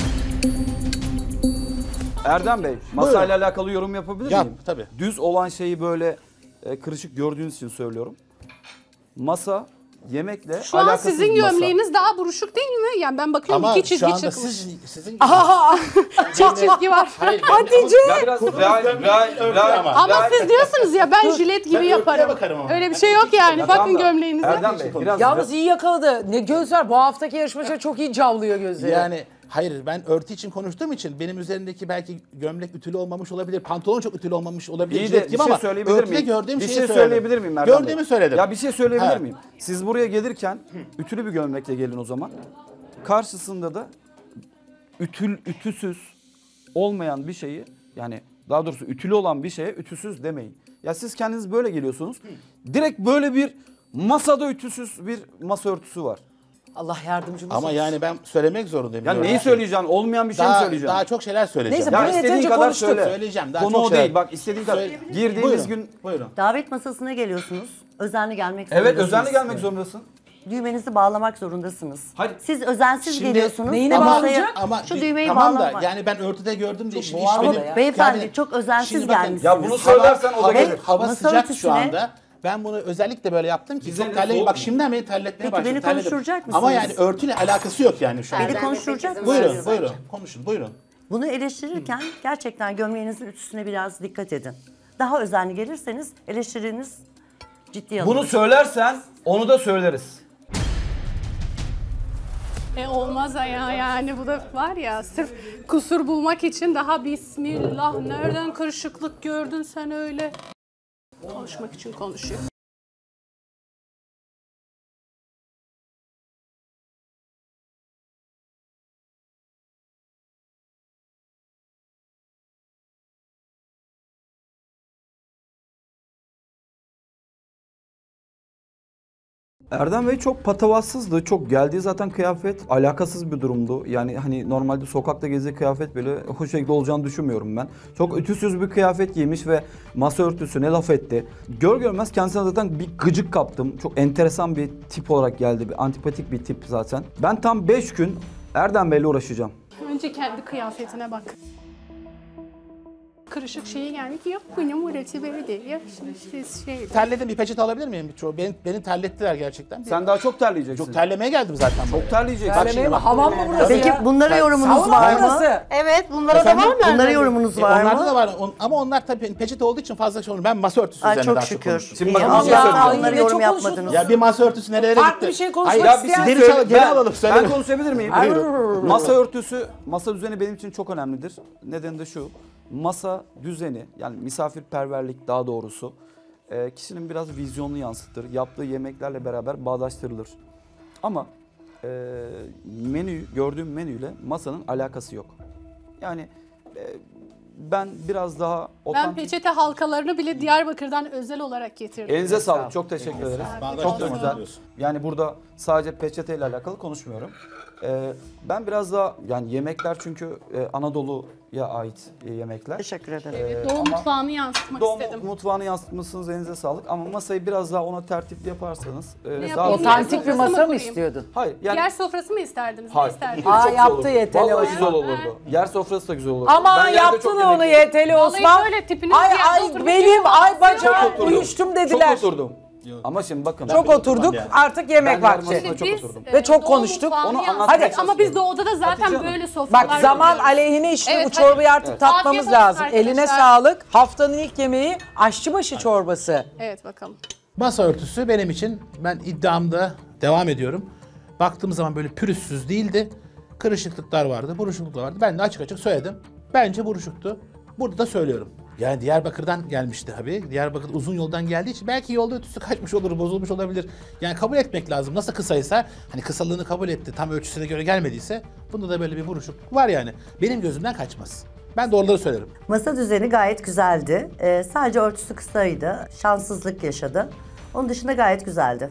Erdem Bey, masayla alakalı yorum yapabilir Yap, miyim? tabii. Düz olan şeyi böyle e, kırışık gördüğünüz için söylüyorum. Masa yemekle Şu an alakasız sizin bir masa. gömleğiniz daha buruşuk değil mi? Yani ben bakıyorum Ama iki çizgi şu anda çıkmış. siz, sizin Çift çizgi var. Hayır, ben- Hatice! Ya biraz real, real, Örtü real, ama. Ama real- siz diyorsunuz ya ben jilet gibi Ben örtüye yaparım. bakarım ama. Öyle bir şey yok yani. Ya Bakın tamam da, gömleğinize. Erdem Bey biraz Yalnız iyi yakaladı. Ne göz var. Bu haftaki yarışmacı çok iyi cavlıyor gözleri. Yani hayır ben örtü için konuştuğum için benim üzerindeki belki gömlek ütülü olmamış olabilir. Pantolon çok ütülü olmamış olabilir. İyi de jilet bir gibi şey ama söyleyebilir örtüde miyim? gördüğüm bir şeyi şey söyledim. söyleyebilir miyim Erdem Bey? Gördüğümü söyledim. Ya bir şey söyleyebilir Ha. miyim? Siz buraya gelirken ütülü bir gömlekle gelin o zaman. Karşısında da ütül ütüsüz olmayan bir şeyi yani daha doğrusu ütülü olan bir şeye ütüsüz demeyin. Ya siz kendiniz böyle geliyorsunuz. Direkt böyle bir masada ütüsüz bir masa örtüsü var. Allah yardımcımız Ama olsun. yani ben söylemek zorundayım. Ya Böyle neyi bir şey. söyleyeceksin? Olmayan bir şey mi Daha, söyleyeceksin? daha çok şeyler söyleyeceğim. Neyse, Ya bunu istediğin yeterince kadar konuştuk. söyle. Söyleyeceğim, daha Konu çok o şeyler. değil. Bak istediğin kadar. Söyle- Girdiğimiz Buyurun, gün Buyurun. Davet masasına geliyorsunuz. Özenli gelmek evet zorundasınız. özenli gelmek zorundasın. düğmenizi bağlamak zorundasınız. Hayır. Siz özensiz Şimdi geliyorsunuz. neyine ama bağlayacak? masaya Ama şu düğmeyi tamam da bağlamak. yani ben örtüde gördüm diye şimdi iş boğar benim. da ya. Beyefendi Yani çok özensiz şimdi bakın, gelmişsiniz. Ya bunu söylersen o da hava, gelir. hava Masa sıcak şu örtüsüne- anda. Ben bunu özellikle böyle yaptım ki Bize çok ne terledim. soğuk Bak mu? şimdiden beni terletmeye Peki, başladı. beni terledim. konuşturacak Ama mısınız? yani örtüyle alakası yok yani şu an. Beni konuşturacak mısınız? Buyurun buyurun konuşun buyurun. Bunu eleştirirken gerçekten gömleğinizin ütüsüne biraz dikkat edin. Daha özenli gelirseniz eleştiriniz ciddiye alınır. Bunu söylersen onu da söyleriz. E olmaz ya yani bu da var ya sırf kusur bulmak için daha bismillah nereden kırışıklık gördün sen öyle. Konuşmak için konuşuyor. Erdem Bey çok patavatsızdı. Çok geldiği zaten kıyafet alakasız bir durumdu. Yani hani normalde sokakta gezdiği kıyafet bile o şekilde olacağını düşünmüyorum ben. Çok ütüsüz bir kıyafet giymiş ve masa örtüsüne laf etti. Gör görmez kendisine zaten bir gıcık kaptım. Çok enteresan bir tip olarak geldi. Bir antipatik bir tip zaten. Ben tam beş gün Erdem Bey'le uğraşacağım. Önce kendi kıyafetine bak. Kırışık şeyi gelmiş yok bunun burası böyle değil. Ya işte şey. Terledim bir peçete alabilir miyim? Çok, beni, beni terlettiler gerçekten. Sen daha çok terleyeceksin. Çok terlemeye geldim zaten. Çok terleyeceksin. Terlemeye mi? Hamam mı burası Peki ya? bunlara yorumunuz Sauna var mı? burası. Evet bunlara Efendim? da var mı? Bunlara yorumunuz E, var onlarda mı? da var On- ama onlar tabii peçete olduğu için fazla şey olur. Ben masa örtüsü Ay üzerine çok daha çok şükür. konuşurum. Şimdi İyi, bakın bir şey Allah'tan söyleyeceğim. onlara Yine yorum çok yapmadınız. konuşuyorsunuz. Ya bir masa örtüsü nerelere Farklı gitti? bir şey Hayır, konuşmak ya bir isteyen- geri, Söyle- çal- geri ben- alalım Ben söyleyelim. konuşabilir miyim? Buyurun. Masa örtüsü, masa düzeni benim için çok önemlidir. Nedeni de şu. Masa düzeni, yani misafirperverlik daha doğrusu, e, kişinin biraz vizyonunu yansıtır. Yaptığı yemeklerle beraber bağdaştırılır. Ama e, menü, gördüğüm menüyle masanın alakası yok. Yani e, ben biraz daha Ben otantik... peçete halkalarını bile Diyarbakır'dan özel olarak getirdim. Elinize sağlık. Çok teşekkür ederiz. Çok da güzel. diyorsun. Yani burada sadece peçeteyle alakalı konuşmuyorum. Ee, ben biraz daha yani yemekler çünkü e, Anadolu'ya ait e, yemekler. Teşekkür ederim. Evet, Doğu ama mutfağını yansıtmak Doğu istedim. mutfağını yansıtmışsınız, elinize sağlık. Ama masayı biraz daha ona tertipli yaparsanız e, Ne daha yapayım? güzel. Otantik bir Sofrasını masa mı kurayım. istiyordun? Hayır yani Yer sofrası mı isterdiniz? Ne hayır. isterdiniz? Aa, Çok güzel yaptı olurdu. yeteli Vallahi Osman. güzel olurdu. Yer sofrası da güzel olurdu. Aman Ben yerde yaptın çok onu yemek yedim. yeteli Vallahi Osman. şöyle tipiniz Ay bir yerde ay oturup benim yiyor, ay basıyor. bacağım Çok oturdum. uyuştum dediler. Çok oturdum. Ama şimdi bakın. Çok oturduk yani. artık yemek Ben vakti. yarın çok Biz, oturdum. e, Ve çok Doğu konuştuk. mutfağını Onu yansıttık. anlatmaya Hadi. Ama biz doğuda da zaten Hatice Hanım. böyle sofralar Bak zaman yapıyoruz. aleyhine işli Evet, bu hadi. çorbayı artık Evet. tatmamız Afiyet olsun lazım. arkadaşlar. Eline sağlık. Haftanın ilk yemeği aşçıbaşı çorbası. Evet bakalım. Masa örtüsü benim için ben iddiamda devam ediyorum. Baktığım zaman böyle pürüzsüz değildi. Kırışıklıklar vardı, buruşukluklar vardı. Ben de açık açık söyledim. Bence buruşuktu. Burada da söylüyorum. Yani Diyarbakır'dan gelmişti tabii. Diyarbakır uzun yoldan geldiği için belki yolda ütüsü kaçmış olur, bozulmuş olabilir. Yani kabul etmek lazım. Nasıl kısaysa, hani kısalığını kabul etti, tam ölçüsüne göre gelmediyse bunda da böyle bir buruşukluk var yani. Benim gözümden kaçmaz. Ben doğruları söylerim. Masa düzeni gayet güzeldi. Ee, sadece örtüsü kısaydı. Şanssızlık yaşadı. Onun dışında gayet güzeldi.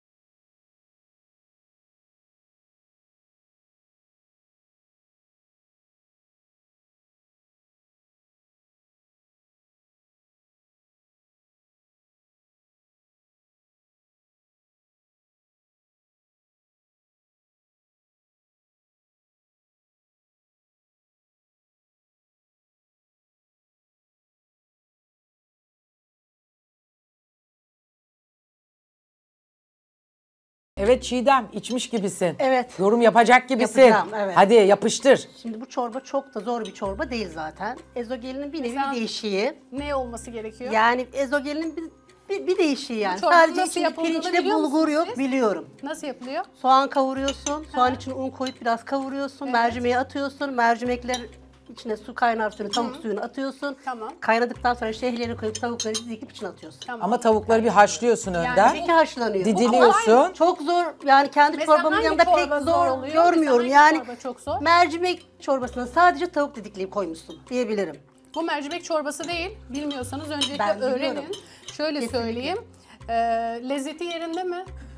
Evet Çiğdem içmiş gibisin. Evet. Yorum yapacak gibisin. Yapacağım, evet. Hadi yapıştır. Şimdi bu çorba çok da zor bir çorba değil zaten. Ezogelinin bir nevi Mesela- bir değişiği. Ne olması gerekiyor? Yani ezogelinin bir, bir, bir değişiği yani. çorbanın Sadece nasıl içinde yapıldığını pirinçle biliyor bulgur musunuz yok siz? biliyorum. Nasıl yapılıyor? Soğan kavuruyorsun, soğan içine un koyup biraz kavuruyorsun, Evet. mercimeği atıyorsun, mercimekler içine su kaynar suyunu, tavuk suyunu atıyorsun. Tamam. Kaynadıktan sonra şehriyerini koyup tavukları dizikip içine atıyorsun. Tamam. Ama tavukları bir haşlıyorsun önden. Tabii ki haşlanıyor. Didiliyorsun. Çok zor yani kendi Mesela çorbamın hangi yanında pek çorba zor, zor oluyor? görmüyorum. Mesela hangi Yani çorba çok zor? mercimek çorbasına sadece tavuk didikleyip koymuşsun diyebilirim. Bu mercimek çorbası değil. Bilmiyorsanız öncelikle Ben biliyorum. öğrenin. Şöyle Kesinlikle. söyleyeyim. Ee, lezzeti yerinde mi?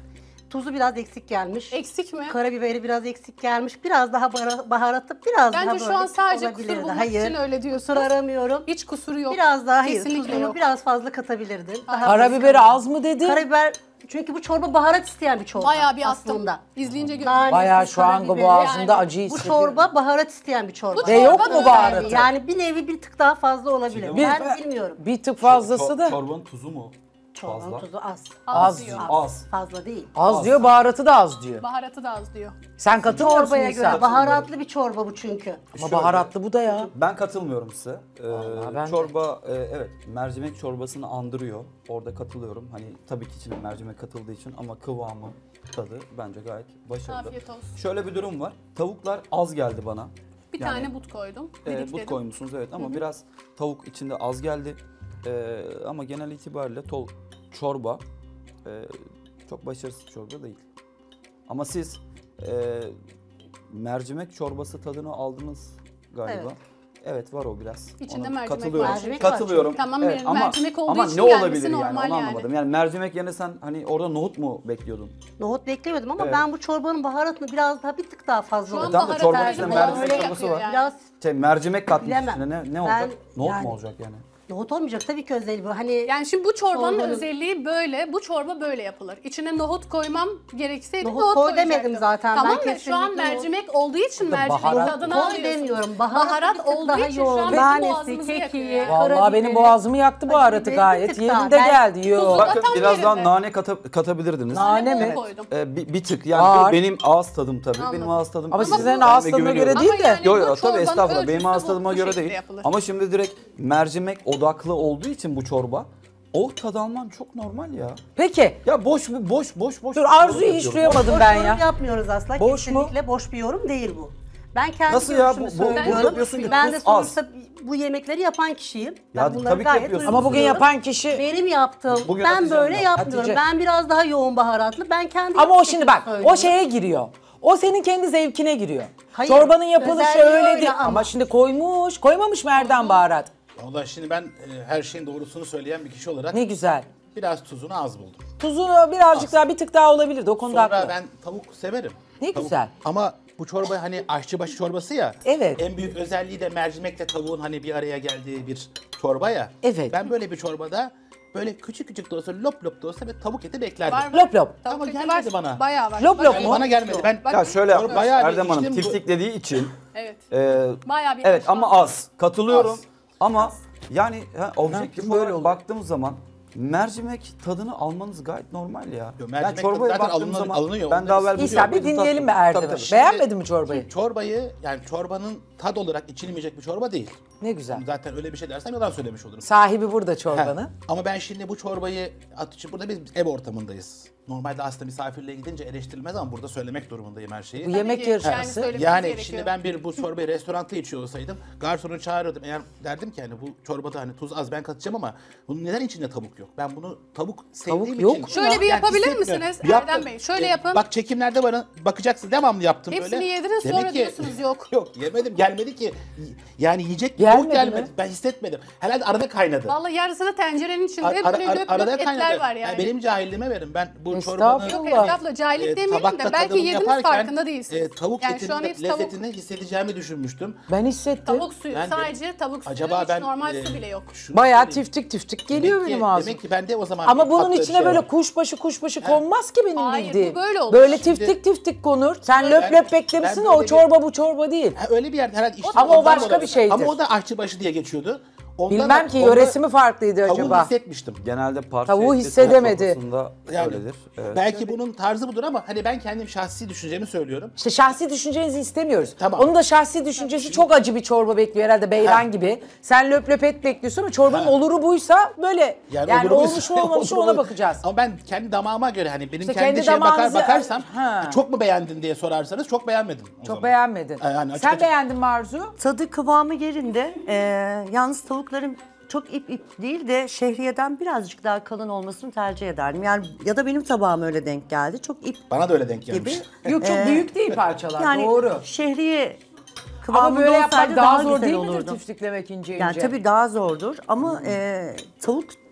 tuzu biraz eksik gelmiş. Eksik mi? Karabiberi biraz eksik gelmiş. Biraz daha bahara- baharatı biraz daha Bence böyle şu an sadece olabilirdi. kusur bulmak Hayır. için öyle diyorsunuz. Kusur aramıyorum. Hiç kusuru yok. Biraz daha hayır. Kesinlikle Tuzunu yok. biraz fazla katabilirdin. Daha Karabiberi az mı dedi? Karabiber çünkü bu çorba baharat isteyen bir çorba. Bayağı bir attım. aslında. İzleyince gördüm. Nanesi, Bayağı şu an karabiberi, boğazımda yani. acı Bu hissediyorum. çorba baharat isteyen bir çorba. Bu Ve yok çorba mu böyle baharatı? Yani bir nevi bir tık daha fazla olabilir. Bir- ben bilmiyorum. Bir tık fazlası da Çorbanın tuzu mu? Çorbanın Fazla. tuzu az. az diyor. diyor. Az. Fazla değil. Az diyor, baharatı da az diyor. Baharatı da az diyor. Sen katılmıyor musun Çorbaya Nisa? göre baharatlı bir çorba bu çünkü. Ama baharatlı bu da ya. Ben katılmıyorum size. Ee, Vallahi ben de. çorba e, evet mercimek çorbasını andırıyor. Orada katılıyorum. Hani tabii ki içine mercimek katıldığı için ama kıvamı, tadı bence gayet başarılı. Afiyet olsun. Şöyle bir durum var. Tavuklar az geldi bana. Bir Yani, tane but koydum. E, Dedik but dedim. koymuşsunuz evet ama biraz tavuk içinde az geldi. E, ama genel itibariyle tol, çorba e, çok başarısız çorba değil. Ama siz e, mercimek çorbası tadını aldınız galiba. Evet. Evet var o biraz. İçinde Ona mercimek katılıyorum. var. Mercimek var katılıyorum. Tamam, evet, ama, mercimek olduğu ama için ne gelmesi olabilir yani normal onu yani. anlamadım. Yani mercimek yerine sen hani orada nohut mu bekliyordun? Nohut beklemedim ama Evet. ben bu çorbanın baharatını biraz daha bir tık daha fazla Şu an oldu. tamam da baharat çorbanın tercih içinde boğazını mercimek yakıyor çorbası var. yani. Biraz Şey, mercimek katmış Bilemem. içine ne, ne Ben- olacak? Nohut yani- mu olacak yani? nohut olmayacak tabii ki özel bu. Hani Yani şimdi bu çorbanın Çorbanın- özelliği böyle. Bu çorba böyle yapılır. İçine nohut koymam gerekseydi Nohut nohut, koy koyacaktım. demedim zaten. Tamam Ben mı? Şu an kesinlikle mercimek olduğu için mercimek baharat- tadını koy alıyorsunuz. demiyorum. Baharat, Baharat bir tık olduğu daha için şu an yoğun. bizim Nanesi, boğazımızı yakıyor kekiği, yani. Vallahi karabiberi, benim boğazımı yaktı baharatı acı biberi gayet. bir tık daha. Yerinde Ben- geldi. Yo. Tuzu- Bakın tam biraz daha yerinde. nane kata- katabilirdiniz. Nane mi? Bol koydum. Ee, bir, bir tık yani Var. bu benim ağız tadım tabii. Anladım. Benim ağız tadım. Ama Ben sizlerin de ağız tadına güveniyorum. göre değil Ama de. yani Yo bu yo tabii çorbanın estağfurullah benim ölçüsü ağız bu- tadıma bu göre şekilde değil. yapılır. Ama şimdi direkt mercimek odaklı olduğu için bu çorba o tad alman çok normal ya. Peki. Ya boş bu boş boş boş. Dur Arzu'yu yorum hiç yapıyorum. duyamadım Boş ben yorum ya. yapmıyoruz asla. Boş mu? Kesinlikle boş bir yorum değil bu. Ben kendi Nasıl ya? görüşümü Bu- bu- söylüyorum. burada diyorsun ki ben de tuz az. sonuçta bu yemekleri yapan kişiyim. Ben Ya bunları tabii ki gayet yapıyorsun. Ama bugün uyguluyorum. yapan kişi... Benim yaptığım, Bugün ben Hatice'm böyle yaptı. yapmıyorum. Hatice. Ben biraz daha yoğun baharatlı. Ben kendi Ama o yaptığım şimdi bak, şekilde o söylüyorum. şeye giriyor. O senin kendi zevkine giriyor. Hayır, Çorbanın yapılışı özelliği öyle öyle değil. ama. Ama şimdi koymuş, koymamış mı Erdem baharat? Vallahi şimdi ben e, her şeyin doğrusunu söyleyen bir kişi olarak Ne güzel. biraz tuzunu az buldum. Tuzu birazcık daha, bir tık daha olabilirdi. O konuda Sonra haklı. ben tavuk severim. Ne Tavuk- güzel. Ama bu çorba hani aşçıbaşı çorbası ya. Evet. En büyük özelliği de mercimekle tavuğun hani bir araya geldiği bir çorba ya. Evet. Ben böyle bir çorbada böyle küçük küçük de olsa lop lop da olsa bir tavuk eti beklerdim. Var, var. Lop lop. Ama Tavuk eti gelmedi var. bana. Bayağı var. Lop Bak- lop Yani mu? bana gelmedi. Ben Bak- Ya şöyle Çorba yapmış bayağı bir Erdem Hanım içtim bu- tiftiklediği için Evet. e, Bayağı bir evet ama haşlandı. az. Katılıyorum. Az. Ama yani ha, objektif yapayım, böyle olarak oldu. baktığımız zaman mercimek tadını almanız gayet normal ya. Yo, mercimek yani çorbaya zaten baktığım alınır- zaman alınıyor, ben onu daha biz- evvel bu İsa bir çorbayı dinleyelim mi tattım. Erdem'i? Tabii, tabii. Beğenmedin mi çorbayı? Çorbayı yani çorbanın tad olarak içilmeyecek bir çorba değil. Ne güzel. Zaten öyle bir şey dersem yalan söylemiş olurum. Sahibi burada He. çorbanın. Ama ben şimdi bu çorbayı at için burada biz ev ortamındayız. Normalde aslında misafirliğe gidince eleştirilmez ama burada söylemek durumundayım her şeyi. Bu yemek ki, yani yarışması. söylememiz Yani gerekiyor. şimdi ben bir bu çorbayı restoranda içiyor olsaydım garsonu çağırırdım. Eğer derdim ki hani bu çorbada hani tuz az ben katacağım ama bunun neden içinde tavuk yok? Ben bunu tavuk sevdiğim yok için. mu Şöyle bir yapabilir hissetmiyorum. misiniz Erdem Yaptım. Bey? Şöyle E, yapın. Bak çekimlerde bana bakacaksın devamlı yaptım Hepsini böyle. yediniz, Demek sonra ki- diyorsunuz yok. Yok yemedim gelmedi ki. Yani yiyecek Gelmedi tavuk gelmedi. mi? Ben hissetmedim. Herhalde arada kaynadı. Vallahi yarısını tencerenin içinde Ar- hep ara- böyle ara- löp löp arada etler kaynadı. var yani. benim cahilliğime verin. Ben bu Estağfurullah. çorbanın Yok Allah. Estağfurullah cahillik e, demeyelim tabakta de belki tadımını yediniz yaparken, farkında değilsiniz. e, tavuk yani etinin şu an hepsi tavuk. lezzetini hissedeceğimi düşünmüştüm. Ben hissettim. Tavuk suyu Ben de- sadece tavuk suyu Acaba hiç ben normal e, su bile yok. şunu Bayağı söyleyeyim. tiftik tiftik geliyor Demek ki- benim ağzım. Demek ki bende o zaman Ama bir bunun farklı bir içine şey böyle var. kuşbaşı kuşbaşı konmaz ki benim Hayır, bu bildiğim. böyle olur. Böyle Şimdi- tiftik tiftik konur. Sen Ben- löp löp beklemişsin ben o böyle bir- çorba bu çorba değil. Ha, öyle bir yer herhalde işte Ama o ondan başka olabilir. bir şeydir. Ama o da aşçıbaşı diye geçiyordu. Ondan Bilmem da- ki onda yöresi mi farklıydı Tavuğu acaba? hissetmiştim. Genelde parça Tavuğu etli hissedemedi. tavuk sofrasında Yani öyledir. Evet. belki bunun tarzı budur ama hani ben kendim şahsi düşüncemi söylüyorum. İşte şahsi düşüncenizi istemiyoruz. Tamam. Onun da şahsi düşüncesi çok acı bir çorba bekliyor herhalde beyran Ha. gibi. Sen löp löp et bekliyorsun ama çorbanın Ha. oluru buysa böyle. Yani, olur mu? olmuş mu olmamış mı Olur ona mu? bakacağız. Ama ben kendi damağıma göre hani benim İşte kendi, kendi şeye bakar damağınızı- bakarsam Ha. çok mu beğendin diye sorarsanız çok beğenmedim. o Çok zaman. beğenmedin. Yani açık Sen açık- beğendin mi Arzu? Tadı kıvamı yerinde. Ee, yalnız tavukların çok ip ip değil de şehriyeden birazcık daha kalın olmasını tercih ederdim. Yani ya da benim tabağım öyle denk geldi. Çok ip Bana da öyle denk gibi. gelmiş. Yok çok Ee, büyük değil parçalar Yani doğru. şehriye Ama kıvamında böyle yapmak olsaydı daha, daha, zor güzel değil midir olurdu. tiftiklemek ince ince? Yani tabii daha zordur ama e, tavuk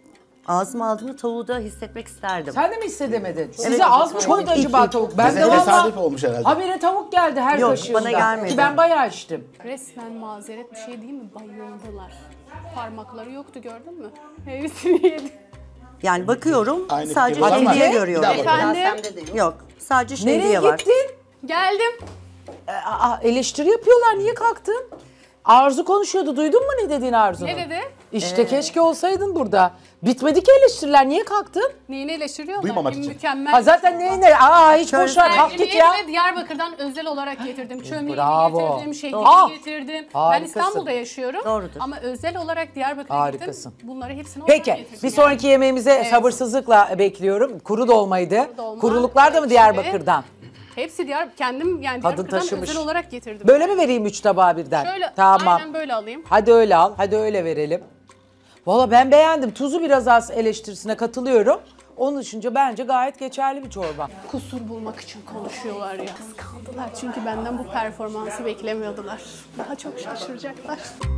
Ağzıma aldığımda tavuğu da hissetmek isterdim. Sen de mi hissedemedin? Size Evet, az mı çok koydu ilk, acaba ilk. tavuk? Ben Bize de tesadüf valla olmuş herhalde. habire tavuk geldi her Yok, kaşığında. bana gelmedi. Ki ben bayağı içtim. Resmen mazeret bir şey değil mi? Bayıldılar. Parmakları yoktu gördün mü? Hepsini yedi. Yani bakıyorum Aynı sadece fikirde ama- şehriye Bir görüyorum. daha bakalım. Efendim? Yok sadece Nereye şehriye var. gittin? Geldim. E, Aa, eleştiri yapıyorlar. Niye kalktın? Arzu konuşuyordu. Duydun mu ne dediğini Arzu'nun? Ne dedi? İşte keşke olsaydın burada. Bitmedi ki eleştiriler. Niye kalktın? Neyini eleştiriyorlar? Duymamak Bir için. Mükemmel. Ha zaten neyine? Aa hiç boş ver. Kalk git ya. Evime Diyarbakır'dan özel olarak getirdim. Çömleğini Bravo. getirdim, şehriyeni Ah! getirdim. Harikasın. Ben İstanbul'da yaşıyorum. Doğrudur. Ama özel olarak Diyarbakır'a Harikasın. gittim. Bunları hepsini oradan Peki getirdim. bir yani. sonraki yemeğimize Evet. sabırsızlıkla bekliyorum. Kuru dolmaydı. Kuru dolma, Kuruluklar da mı içinde- Diyarbakır'dan? Hepsi Diyar kendim yani Kadın Diyarbakır'dan taşımış. özel olarak getirdim. Böyle mi vereyim üç tabağı birden? Şöyle Tamam. aynen böyle alayım. Hadi öyle al. Hadi öyle verelim. Valla ben beğendim. Tuzu biraz az eleştirisine katılıyorum. Onun dışında bence gayet geçerli bir çorba. Kusur bulmak için konuşuyorlar ya. Kıskandılar çünkü benden bu performansı beklemiyordular. Daha çok şaşıracaklar.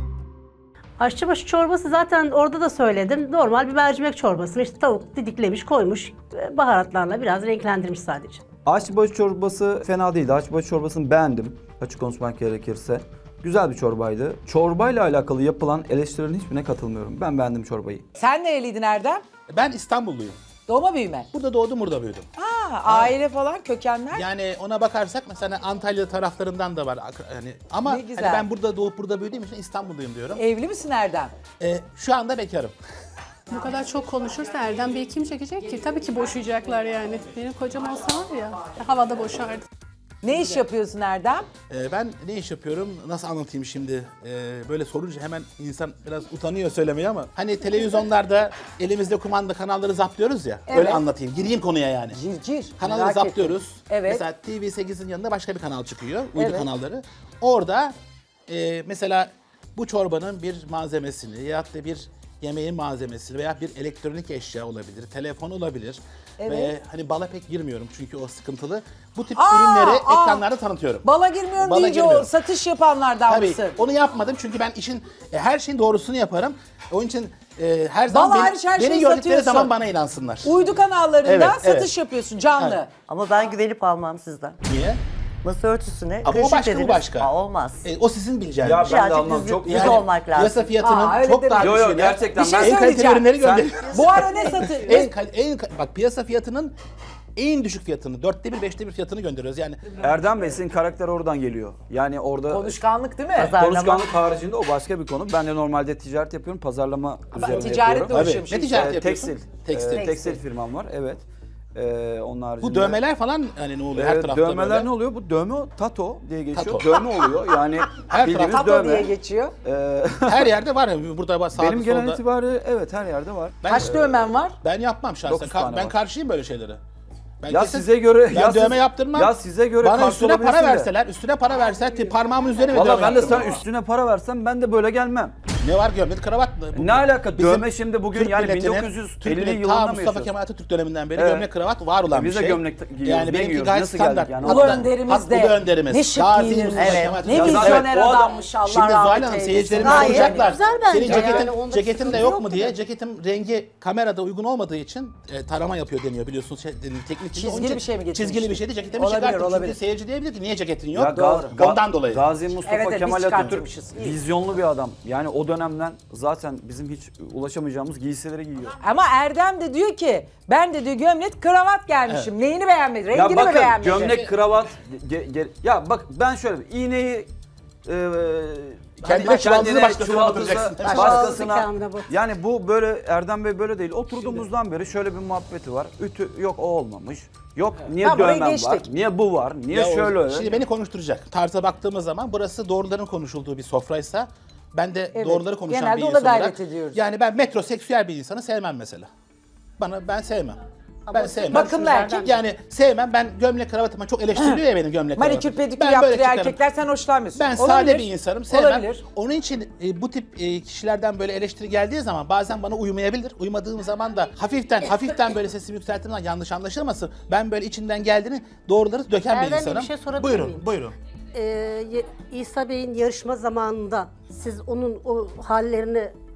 Aşçıbaşı çorbası zaten orada da söyledim. Normal bir mercimek çorbası. İşte tavuk didiklemiş, koymuş. Baharatlarla biraz renklendirmiş sadece. Aşçıbaşı çorbası fena değildi. Aşçıbaşı çorbasını beğendim. Açık konuşmak gerekirse. Güzel bir çorbaydı. Çorbayla alakalı yapılan eleştirilerin hiçbirine katılmıyorum. Ben beğendim çorbayı. Sen nereliydin Erdem? Ben İstanbulluyum. Doğma büyüme. Burada doğdum, burada büyüdüm. Ha, aile falan kökenler. Yani ona bakarsak mesela Antalya taraflarından da var. Yani ama Ne güzel. hani ben burada doğup burada büyüdüğüm için İstanbulluyum diyorum. Evli misin Erdem? Ee, şu anda bekarım. Bu kadar çok konuşursa Erdem Bey kim çekecek ki? Tabii ki boşayacaklar yani. Benim kocam olsa var ya havada boşardı. Ne iş yapıyorsun Erdem? Ee, ben ne iş yapıyorum? Nasıl anlatayım şimdi? Ee, böyle sorunca hemen insan biraz utanıyor söylemeye ama hani televizyonlarda elimizde kumanda kanalları zaplıyoruz ya. Evet. Öyle anlatayım. Gireyim konuya yani. Gir gir. Kanalları Merak zaplıyoruz. ettim. Evet. Mesela T V sekizin yanında başka bir kanal çıkıyor. Uydu Evet. kanalları. Orada e, mesela bu çorbanın bir malzemesini ya da bir yemeğin malzemesini veya bir elektronik eşya olabilir, telefon olabilir. Evet. Ve hani bala pek girmiyorum çünkü o sıkıntılı. Bu tip Aa, ürünleri aa. ekranlarda tanıtıyorum. Bala girmiyorum Bala deyince o girmiyorum. satış yapanlardan Tabii mısın? onu yapmadım çünkü ben işin e, her şeyin doğrusunu yaparım. Onun için e, her zaman Bala beni, hariç her beni şeyi gördükleri satıyorsun. zaman bana inansınlar. Uydu kanallarında Evet, satış evet. yapıyorsun canlı. Evet. Ama ben güvenip almam sizden. Niye? Masa örtüsüne Ama o kaşık başka, bu dediniz. başka. Aa, olmaz. E, o sizin bileceğiniz. Ya bir şey. ben de Birazcık anlamam. düz, Çok düz yani- olmak lazım. Piyasa fiyatının Aa, öyle çok deme. daha Yo, yo, düşüğüne gerçekten Bir şey ben- en kaliteli söyleyeceğim. ürünleri Sen- gönderiyoruz. Bu ara ne satı? en, kal- en ka- bak piyasa fiyatının en düşük fiyatını, dörtte bir, beşte bir fiyatını gönderiyoruz. Yani Erdem Bey sizin karakter oradan geliyor. Yani orada Konuşkanlık değil mi? Pazar- konuşkanlık haricinde o başka bir konu. Ben de normalde ticaret yapıyorum. Pazarlama üzerine ticaretle yapıyorum. uğraşıyorum. Tabii. Ne şimdi. ticaret Ee, yapıyorsun? tekstil. Tekstil. Ee, tekstil firmam var. Evet. Ee, onun haricinde. bu dövmeler falan hani ne oluyor her Ee, tarafta dövmeler böyle. ne oluyor? Bu dövme o, tato diye geçiyor. Tato. Dövme oluyor. Yani Her bildiğimiz taraf- Tato dövme. diye geçiyor. Ee, Her yerde var ya burada var sağda benim genel solda. itibariyle evet her yerde var. Ben, Kaç dövmen var? ben yapmam şahsen. Dokuz Ka- tane ben var. karşıyım böyle şeylere. Ben Ya kesin- size göre ben ya dövme siz- yaptırmam. Ya size göre Bana karşı üstüne para olabilirsin de. verseler, üstüne para verseler te- parmağımın üzerine bir Valla dövme ben de yaptırmam. sana üstüne para versem ben de böyle gelmem. Ne var gömlek kravat mı? Bu- Ne alaka? bizim Dövme şimdi bugün Türk yani milletinin- bin dokuz yüz Türk elli milleti- yılında ta mı Mustafa yaşıyoruz? Kemal Atatürk döneminden beri Evet. gömlek kravat var olan E biz bir de şey. gömlek ta- giyiyoruz, Yani ne benimki giyiyoruz? gayet Nasıl geldik standart. yani? Ulu Hatta- önderimiz hatta de Ulu önderimiz. ne şık Gazi giyinirmiş. Mustafa Evet. Kemal Ne Atatürk. Ya vizyoner zaten o adam- adammış Allah Şimdi Zuhal rahmet Hanım eylesin. seyircilerimiz Gayet soracaklar. güzel bence Senin yani, ceketin, onda ceketin de sıkıntı yok yok mu da. diye. Ceketin rengi kamerada uygun olmadığı için e, tarama yapıyor deniyor biliyorsunuz. Şey, teknik Çizgili Onun için bir şey mi getirmişti? Çizgili bir şeydi ceketimi Olabilir, çıkarttım. olabilir. Çünkü seyirci diyebilir ki niye ceketin Ya yok? Ga- Ga- Ondan dolayı. Gazi Mustafa Evet, evet, Kemal biz Atatürk çıkartmışız. İyi. vizyonlu bir adam. Yani o dönemden zaten bizim hiç ulaşamayacağımız giysileri giyiyor. Ama Erdem de diyor ki ben de diyor gömlek kravat gelmişim. Neyini beğenmedi? Rengini Ya mi bakın beğenmedi? gömlek, kravat, ge- ge- ya bak ben şöyle iğneyi e, Kendine hani çuvaldızı başkasına çuvaldızı batıracaksın. başkasına. Kendine bat- Yani bu böyle Erdem Bey böyle değil. Oturduğumuzdan beri şöyle bir muhabbeti var. Ütü yok o olmamış. Yok niye Tamam, orayı dövmem var? geçtik. Niye bu var? Niye Ya o- şöyle öyle? Şimdi beni konuşturacak. Tarza baktığımız zaman burası doğruların konuşulduğu bir sofraysa ben de Evet, doğruları konuşan genelde bir ona insan gayret olarak. ediyoruz. Yani ben metroseksüel bir insanı sevmem mesela. Bana ben sevmem. Ben sevmem. Bakımlı erkek. Yani sevmem. Ben gömlek kravatıma çok eleştiriliyor ya benim gömlek kravatım. Manikür pedikür Ben böyle yaptığı çıkarım. erkekler sen hoşlanmıyorsun. Ben Olabilir. sade bir insanım, sevmem. Olabilir. Onun için e, bu tip e, kişilerden böyle eleştiri geldiği zaman bazen bana uymayabilir. Uymadığım zaman da hafiften hafiften böyle sesimi yükselttiğim zaman yanlış anlaşılmasın. Ben böyle içinden geldiğini doğruları döken bir Erdem Bey, bir insanım. şey sorabilir buyurun, miyim? buyurun. Ee, Ye- İsa Bey'in yarışma zamanında siz onun o hallerini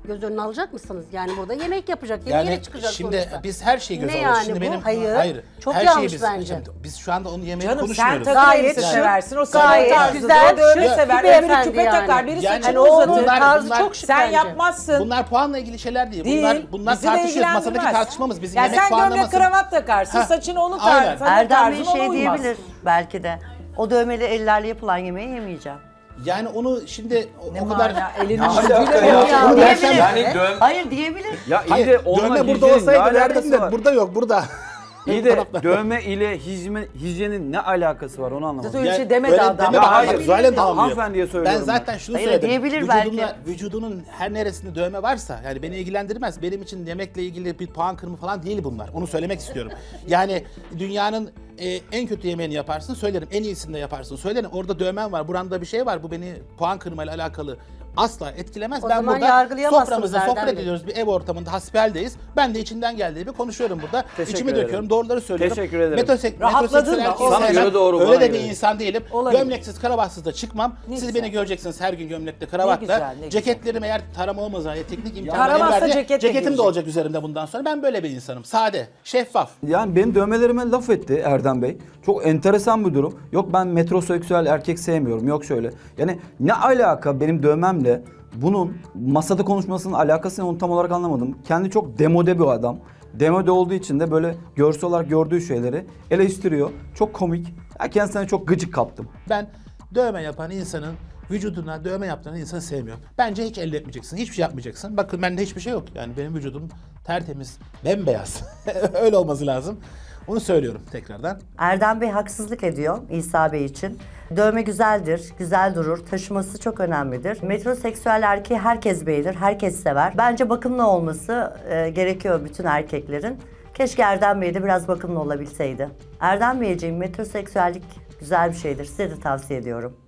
göz önüne alacak mısınız? Yani burada yemek yapacak, yemeğe Yani çıkacak şimdi sonuçta. biz her şeyi göz Ne alıyoruz. yani Şimdi bu? benim Hayır. Çok her yanlış şeyi biz, bence. Şimdi biz şu anda onu yemeği Canım sen konuşmuyoruz. takı Gayet elbise şık, seversin. O gayet senin tarzıdır. güzel, O da öyle şık sever. bir Öbürü beyefendi küpe yani. takar. Biri Yani saçını hani onun uzatır. bunlar- tarzı bunlar- çok şık Sen bence. yapmazsın. Bunlar puanla ilgili şeyler değil. Değil. Bunlar bunlar Bizi de tartışıyoruz. Masadaki ilgilendirmez. tartışmamız bizim Ya yemek sen gömlek puanlaması. kravat takarsın. Heh, Saçını onun aynen. tarzı. Senin Erdem Bey tarzın ona şey uymaz. diyebilir belki de. O dövmeli ellerle yapılan yemeği yemeyeceğim. Yani onu şimdi o, Ne o kadar mana? Elini Ne yüzüyle alaka mi ya? yapıyor? Bunu diyebilir. dersen- Yani dövme... Hayır diyebilir. Ya iyi Hayır, de onunla dövme burada hijyenin ne olsaydı alakası verdim de var? burada yok burada. İyi de dövme ile hijme, hijyenin ne alakası var onu anlamadım. Zaten öyle bir Ya, şey demedi öyle adam. demedi. Ya hayır, Hayır, Zuhal Hanım Ha- tamamlıyor. hanımefendiye Ben söylüyorum zaten şunu Hayır, söyledim. diyebilir Vücuduna, belki. vücudunun her neresinde dövme varsa yani beni ilgilendirmez. Benim için yemekle ilgili bir puan kırımı falan değil bunlar. Onu söylemek istiyorum. Yani dünyanın e, en kötü yemeğini yaparsın söylerim. En iyisini de yaparsın söylerim. Orada dövmen var, buranda bir şey var. Bu beni puan kırmayla alakalı asla etkilemez. O ben zaman burada yargılayamazsınız soframızda Erdem sohbet Bey. ediyoruz. Bir ev ortamında hasbeldeyiz. Ben de içinden geldiği gibi konuşuyorum burada. Teşekkür İçimi ederim. döküyorum. Doğruları söylüyorum. Teşekkür ederim. Metosek, Rahatladın metroseksüel mı? erkeği Sana sevmem. göre doğru, Öyle bana de bir göre. insan değilim. Olabilir. Gömleksiz, kravatsız da çıkmam. Ne Siz güzel. beni göreceksiniz her gün gömlekle, Ne kravatla. güzel, ne güzel. Ceketlerim eğer tarama olmasa, yani teknik imkanlar el Taramazsa verdi, ceket de ceketim de giyecek. olacak üzerimde bundan sonra. Ben böyle bir insanım. Sade, şeffaf. Yani benim dövmelerime laf etti Erdem Bey. Çok enteresan bir durum. Yok ben metroseksüel erkek sevmiyorum. Yok şöyle. Yani ne alaka benim dövmemle bunun masada konuşmasının alakasını onu tam olarak anlamadım. Kendi çok demode bir adam. Demode olduğu için de böyle görsel olarak gördüğü şeyleri eleştiriyor. Çok komik. Ya kendisine çok gıcık kaptım. Ben dövme yapan insanın vücuduna dövme yaptıran insanı sevmiyorum. Bence hiç elde etmeyeceksin. Hiçbir şey yapmayacaksın. Bakın bende hiçbir şey yok. Yani benim vücudum tertemiz, bembeyaz. Öyle olması lazım. Onu söylüyorum tekrardan. Erdem Bey haksızlık ediyor İsa Bey için. Dövme güzeldir, güzel durur, taşıması çok önemlidir. Metroseksüel erkeği herkes beğenir, herkes sever. Bence bakımlı olması e, gerekiyor bütün erkeklerin. Keşke Erdem Bey de biraz bakımlı olabilseydi. Erdem Beyciğim, metroseksüellik güzel bir şeydir. Size de tavsiye ediyorum.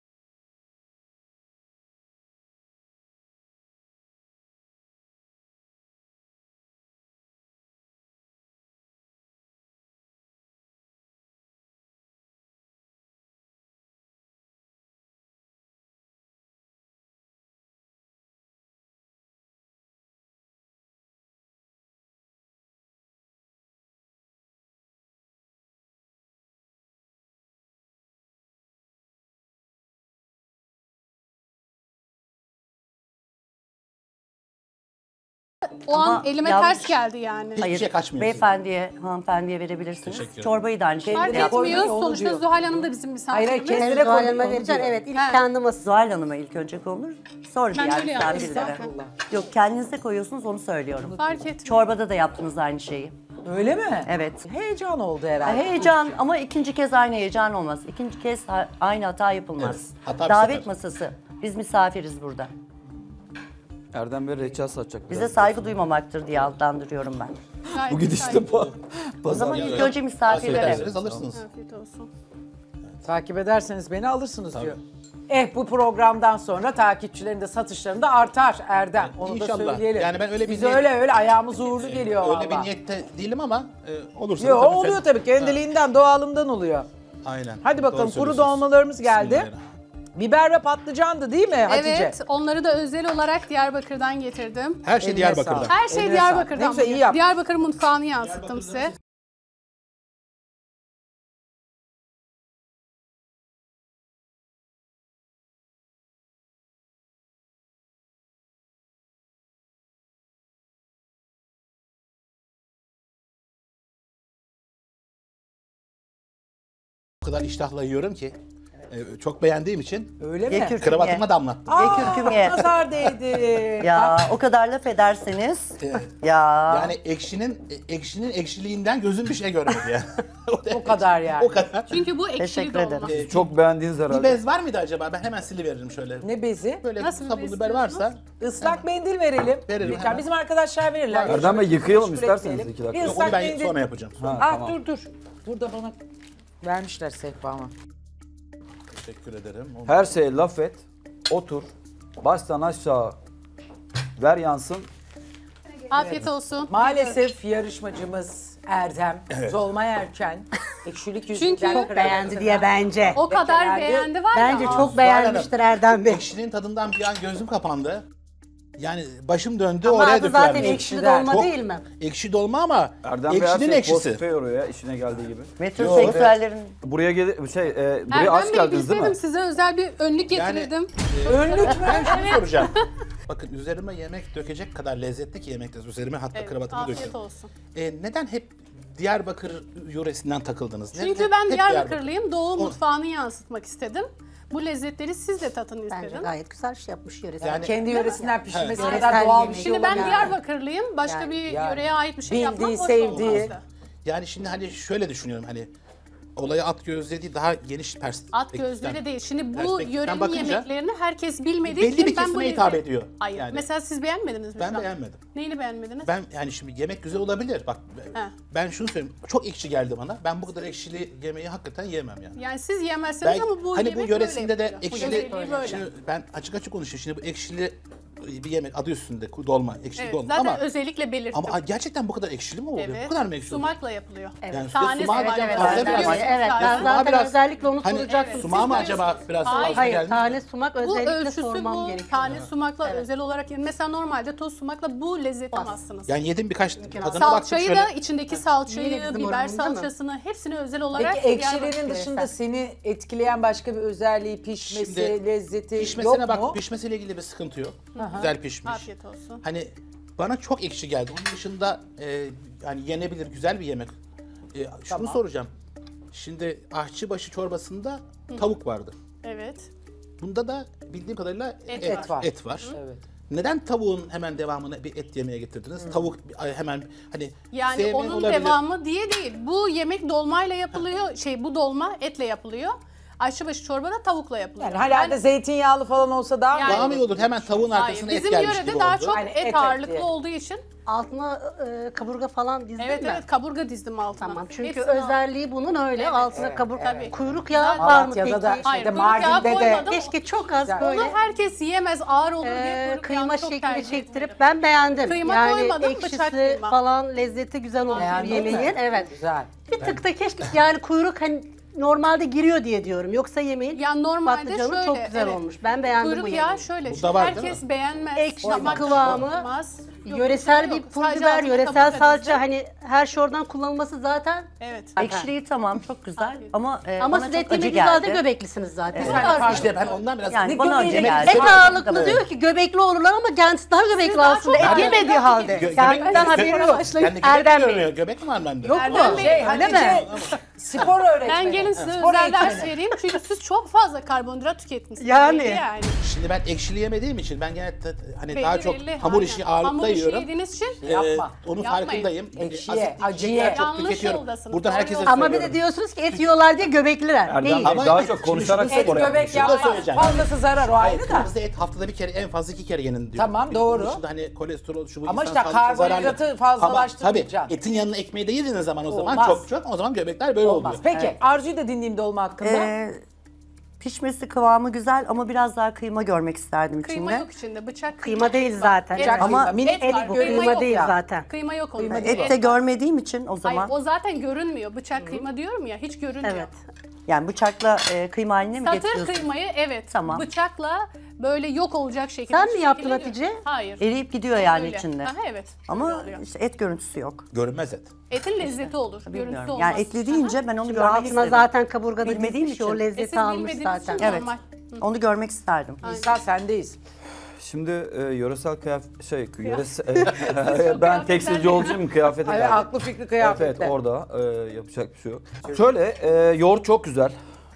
O Ama an elime yanlış. ters geldi yani. Hiçbir şey kaçmıyor. Beyefendiye, hanımefendiye verebilirsiniz. Teşekkür ederim. Çorbayı da aynı şekilde Fark yapın. etmiyor. Onu Sonuçta diyor. Zuhal Hanım da bizim Hayır, hayır, misafirimiz. kendine Kendine koy- Zuhal onu vereceksin. diyor. Evet, ilk Ha. kendi masası. Zuhal Hanım'a ilk önce konulur, sonra Ben diğer öyle yaptım, misafirlere. estağfurullah. Yok, kendinize koyuyorsunuz, onu söylüyorum. Fark etmiyor. Çorbada da yaptınız aynı şeyi. Öyle mi? Evet. Heyecan oldu herhalde. Heyecan ama ikinci kez aynı heyecan olmaz. İkinci kez ha- aynı hata yapılmaz. Evet, hata bir Davet sefer. masası. Biz misafiriz burada. Erdem Bey reçel satacak. Bize biraz. saygı duymamaktır diye adlandırıyorum ben. Gayet Bu güzel. gidişte pa- O pazar. zaman Ya, ilk ya. önce misafirlere. Ederseniz alırsınız. Afiyet olsun. Takip ederseniz beni alırsınız diyor. Eh bu programdan sonra takipçilerin de satışlarında da artar Erdem. Onu da İnşallah. söyleyelim. Yani ben öyle bir Biz niyet- öyle öyle ayağımız uğurlu geliyor Öyle valla. bir niyette değilim ama e, olursa da Yo, tabii oluyor fed- tabii kendiliğinden, doğalından oluyor. Aynen. Hadi bakalım, Doğru kuru söylüyorsunuz. dolmalarımız geldi. Bismillahirrahmanirrahim. Biber ve patlıcandı değil mi Hatice? Evet, onları da özel olarak Diyarbakır'dan getirdim. Her şey Eline Diyarbakır'da. sağlık. Her şey Eline Diyarbakır'dan. sağlık. Ne güzel, iyi bugün. yaptın. Diyarbakır mutfağını yansıttım size. O kadar iştahla yiyorum ki. e, çok beğendiğim için Öyle mi? Ye kürküm kravatıma ye. damlattım. Ye kürküm ye. Nazar değdi. Ya o kadar laf ederseniz. Evet. Ya. Yani ekşinin ekşinin ekşiliğinden gözüm bir şey görmedi yani. O kadar yani. O kadar. Çünkü bu ekşili Teşekkür dolma. ederim. E, Çok beğendiğiniz bir herhalde. bez var mıydı acaba? Ben hemen siliveririm şöyle. Ne bezi? Böyle Nasıl bir sabun bez biber varsa. Islak mendil verelim. Verelim Lütfen, hemen. bizim arkadaşlar verirler. Erdem Bey yıkayalım Meşgul isterseniz etmeyelim. iki dakika. Bir Yok, ıslak onu ben mendil. sonra yapacağım. Sonra. Ha, Ah tamam. dur dur. Burada bana vermişler sehpamı. Teşekkür ederim. Onu- Her şeye laf et, otur, baştan aşağı ver yansın. Afiyet olsun. Maalesef yarışmacımız Erdem, Zolma Erken, ekşilik yüzünden Çünkü- kravat Çok beğendi takımı. diye bence. O kadar Lekelerdi. beğendi var Bence ya. çok beğenmiştir Erdem Bey. Ekşinin tadından bir an gözüm kapandı. Yani başım döndü Ama oraya adı zaten dökülenmiş. ekşili dolma Çok değil mi? Ekşi dolma ama Erdem Bey her ekşinin şey ekşisi. pozitife yoruyor ya işine geldiği gibi. Metroseksüellerin Buraya gel şey e, buraya aç Erdem Bey geldiniz değil mi? bilseydim size özel bir önlük Yani- getirdim. Önlük mü? Ben şunu soracağım. Bakın üzerime yemek dökecek kadar lezzetli ki yemekte. Üzerime hatta Evet, kravatımı afiyet döküyorum. olsun. E, neden hep Diyarbakır yöresinden takıldınız? Ne- Çünkü hep- ben hep Diyarbakırlıyım. Doğu O- mutfağını yansıtmak istedim. Bu lezzetleri siz de tadın Bence istedim. gayet güzel şey yapmış yöresel. Yani- Kendi yöresinden pişirmesi Evet. kadar Yöresel doğal bir yemeği. şey Şimdi ben olamaz. Diyarbakırlıyım. Başka Yani- bir yani yöreye ait bir şey yapmak bildiği, hoş sevdiği. olmazdı. Yani şimdi hani şöyle düşünüyorum hani olaya at gözlüğü değil daha geniş perspektiften. At gözlüğüyle değil. Şimdi bu perspektiften yörenin bakınca yemeklerini herkes bilmediği belli için bir ben bu kesime hitap lezzet- ediyor. Hayır. Yani. Mesela siz beğenmediniz mi? Ben şu an? beğenmedim. Neyini beğenmediniz? Ben yani şimdi yemek güzel olabilir. Bak He. ben şunu söyleyeyim. Çok ekşi geldi bana. Ben bu kadar ekşili yemeği hakikaten yemem yani. Yani siz yemezsiniz Ben, ama bu hani bu yemek yöresinde böyle de yapılıyor. Bu ekşili, özelliği böyle. şimdi ben açık açık konuşayım. Şimdi bu ekşili bir yemek adı üstünde dolma, ekşili Evet, dolma zaten ama özellikle belirttim. ama gerçekten bu kadar ekşili mi oluyor? Evet. Bu kadar mı ekşi oluyor? Sumakla yapılıyor. Evet. Yani Tane sumak- sumak. Evet, Fazla evet, biraz. evet, evet. Ya Ben sumağı zaten biraz- özellikle onu Hani soracaktım. sumağı mı Siz acaba biraz Hayır. fazla Hayır, geldi? tane sumak Bu özellikle ölçüsü sormam bu. gerekiyor. Tane sumakla Evet. özel olarak yani mesela normalde toz sumakla bu lezzeti alamazsınız. Yani yedim birkaç tadına baktım Salçayı şöyle. da içindeki salçayı, Yine bizim biber oranımızda mı? salçasını hepsini özel olarak Peki ekşilerin Diyarbakır- dışında seni etkileyen başka bir özelliği, pişmesi, Şimdi lezzeti Pişmesine yok bak, mu? pişmesiyle ilgili bir sıkıntı yok. Güzel pişmiş. Afiyet olsun. Hani bana çok ekşi geldi. Onun dışında e, yani yenebilir güzel bir yemek. E, şunu Tamam. soracağım. Şimdi ahçıbaşı çorbasında tavuk vardı. Evet. Bunda da bildiğim kadarıyla et, Et et var. var. Et var. Evet. Neden tavuğun hemen devamını bir et yemeye getirdiniz? Tavuk ay, hemen hani Yani sevmeyen onun olabilir. devamı diye değil. Bu yemek dolmayla yapılıyor. Şey bu dolma etle yapılıyor. Ayşebaşı çorba da tavukla yapılıyor. Yani herhalde Ben- zeytinyağlı falan olsa daha Yani- mı? Daha mı iyi olur? Hemen tavuğun Hayır, arkasına et bizim gelmiş yörede gibi daha oldu. çok Hani et, et, et ağırlıklı diye. olduğu için. Altına e, kaburga falan dizdin Evet mi? evet kaburga dizdim altına. Tamam çünkü Hepsini al- özelliği bunun öyle. Evet, Altına evet, kaburga. evet. Kuyruk yağı Zaten- var mı peki? Malatya'da da Hayır, şeyde kuyruk yağı Mardin'de de koymadım. Keşke çok az Güzel. böyle Onu herkes yiyemez ağır olur diye e, kuyruk kıyma yağını çok şeklinde tercih çektirip etmedim. ben beğendim. Kıyma yani koymadım, bıçak ekşisi kıyma. falan lezzeti güzel olmuş Beğendin yemeğin. mi? Evet. Güzel. Bir tık da keşke yani kuyruk hani normalde giriyor diye diyorum. Yoksa yemeğin Yani normalde patlıcanı şöyle, çok güzel evet. olmuş. Ben beğendim bu Kuyruk yemeği. yağı şöyle. Burada var değil herkes mi? beğenmez. Ekşi damak kıvamı, olmaz. Yok, Yöresel yok. bir pul Sadece biber, altına yöresel kaburga salça dizdim. hani her şey oradan kullanılması zaten. Evet. ekşiliği tamam çok güzel ama e, Ama bana siz çok et acı yemediğiniz halde geldi. göbeklisiniz zaten. Evet. Çok az- İşte ben ondan biraz Yani Ne bana acı göbeği geldi. Et ağırlıklı diyor ki göbekli olurlar ama kendisi daha göbekli daha aslında. çok Et ağırlıklı yemediği tüketiyor. halde. Gö- Kendinden göbek- haberi gö- yok. Yani göbek Erdem mi Bey. görünüyor? Göbek mi var bende? Yok Erdem mu? Bey, Şey, Öyle mi? Hatice spor öğretmeni. Ben gelin size Spor özel ders eğitmeni. vereyim çünkü siz çok fazla karbonhidrat tüketmişsiniz. Yani. Belli yani. Şimdi ben ekşili yemediğim için ben gene t- hani Belli, daha çok belli, hamur aynen. işi ağırlıkta Hamur işi yiyorum. yediğiniz için Ee, Yapma. onun Yapmayın. farkındayım. Ekşiye, Asitli acıya. yiyecekler çok Yanlış tüketiyorum. yoldasınız, Buradan doğru herkese yoldasınız. Ama bir söylüyorum. de diyorsunuz ki et yiyorlar diye göbekliler. Erdem Değil. Bey Ama daha şimdi çok konuşarak şunu Et spor göbek yapmış. Şunu da yapma. söyleyeceğim. Fazlası zarar o Hayır, ayrı da. kırmızı et haftada bir kere en fazla iki kere yenin diyor. Tamam, doğru. Bunun dışında hani kolesterol şu bu Ama insan işte sağlığına karbonhidratı zararlı. fazlalaştırmayacaksın. Ama tabii etin yanına ekmeği de yediğiniz zaman o zaman Olmaz. çok çok o zaman göbekler böyle Olmaz. oluyor. Peki Arzu'yu da dinleyeyim dolma hakkında. E, pişmesi kıvamı güzel ama biraz daha kıyma görmek isterdim Kıyma içinde. yok içinde. Bıçak Kıyma değil zaten. Et, Ama kıyma, minik et Et var, bu kıyma kıyma yok değil ya. zaten. Kıyma yok onda. Kıyma Et de görmediğim için o zaman Hayır, o zaten görünmüyor. Bıçak kıyma diyorum ya hiç görünmüyor. Evet. yani bıçakla e, kıyma haline mi Satır getiriyorsun? kıymayı evet Tamam. bıçakla böyle yok olacak şekilde. Sen mi şu yaptın şekilde Hatice? diyor. Hayır. Eriyip gidiyor yani Öyle. içinde. Aha, evet. Ama öyle oluyor. işte et görüntüsü yok. Görünmez et. Etin lezzeti olur. Görüntüsü Bilmiyorum. olmaz. Yani etli deyince ben onu Şimdi görmek altına istedim. zaten kaburgada Bilmediğim dizmiş, o için. E, siz lezzeti almış bilmediğiniz zaten. için Evet. normal. Onu görmek isterdim. İsa sendeyiz. Şimdi e, yöresel kıyafet şey yöresel ben tekstilci olduğum kıyafete Ay, geldim. aklı fikri kıyafetler. Evet orada e, yapacak bir şey yok. Şöyle e, yoğurt çok güzel.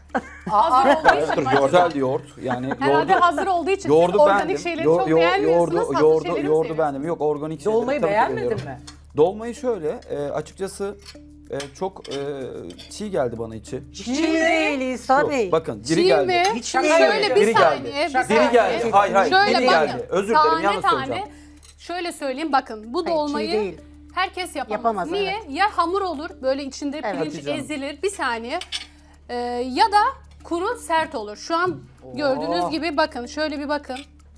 Hazır olduğu için. Dur, güzel yoğurt. Yani Herhalde yoğurdu, hazır olduğu için yoğurdu siz organik beğendim. şeyleri Yo- çok yo- beğenmiyorsunuz. yoğurdu, hazır yoğurdu, şeyleri mi yoğurdu seviyorsunuz? beğendim. Yok organik şeyleri Dolmayı tabii ki beğenmedin beğeniyorum. mi? Dolmayı şöyle e, açıkçası e, çok e, çiğ geldi bana içi. Çiğ değil İsa Şu, Bey. bakın diri Çiğ geldi. mi? Hiç Şöyle şaka bir Diri saniye, geldi. bir Diri saniye. geldi. Hayır hayır Şöyle diri bakın, geldi. Özür dilerim tane yanlış tane, söyleyeceğim. Şöyle söyleyeyim bakın bu Hayır, çiğ dolmayı değil. herkes yapamaz. Yapamaz, Niye? evet. Ya hamur olur böyle içinde Evet. pirinç Hatice Hanım. ezilir bir saniye Ee, ya da kuru sert olur. Şu an gördüğünüz gibi bakın şöyle bir bakın.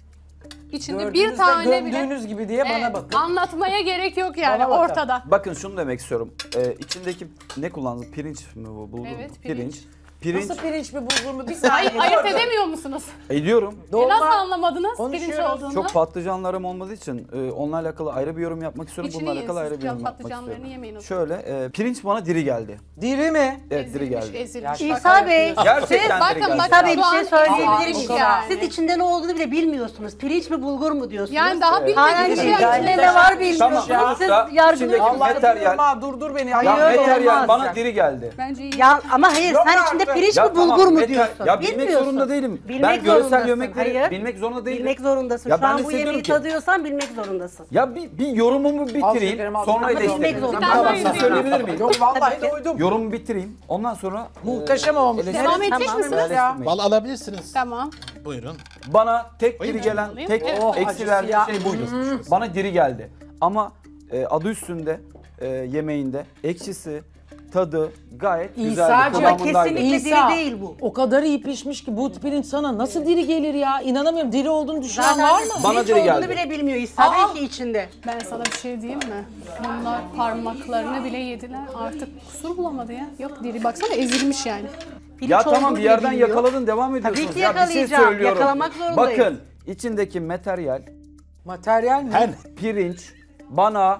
İçinde bir Gördüğünüzde tane bile gömdüğünüz gibi diye bana Evet, bakın. anlatmaya gerek yok yani Bana bakın. ortada. Bakın şunu demek istiyorum. Ee, içindeki ne kullandınız? Pirinç mi bu? Bulgur Evet, mu? pirinç. pirinç. Pirinç Nasıl pirinç mi bulgur mu? Bir Ay, saniye. ayırt dur. edemiyor musunuz? ediyorum. E Dolma. nasıl anlamadınız pirinç Konuşuyoruz. olduğunu? Çok patlıcanlarım olmadığı için e, onunla alakalı ayrı bir yorum yapmak istiyorum. İçini Bununla yiyin alakalı siz, ayrı bir yorum yapmak patlıcanlarını istiyorum. yemeyin o zaman. Şöyle e, pirinç bana diri geldi. Diri mi? Evet diri Ezilmiş, geldi. ezilmiş. İsa Bey, Gerçekten Bakın, diri geldi. bakın. İsa Bey bir Şu şey an söyleyebilir ezilmiş miyim? yani. Siz içinde ne olduğunu bile bilmiyorsunuz. Pirinç mi bulgur mu diyorsunuz? Yani daha Evet. Aynen bilmediğiniz içinde şey. ne var bilmiyorsunuz. Tamam. Siz Da- yargılıyorsunuz. içindeki materyal, Durma, durdur beni. ya Hayır, materyal olmaz. bana diri geldi. Bence iyi. Ya ama hayır Yok sen içinde artık. pirinç Ya mi bulgur tamam, mu metal- diyorsun? Ya bilmek Bilmiyorsun. zorunda değilim. Bilmek ben görsel zorundasın. yemekleri Hayır. bilmek zorunda değilim. Bilmek zorundasın. Ya Şu ben an de bu size yemeği diyorum ki- tadıyorsan bilmek zorundasın. Ya bir, bir yorumumu Al bitireyim, şekerim, al. sonra Ama bilmek eleştireyim. zorundasın. Tamam, Tamam, tamam. söyleyebilir miyim? Yok vallahi Tabii ki. doydum. Yorumumu bitireyim. Ondan sonra Muhteşem olmuş. eleştireyim. Devam edecek Tamam, misiniz? ya. Vallahi alabilirsiniz. Tamam. Buyurun. Bana tek Alayım diri mı? gelen, Alayım. tek Evet. Oh, eksi acısı verdiğim ya. şey buydu. Bana diri geldi. Ama e, adı üstünde e, yemeğinde ekşisi, tadı gayet güzeldi. İsa'cığım Ama kıvamındaydı. kesinlikle İsa, diri değil bu. O kadar iyi pişmiş ki bu pirinç sana nasıl diri gelir ya? İnanamıyorum. Diri olduğunu düşünen var mı? Bana pirinç diri olduğunu geldi. bile bilmiyor İsa Aa! Bey ki içinde. Ben sana bir şey diyeyim mi? Bunlar parmaklarını bile yediler. Artık kusur bulamadı ya. Yok diri baksana ezilmiş yani. Pirinç Ya olduğunu tamam bir bile yerden biliyor. yakaladın devam ediyorsunuz. Tabii ki Ya bir şey yakalayacağım. söylüyorum. Yakalamak zorundayım. Bakın içindeki materyal Materyal mi? Her pirinç bana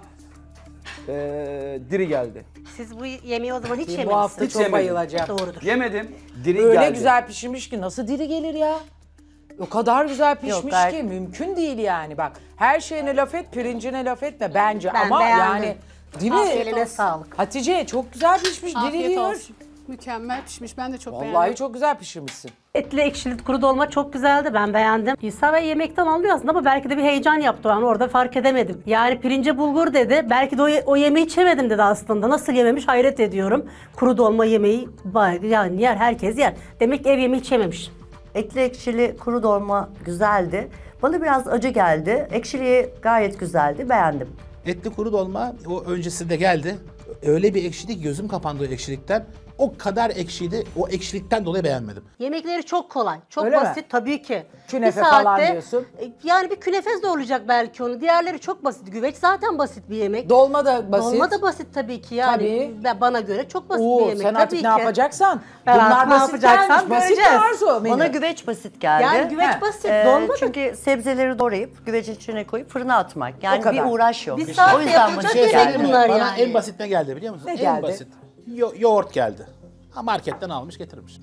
e, diri geldi. Siz bu yemeği o zaman hiç Bu yememişsiniz. hafta Hiç çok yemedim. bayılacağım. Doğrudur. Yemedim, diri Öyle geldi. güzel pişirmiş ki nasıl diri gelir ya? O kadar güzel pişmiş gayet- ki mümkün değil yani. Bak her şeyine laf et, pirincine laf etme bence Ben ama beğendim. yani değil mi? Eline sağlık. Hatice çok güzel pişmiş, diri Afiyet diyor. olsun. Mükemmel pişmiş. Ben de çok Vallahi beğendim. çok güzel pişirmişsin. Etli ekşili kuru dolma çok güzeldi, ben beğendim. İsa Bey yemekten anlıyor aslında ama belki de bir heyecan yaptı, ben orada fark edemedim. Yani pirince bulgur dedi, belki de o, o yemeği hiç yemedim dedi aslında. Nasıl yememiş hayret ediyorum. Kuru dolma yemeği bari yani yer, herkes yer. Demek ki ev yemeği hiç yememiş. Etli ekşili kuru dolma güzeldi. Bana biraz acı geldi. Ekşiliği gayet güzeldi. Beğendim. etli kuru dolma o öncesinde geldi. Öyle bir ekşidi ki gözüm kapandı o ekşilikten. O kadar ekşiydi. O ekşilikten dolayı beğenmedim. Yemekleri çok kolay, çok Öyle mi? basit tabii ki. Künefe Bir falan saatte, diyorsun. e, Yani bir künefez de olacak belki onu. Diğerleri çok basit. Güveç zaten basit bir yemek. Dolma da basit. Dolma da basit tabii ki yani. Tabii. Ve bana göre çok basit bir Oo, yemek sen tabii artık ki. ne yapacaksan. Ben Bunlar artık ne basit yapacaksam gelmiş. Basit göreceğiz. Arzu menü. Bana güveç basit geldi. Yani güveç He. basit, Ee, dolma da- Çünkü sebzeleri doğrayıp güvecin içine koyup fırına atmak. Yani kadar. bir uğraş yok. Bir saatte O yüzden yapılacak basit Bir şey yemek geldi. söyleyeyim mi? bunlar Bana yani. en basit ne geldi biliyor musun? Ne en geldi? basit. Yo- yoğurt geldi. Ha, marketten almış getirmiş.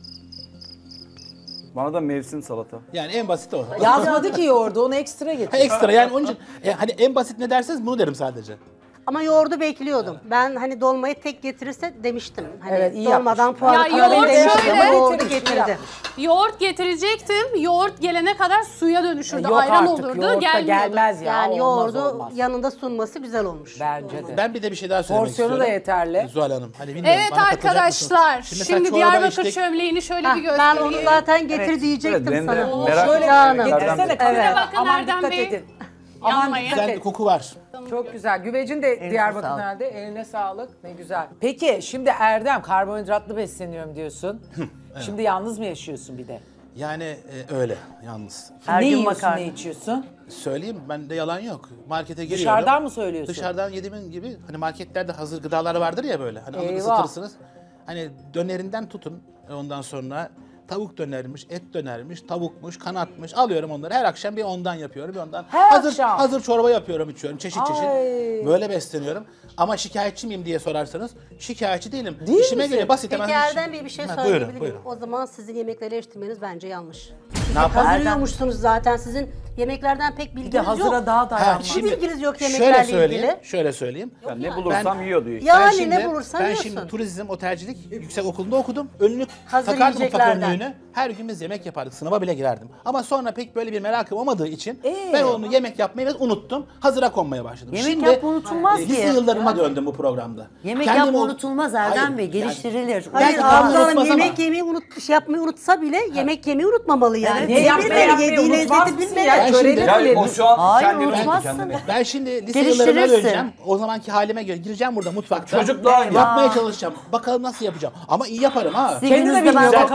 Bana da mevsim salata. Yani en basit o. Yazmadı ki yoğurdu, onu ekstra Ha, getir. ekstra yani onun için e, hani en basit ne derseniz bunu derim sadece. Ama yoğurdu bekliyordum. Ben hani dolmayı tek getirirse demiştim. Hani Evet, iyi dolmadan yapmış. puan Ya kırarım yoğurt demiştim şöyle- ama yoğurdu Getirmiş, iyi getirdi. yapmış. Yoğurt getirecektim. Yoğurt gelene kadar suya dönüşürdü. Yok Ayran artık, olurdu. yoğurt da Gelmiyordu. gelmez ya. Yani olmaz, yoğurdu olmaz. yanında sunması güzel olmuş. Bence de. Ben bir de bir şey daha söylemek Porsiyonu istiyorum. da yeterli. Zuhal Hanım. Hani bilmiyorum, Evet bana katılacak arkadaşlar. mısınız? Şimdi, mesela çorba Diyarbakır içtik. çömleğini şöyle Heh, bir ben göstereyim. onu zaten getir Evet, diyecektim ben de sana. merak Şöyle Canım. getirsene kamera. Evet. Bakın Aman Erdem dikkat Bey. edin. Aman Yanmayın. dikkat Güzel edin. bir koku var. Çok güzel. Güvecin de Diyarbakır sağlık. nerede? Eline sağlık. Ne güzel. Peki şimdi Erdem karbonhidratlı besleniyorum diyorsun. Şimdi yalnız mı yaşıyorsun bir de? Yani e, öyle yalnız. Her ne gün yiyorsun, makarna. ne içiyorsun? Söyleyeyim bende yalan yok. Markete giriyorum. Dışarıdan mı söylüyorsun? Dışarıdan yediğim gibi hani marketlerde hazır gıdalar vardır ya böyle. Hani alır Eyvah. ısıtırsınız. Hani dönerinden tutun ondan sonra tavuk dönermiş, et dönermiş, tavukmuş, kanatmış. Alıyorum onları. Her akşam bir ondan yapıyorum. Bir ondan. Her hazır, akşam? hazır çorba yapıyorum, içiyorum. Çeşit çeşit. Ay. Böyle besleniyorum. Ama şikayetçi miyim diye sorarsanız şikayetçi değilim. Değil İşime misin? göre basit Peki hemen. Erdem Bey bir şey Ha, söyleyebilir buyurun, miyim? buyurun. O zaman sizin yemekleri eleştirmeniz bence yanlış. Ne yapalım? Hazırlıyormuşsunuz zaten. Sizin yemeklerden pek Bir de bilginiz hazıra yok. daha Ha, dayanmaz. Hiç bilginiz yok şöyle yemeklerle söyleyeyim, ilgili. şöyle söyleyeyim. Yani ne bulursam yiyor diyor. Yani Ben şimdi, ne bulursan ben yiyorsun. şimdi turizm, otelcilik yüksek okulunda okudum. Önlük Hazır takardım mutfak yiyeceklerden. önlüğünü. Her gün biz yemek yapardık. Sınava bile girerdim. Ama sonra pek böyle bir merakım olmadığı için Ee? ben onu yemek yapmayı biraz unuttum. Hazıra konmaya başladım. Yemek şimdi, yapma unutulmaz e, ki. Lise yıllarıma döndüm bu programda. Yemek Kendimi yapma o- unutulmaz Erdem Hayır, Bey. yani- Geliştirilir. Hayır Belki Arzu bazı Hanım unutmaz ama- yemek yemeyi unut, şey yapmayı unutsa bile yemek yemeyi unutmamalı yani. Evet. Ne Bilmeli, yapmayı yapmayı yediği unutmaz lezzeti mısın bilmeli. ya? Ben Töreni şimdi- Yani bilir. o şu an Hayır, kendimi unutmazsın. kendimi. Ben şimdi lise yıllarıma Geliştirirsin. döneceğim. O zamanki halime göre gireceğim burada mutfakta. Çocukluğa yapmaya çalışacağım. Bakalım nasıl yapacağım. Ama iyi yaparım ha. Kendi de Zihninizde bilmiyor ben bakalım çok nasıl Güzel yapacak.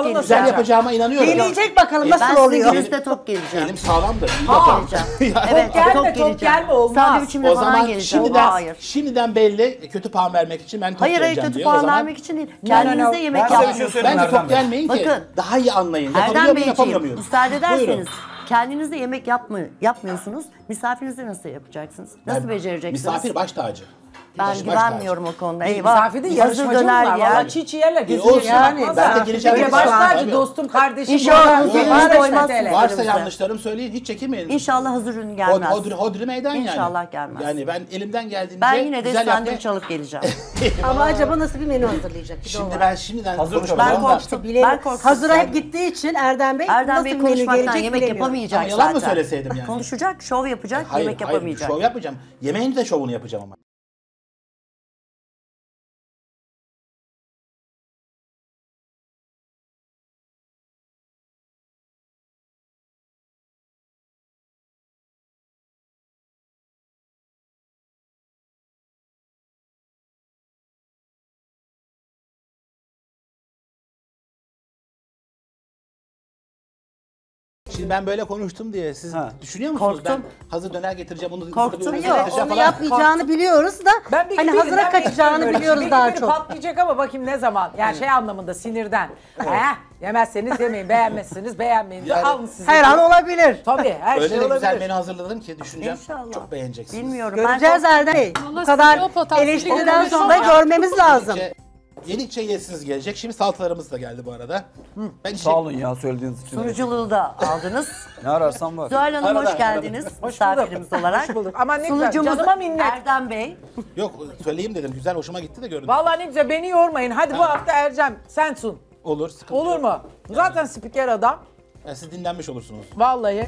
yapacağıma inanıyorum. Deneyecek bakalım nasıl Ben oluyor. sizin gününüzde top geleceğim. Elim sağlamdır. iyi Top bakalım. geleceğim. Top Evet, gelme, top top geleceğim. gelme, olmaz. Sandviçimle O falan zaman geleceğim. şimdiden, Hayır. şimdiden belli kötü puan vermek için ben top Hayır hayır vereceğim kötü diyor. O puan zaman vermek için değil. no, Kendinize no. yemek Ben size bir şey yapıyorsunuz. söyleyeyim. Bence Erdem top Bey. gelmeyin ki Bakın. daha iyi anlayın. Yapabiliyor Erdem muyum, yapamıyor Beyciğim muyum? müsaade ederseniz Buyurun. kendinizde yemek yapma, yapmıyorsunuz. Misafirinize nasıl yapacaksınız? Nasıl Ben- becereceksiniz? Misafir baş tacı. Ben Baş- baş güvenmiyorum o konuda. Eyvah. Misafir de Hazır yarışmacı döner bunlar. yer. Valla çiğ çiğ yerler. Gözü olsun. yani. Ben de geleceğim. Öyle başlar ki Tabii. dostum, kardeşim. İnşallah burada. gözünüz Var doymaz. işte hele. Varsa Bize. yanlışlarım söyleyin, hiç çekinmeyin. İnşallah hazır ürün Hod- gelmez. Hodri, hodri meydan yani. İnşallah gelmez. Yani ben elimden geldiğince Ben yine de güzel sandviç yapmaya... alıp geleceğim. Ama acaba nasıl bir menü hazırlayacak? Bir de o Şimdi var. ben şimdiden Hazır konuşmayacağım Ben da- korktum. Bilelim. Ben korktum. Hazıra hep gittiği için Erdem Bey Erdem nasıl Bey bir menü konuşmaktan gelecek yemek bilemiyorum. yapamayacak Ama yalan mı zaten. söyleseydim yani? Konuşacak, şov yapacak, Hayır, yemek hayır, yapamayacak. şov yapacağım. Yemeğin de şovunu yapacağım ama. Şimdi ben böyle konuştum diye siz Ha. düşünüyor musunuz? Korktum. Ben hazır döner getireceğim, onu Korktum. ısıtıp Yok getireceğim onu falan. yapmayacağını biliyoruz da Ben bir hani birinden hazıra kaçacağını bekliyorum böyle. biliyoruz Biri daha biri çok. patlayacak ama bakayım ne zaman. Yani şey anlamında sinirden. Heh, yemezseniz yemeyin, beğenmezseniz beğenmeyin. Yani- Alın sizi. Her an olabilir. Tabii her Öyle şey de olabilir. güzel menü hazırladım ki düşüneceğim. İnşallah. Çok beğeneceksiniz. Bilmiyorum. Göreceğiz Ben Erdem Bey. Bu Vallahi kadar sizin o potansiyeli eleştiriden görmüş sonra ama- görmemiz lazım. Yedikçe, yedikçe yesiniz gelecek. Şimdi salatalarımız da geldi bu arada. Ben Sağ olun ya söylediğiniz için. sunuculuğu da aldınız. Ne ararsan var. Zuhal Hanım Arada, hoş geldiniz misafirimiz olarak. Hoş bulduk. Ama ne güzel, Sunucumuz canıma minnet. Erdem Bey. Yok söyleyeyim dedim. Güzel hoşuma gitti de görüntü. Vallahi ne güzel, beni yormayın. Hadi bu hafta Ercem sen sun. Olur, sıkıntı Olur yok. mu? Zaten spiker adam. Yani siz dinlenmiş olursunuz. Vallahi.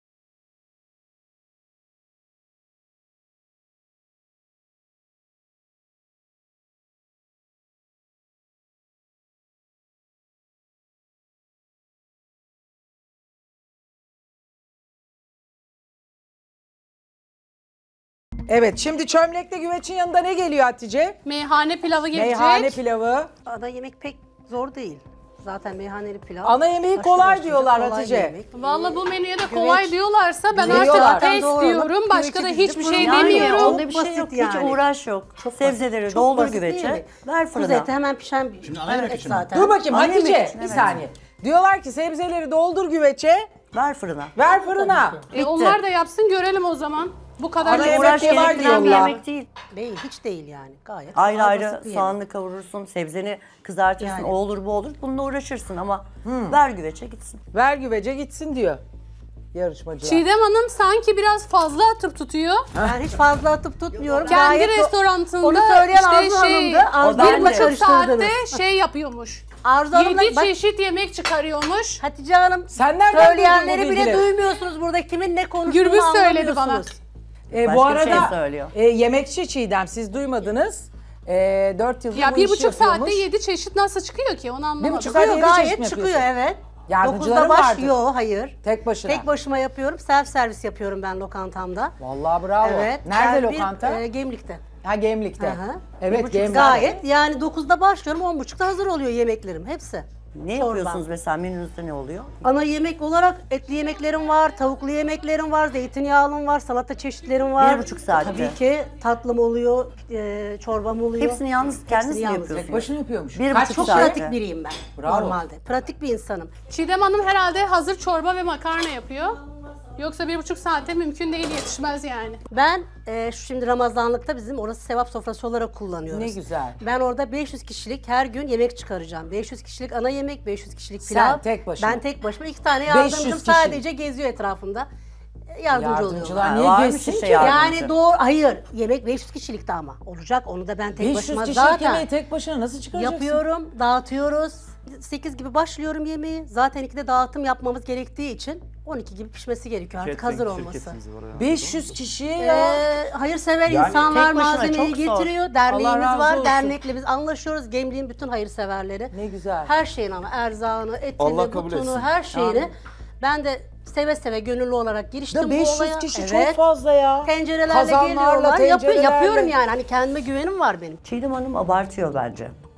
Evet, şimdi çömlekle güvecin yanında ne geliyor Hatice? Meyhane pilavı gelecek. Meyhane pilavı. Ana yemek pek zor değil. Zaten meyhaneli pilav. Ana yemeği başlı kolay başlıca diyorlar kolay Hatice. yemek. Valla bu menüye de Güveç. kolay diyorlarsa ben Diyorlar. artık Zaten test doğru. diyorum. Başka da Güveci hiçbir dizip şey fırına Yani demiyorum. onda bir şey Basit yok. Hiç yani. uğraş yok. Sebzeleri Çok doldur basit değil güvece. mi? Ver Kuzu fırına. eti hemen pişen bir Şimdi ana yemek et için mi? zaten. Dur bakayım Ana Hatice, yemek için, bir evet. saniye. Diyorlar ki sebzeleri doldur güveçe, Ver fırına. ver fırına. E, onlar da yapsın görelim o zaman. Bu kadar Ana Ana yemek uğraş de var gerektiren bir diyorlar. yemek değil. Değil, hiç değil yani. Gayet Ayrı kolay, ayrı basit bir yemek. soğanlı kavurursun, sebzeni kızartırsın, Yani. o olur bu olur. Bununla uğraşırsın ama ver güveçe gitsin. Ver güvece gitsin diyor yarışmacılar. Çiğdem Hanım sanki biraz fazla atıp tutuyor. Ben hiç fazla atıp tutmuyorum. Kendi Gayet o- restoranında onu söyleyen işte Arzu şey, Hanım'dı. Arzu O ben bir Hanım'la de. buçuk karıştırdınız. saatte şey yapıyormuş. Arzu Hanım'la Yedi bak, çeşit yemek çıkarıyormuş. Hatice Hanım Sen nereden duydun bu söyleyenleri bile bilgileri? duymuyorsunuz burada. Kimin ne konuştuğunu Gürbüz söyledi bana. anlamıyorsunuz. E, Başka bu bir şey arada söylüyor. e, yemekçi Çiğdem siz duymadınız. E, dört yıldır Ya bu bir işi buçuk saatte yapıyormuş. yedi çeşit nasıl çıkıyor ki onu anlamadım. buçuk saat- Çıkıyor yedi çeşit gayet mi çıkıyor yapıyorsun? evet. Yardımcıların dokuzda vardır. başlıyor hayır. Tek başına. Tek başıma yapıyorum. Self servis yapıyorum ben lokantamda. Vallahi bravo. Evet. Nerede Ben bir, lokanta? e, Gemlik'te. ha Gemlik'te. Hı hı. Evet Gemlik'te. Gayet yani dokuzda başlıyorum on buçukta hazır oluyor yemeklerim hepsi. Ne Çorba. yapıyorsunuz mesela menünüzde ne oluyor? Ana yemek olarak etli yemeklerim var, tavuklu yemeklerim var, zeytinyağlım var, salata çeşitlerim var. Bir buçuk saatte. Tabii ki tatlım oluyor, e, çorbam oluyor. Hepsini yalnız kendiniz mi yalnız. yapıyorsunuz? Tek başına yapıyormuş. Bir Kaç buçuk Çok kişi? saat. pratik biriyim ben Bravo. normalde. Pratik bir insanım. Çiğdem Hanım herhalde hazır çorba ve makarna yapıyor. Yoksa bir buçuk saatte mümkün değil, yetişmez yani. Ben e, şu şimdi Ramazanlıkta bizim orası sevap sofrası olarak kullanıyoruz. Ne güzel. Ben orada beş yüz kişilik her gün yemek çıkaracağım. beş yüz kişilik ana yemek, beş yüz kişilik Sen pilav. tek başına. Ben tek başıma. iki tane beş yüz yardımcım kişi. sadece geziyor etrafında. Yardımcı Yardımcılar oluyorlar. niye varmış geçsin işte ki? yardım. Yani doğru, hayır yemek beş yüz kişilikte ama olacak onu da ben tek beş yüz başıma kişilik zaten yemeği tek başına nasıl çıkaracaksın? yapıyorum, dağıtıyoruz. sekiz gibi başlıyorum yemeği. Zaten ikide dağıtım yapmamız gerektiği için on iki gibi pişmesi gerekiyor artık hazır olması. beş yüz kişi ya. Ee, hayırsever Yani insanlar tek başına malzemeyi çok zor. getiriyor. Derneğimiz Allah razı var. olsun. Dernekle biz anlaşıyoruz. Gemliğin bütün hayırseverleri. Ne güzel. Her şeyin ama erzağını, etini, Allah kabul butunu, etsin. her şeyini. Ben de seve seve gönüllü olarak giriştim Da bu beş yüz olaya. kişi Evet. çok fazla ya. Tencerelerle Kazanlarla, geliyorlar. Yapı- tencerelerle. yapıyorum yani. Hani kendime güvenim var benim. Çiğdem Hanım abartıyor bence.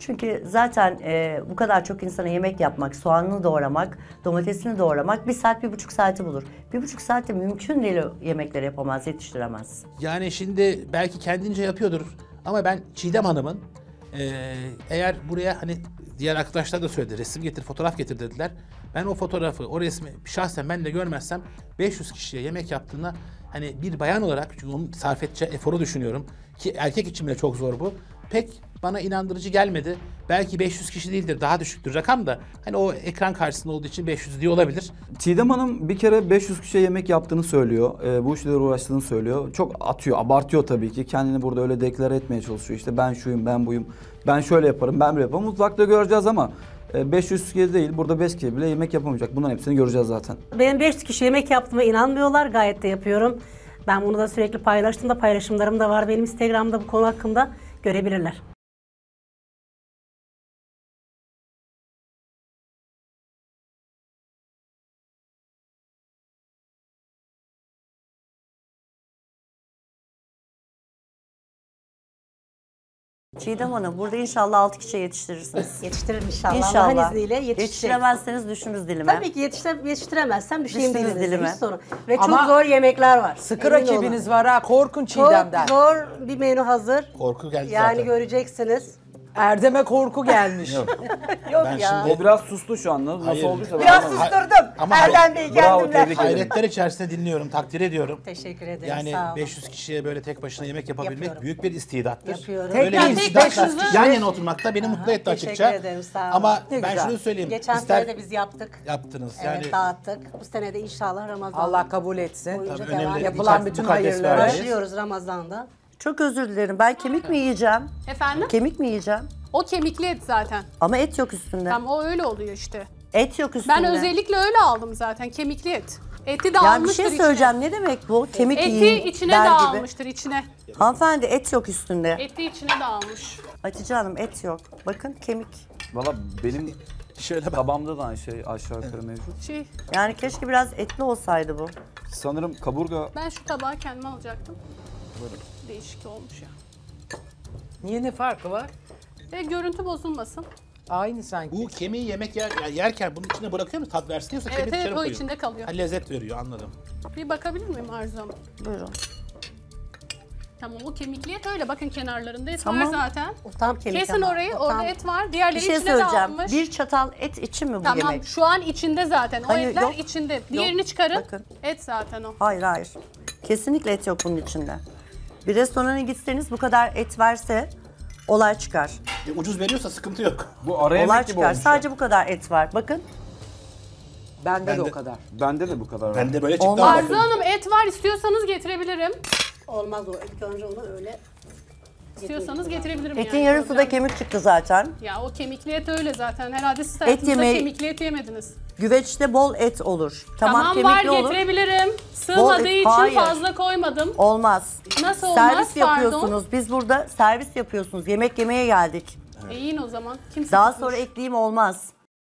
Çünkü zaten e, bu kadar çok insana yemek yapmak, soğanını doğramak, domatesini doğramak bir saat, bir buçuk saati bulur. Bir buçuk saatte mümkün değil o yemekleri yapamaz, yetiştiremez. Yani şimdi belki kendince yapıyordur ama ben Çiğdem Hanım'ın e, eğer buraya hani diğer arkadaşlar da söyledi, resim getir, fotoğraf getir dediler. Ben o fotoğrafı, o resmi şahsen ben de görmezsem beş yüz kişiye yemek yaptığında hani bir bayan olarak, çünkü onun sarf edeceği eforu düşünüyorum ki erkek için bile çok zor bu. Pek bana inandırıcı gelmedi. Belki beş yüz kişi değildir, daha düşüktür rakam da. Hani o ekran karşısında olduğu için beş yüz diye olabilir. Çiğdem Hanım bir kere beş yüz kişiye yemek yaptığını söylüyor. E, bu işlerle uğraştığını söylüyor. Çok atıyor, abartıyor tabii ki. Kendini burada öyle deklare etmeye çalışıyor. İşte ben şuyum, ben buyum, ben şöyle yaparım, ben böyle yaparım. Mutfakta göreceğiz ama beş yüz kişi değil, burada beş kişi bile yemek yapamayacak. Bunların hepsini göreceğiz zaten. Benim beş yüz kişi yemek yaptığıma inanmıyorlar. Gayet de yapıyorum. Ben bunu da sürekli paylaştım da paylaşımlarım da var benim Instagram'da bu konu hakkında. Görebilirler. Çiğdem Hanım, burada inşallah altı kişiye yetiştirirsiniz. Yetiştiririm inşallah. İnşallah. Allah'ın izniyle yetişecek. Yetiştiremezseniz düşünürüz dilime. Tabii ki yetiştir yetiştiremezsem düşeyim Düşünürüz dilinize. dilime. Hiç sorun. Ve Ama çok zor yemekler var. Sıkı Emin rakibiniz olun. var ha. Korkun Çok Çiğdem'den. zor bir menü hazır. Korku geldi Yani zaten. göreceksiniz. Erdem'e korku gelmiş. Yok Ben ya. şimdi- O biraz sustu şu anda. Nasıl Hayır. olduysa ben Biraz anlamadım. susturdum. Ama- Erdem Bey Bravo, kendimle. tebrik ederim. Hayretler içerisinde dinliyorum, takdir ediyorum. Teşekkür ederim. Yani sağ olun. beş yüz kişiye böyle tek başına yemek yapabilmek Yapıyorum. büyük bir istidattır. Yapıyorum. Böyle Tekrar bir tek istidatla beş yüzü yan yana oturmak da beni mutlu etti Teşekkür açıkça. ederim, sağ olun. Ama Ne ben güzel. şunu söyleyeyim. Geçen ister sene de biz yaptık. yaptınız. Evet Yani dağıttık. Bu sene de inşallah Ramazan'da. Allah kabul etsin. boyunca Tabii devam önemli. edecek. Yapılan Mukaddes bütün vereceğiz. hayırları. Başlıyoruz Ramazan'da. Çok özür dilerim. Ben kemik mi yiyeceğim? Efendim? Kemik mi yiyeceğim? O kemikli et zaten. Ama et yok üstünde. Tam o öyle oluyor işte. Et yok üstünde. Ben özellikle öyle aldım zaten kemikli et. Eti de Yani bir almıştır şey içine. söyleyeceğim. Ne demek bu? Kemik Eti yiyin içine der de gibi. almıştır içine. Hanımefendi et yok üstünde. Eti içine de almış. Hatice Hanım et yok. Bakın kemik. Valla benim şöyle bak. tabağımda da aynı şey aşağı yukarı mevcut. Şey, Yani keşke biraz etli olsaydı bu. Sanırım kaburga ben şu tabağı kendime alacaktım. Değişik olmuş ya. Niye, ne farkı var? Ve görüntü bozulmasın. Aynı sanki. Bu kemiği yemek yer, yani yerken bunun içine bırakıyor mu? Tat versin diyorsa Evet kemiği evet dışarı o koyuyor. içinde kalıyor. Ha, lezzet veriyor, anladım. Bir bakabilir miyim Arzu Hanım? Buyurun. Tamam o kemikli et öyle bakın kenarlarında et Tamam. var zaten. O tam kemik Kesin ama. orayı O orada tam- et var. Bir Diğerleri şey içine de söyleyeceğim. almış. Bir çatal et için mi bu Tamam yemek? şu an içinde zaten. O Hayır, etler yok. içinde. Diğerini çıkarın. Bakın. Et zaten o. Hayır hayır. Kesinlikle et yok bunun içinde. Bir restorana gitseniz bu kadar et verse olay çıkar. E, ucuz veriyorsa sıkıntı yok. bu ara Olay yemek gibi çıkar. olmuş. Sadece bu kadar et var. Bakın. Bende Ben de de- o kadar. Bende de bu kadar var. Ben de böyle çıktı Olmaz. ama. Arzu Hanım et var istiyorsanız getirebilirim. Olmaz o. İlk önce onu öyle. İstiyorsanız getirebilirim Etin yani. yarısı da Problem- kemik çıktı zaten. Ya o kemikli et öyle zaten. Herhalde siz hayatınızda yemeği- kemikli et yemediniz. Güveçte bol et olur. Tamam, Tamam var kemikli olur. getirebilirim. Sığmadığı et- için hayır. fazla koymadım. Olmaz. Nasıl olmaz? Servis Pardon. yapıyorsunuz. Biz burada servis yapıyorsunuz. Yemek yemeye geldik. E yiyin o zaman. Kimse Daha tutmuş. sonra ekleyeyim olmaz.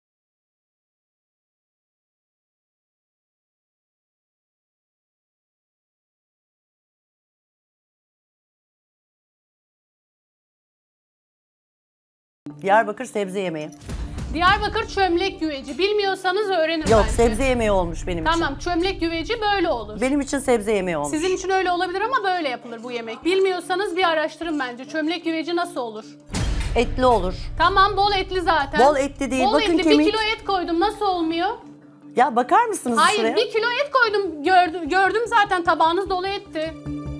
Diyarbakır sebze yemeği. Diyarbakır çömlek güveci. Bilmiyorsanız öğrenin Yok, bence. sebze yemeği olmuş benim için. Tamam çömlek güveci böyle olur. Benim için sebze yemeği olmuş. Sizin için öyle olabilir ama böyle yapılır bu yemek. Bilmiyorsanız bir araştırın bence. Çömlek güveci nasıl olur? Etli olur. Tamam bol etli zaten. Bol etli değil, Bol bakın etli kemik. bir kilo et koydum nasıl olmuyor? Ya bakar mısınız Hayır şuraya? bir kilo et koydum gördüm, gördüm zaten tabağınız dolu etti.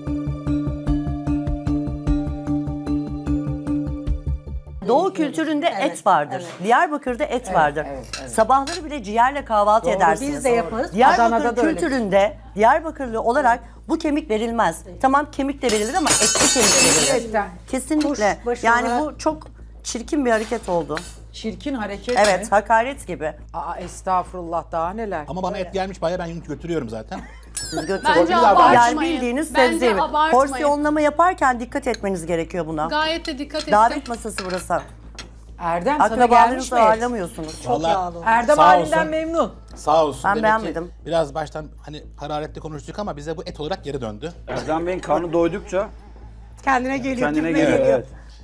Doğu kültüründe Evet, et vardır. evet. Diyarbakır'da et vardır. evet, evet. Sabahları bile ciğerle kahvaltı Doğru, edersiniz. Biz de yaparız. Diyarbakır Adana'da da öyle. kültüründe Diyarbakırlı olarak bu kemik verilmez. Tamam kemik de verilir ama etli kemik verilir. Etten. Kesinlikle. Kuş başına- Yani bu çok çirkin bir hareket oldu. Çirkin hareket Evet, mi? hakaret gibi. Aa, estağfurullah daha neler. Ama bana et gelmiş bayağı, ben götürüyorum zaten. Siz götürün. Bence Yani abartmayın. bildiğiniz Bence sebze yemeği. abartmayın. Porsiyonlama yaparken dikkat etmeniz gerekiyor buna. Gayet de dikkat ettim. Davet masası burası. Erdem sana gelmiş Akrabalarınızı mi? et? ağırlamıyorsunuz. Çok Vallahi yağlı. Erdem Sağ halinden olsun. memnun. Sağ olsun. Ben Demek ki beğenmedim. Biraz baştan hani hararetli konuştuk ama bize bu et olarak geri döndü. Erdem Bey'in karnı doydukça Kendine geliyor. kendine gitmeye geliyor. Evet.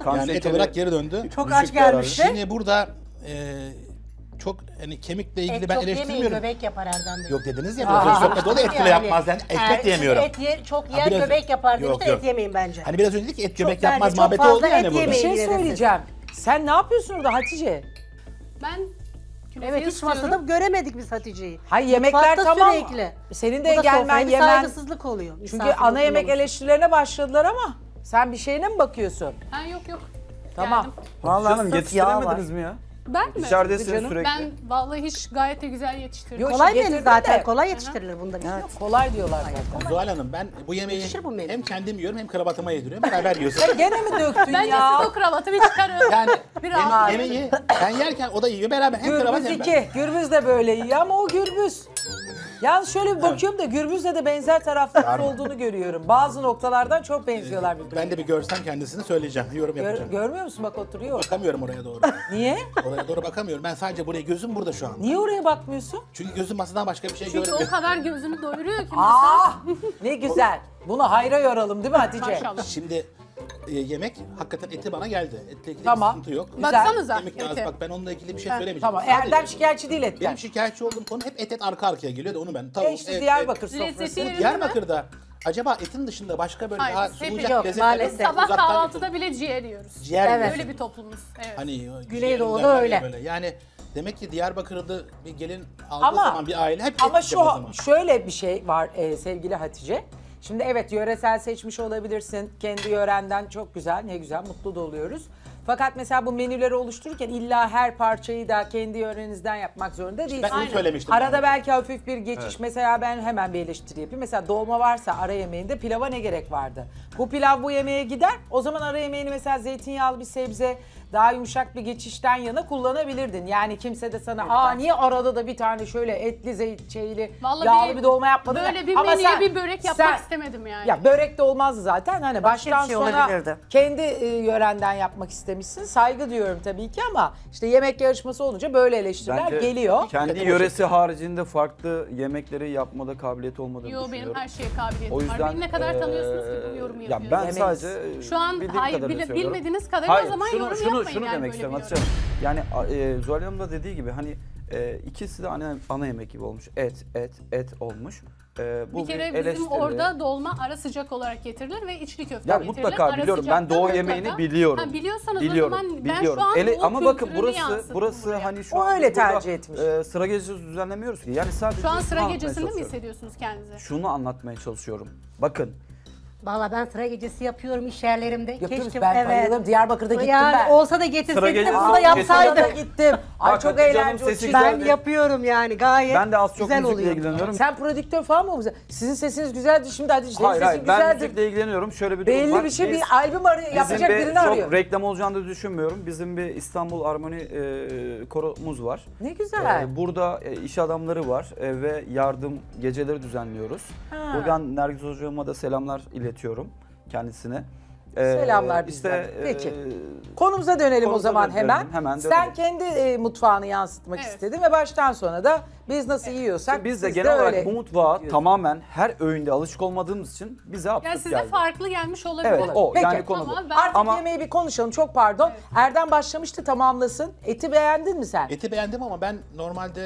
Yani et şekeri olarak geri döndü. Çok Düşük aç gelmişti. Şimdi burada e, çok hani kemikle ilgili Et ben çok yemeyin, eleştirmiyorum. göbek yapar Erdem Bey. Yok dediniz ya, Aa, biraz önce sohbet oldu, et kilo yani. yapmaz. Yani ekmek Eğer de yemiyorum. Et ye, çok Ha, yer, biraz- göbek yapar Yok, demiş de yok. et yemeyin bence. Hani biraz önce dedik ki et göbek Çok yapmaz bence çok muhabbeti fazla oldu yani et burada. Bir şey yemeyin. söyleyeceğim. Sen ne yapıyorsun orada Hatice? Ben künefe Evet hiç istiyorum. masada göremedik biz Hatice'yi. Hayır yemekler Mutfakta tamam. sürekli. Senin Bu de da gelmen sofraya bir yemen. saygısızlık oluyor. Çünkü misafir ana yemek oturmaması. eleştirilerine başladılar ama sen bir şeyine mi bakıyorsun? Ha, yok yok. Tamam. Geldim. Vallahi Canım sırf yağ var. yetiştiremediniz mi ya? Ben mi? İçeridesiniz Canım. sürekli. Ben vallahi hiç gayet de güzel yetiştirdim. Yok, Kolay Getirdim menü zaten. de. Kolay yetiştirilir bunda bir şey yok. Kolay diyorlar zaten. Zuhal Hanım, ben bu yemeği Yetişir bu menü. hem kendim yiyorum hem krabatıma yediriyorum. Beraber yiyoruz. Sen gene mi döktün Bence ya? siz o kravatı bir çıkarın. Yani Bir yeme- ağır. yemeği ben yerken o da yiyor, beraber hem kravat Gürbüz hem ben. iki. Gürbüz de böyle yiyor ama o Gürbüz. Yalnız şöyle bir bakıyorum da Gürbüz'le de benzer taraflar olduğunu görüyorum. Bazı noktalardan çok benziyorlar birbirine. Ben de bir görsem kendisini söyleyeceğim, yorum Gör- yapacağım. görmüyor musun bak oturuyor. Bakamıyorum oraya doğru. Niye? Oraya doğru bakamıyorum. Ben sadece buraya, gözüm burada şu an. Niye oraya bakmıyorsun? Çünkü gözüm masadan başka bir şey Çünkü görmüyor. o kadar gözünü doyuruyor ki masa. Aa, ne güzel. Bunu hayra yoralım değil mi Hatice? Maşallah. Şimdi e, yemek hakikaten eti bana geldi. Etle ilgili Tamam. bir sıkıntı yok. Güzel. Baksanıza. Yemek de az. ete. Bak ben onunla ilgili bir şey Ha, söylemeyeceğim. Tamam Sadece Erdem şikayetçi değil etten. Benim şikayetçi olduğum konu hep et et arka arkaya geliyor da onu ben. Tavuk, E işte et, Diyarbakır et. sofrası. Lezzeti yerinde mi? Diyarbakır'da acaba etin dışında başka böyle Hayır, daha hep sunulacak yok, lezzetler maalesef. yok. Sabah Uzaktan kahvaltıda bile ciğer yiyoruz. ciğer Evet. Öyle bir toplumuz. Evet. Hani o Güneydoğu'da ciğerler var ya öyle. Böyle. Yani demek ki Diyarbakır'da bir gelin aldığı Ama- zaman bir aile hep et Ama yiyecek o şu zaman. şöyle bir şey var e, sevgili Hatice. Şimdi evet yöresel seçmiş olabilirsin. Kendi yörenden çok güzel, ne güzel, mutlu da oluyoruz. Fakat mesela bu menüleri oluştururken illa her parçayı da kendi yörenizden yapmak zorunda değilsiniz. Ben onu söylemiştim. Arada yani. belki hafif bir geçiş. Mesela ben hemen bir eleştiri yapayım. Mesela dolma varsa ara yemeğinde pilava ne gerek vardı? Bu pilav bu yemeğe gider. O zaman ara yemeğini mesela zeytinyağlı bir sebze, daha yumuşak bir geçişten yana kullanabilirdin. Yani kimse de sana aa niye arada da bir tane şöyle etli zeyt şeyli Vallahi yağlı bir dolma yapmadın? Böyle ya? bir Ama menüye sen- bir börek yapmak sen- istemedim yani. Ya börek de olmazdı zaten. Hani Başka baştan bir şey sona olabilirdi. kendi e, yörenden yapmak istemişsin. Saygı duyuyorum tabii ki ama işte yemek yarışması olunca böyle eleştiriler Bence geliyor. kendi yöresi haricinde farklı yemekleri yapmada kabiliyeti olmadığını Yo, benim düşünüyorum. her şeye kabiliyetim O var. yüzden Beni ne kadar eee, tanıyorsunuz ki bu yorumu Ya yapıyorsunuz? ben Yemeyiz. sadece Şu an bildiğim hayır kadarını bile- söylüyorum. bilmediğiniz kadarıyla Hayır, o zaman şunu, yorum şunu, yapmayın şunu yani demek böyle istiyorum bir Hatice Hanım. Yani e, Zuhal Hanım da dediği gibi hani e, ikisi de ana, ana yemek gibi olmuş. Et, et, et olmuş. E, bu Bir kere bizim eleştiri. orada dolma ara sıcak olarak getirilir ve içli köfte Ya getirilir. mutlaka Ara biliyorum. Ben sıcakta doğu mutlaka. yemeğini biliyorum. Ha, biliyorsanız biliyorum, o zaman ben biliyorum. şu an Ele- o ama bakın kültürünü burası yansıttım burası buraya. hani şu O an öyle biz burada, tercih etmiş. e, sıra gecesi düzenlemiyoruz ki. Yani sadece Şu an şunu sıra anlatmaya gecesinde mi çalışıyorum. hissediyorsunuz kendinizi? Şunu anlatmaya çalışıyorum. Bakın Valla ben sıra gecesi yapıyorum iş yerlerimde. Yapıyoruz, ben bayılırım. Diyarbakır'da gittim yani ben. olsa da Sıra getirseydiniz gecesi- bunu da Aa, yapsaydım. Orada gittim. Ay Bak çok Hatice Hanım eğlenceli. sesi Ben güzeldi. yapıyorum yani gayet ben de az çok güzel müzikle oluyor. ilgileniyorum. Sen prodüktör falan mı olacaksın? Sizin sesiniz güzeldi şimdi hadi senin Hayır sesin hayır ben güzeldi. müzikle ilgileniyorum. Şöyle bir durum Belli var. bir şey Biz- bir albüm arıyor, Bizim yapacak bir birini çok arıyor. reklam olacağını da düşünmüyorum. Bizim bir İstanbul Armoni e, koromuz var. Ne güzel. E, burada e, iş adamları var e, ve yardım geceleri düzenliyoruz. Ha. Buradan Nergis Hocama da selamlar iletiyorum kendisine. E, Selamlar bizden. işte, Peki. e, Konumuza dönelim o konumuza zaman dönelim, hemen. hemen Sen dönelim. kendi e, mutfağını yansıtmak Evet. istedin ve baştan sona da biz nasıl yiyorsak biz de siz genel olarak öyle. bu mutfağa tamamen her öğünde alışık olmadığımız için bize Ya absürt size geldi. farklı gelmiş olabilir. Evet o Peki. yani konu bu. Ama ben Artık Ama- yemeği bir konuşalım. Çok pardon. Erdem başlamıştı, tamamlasın. Eti beğendin mi sen? Eti beğendim ama ben normalde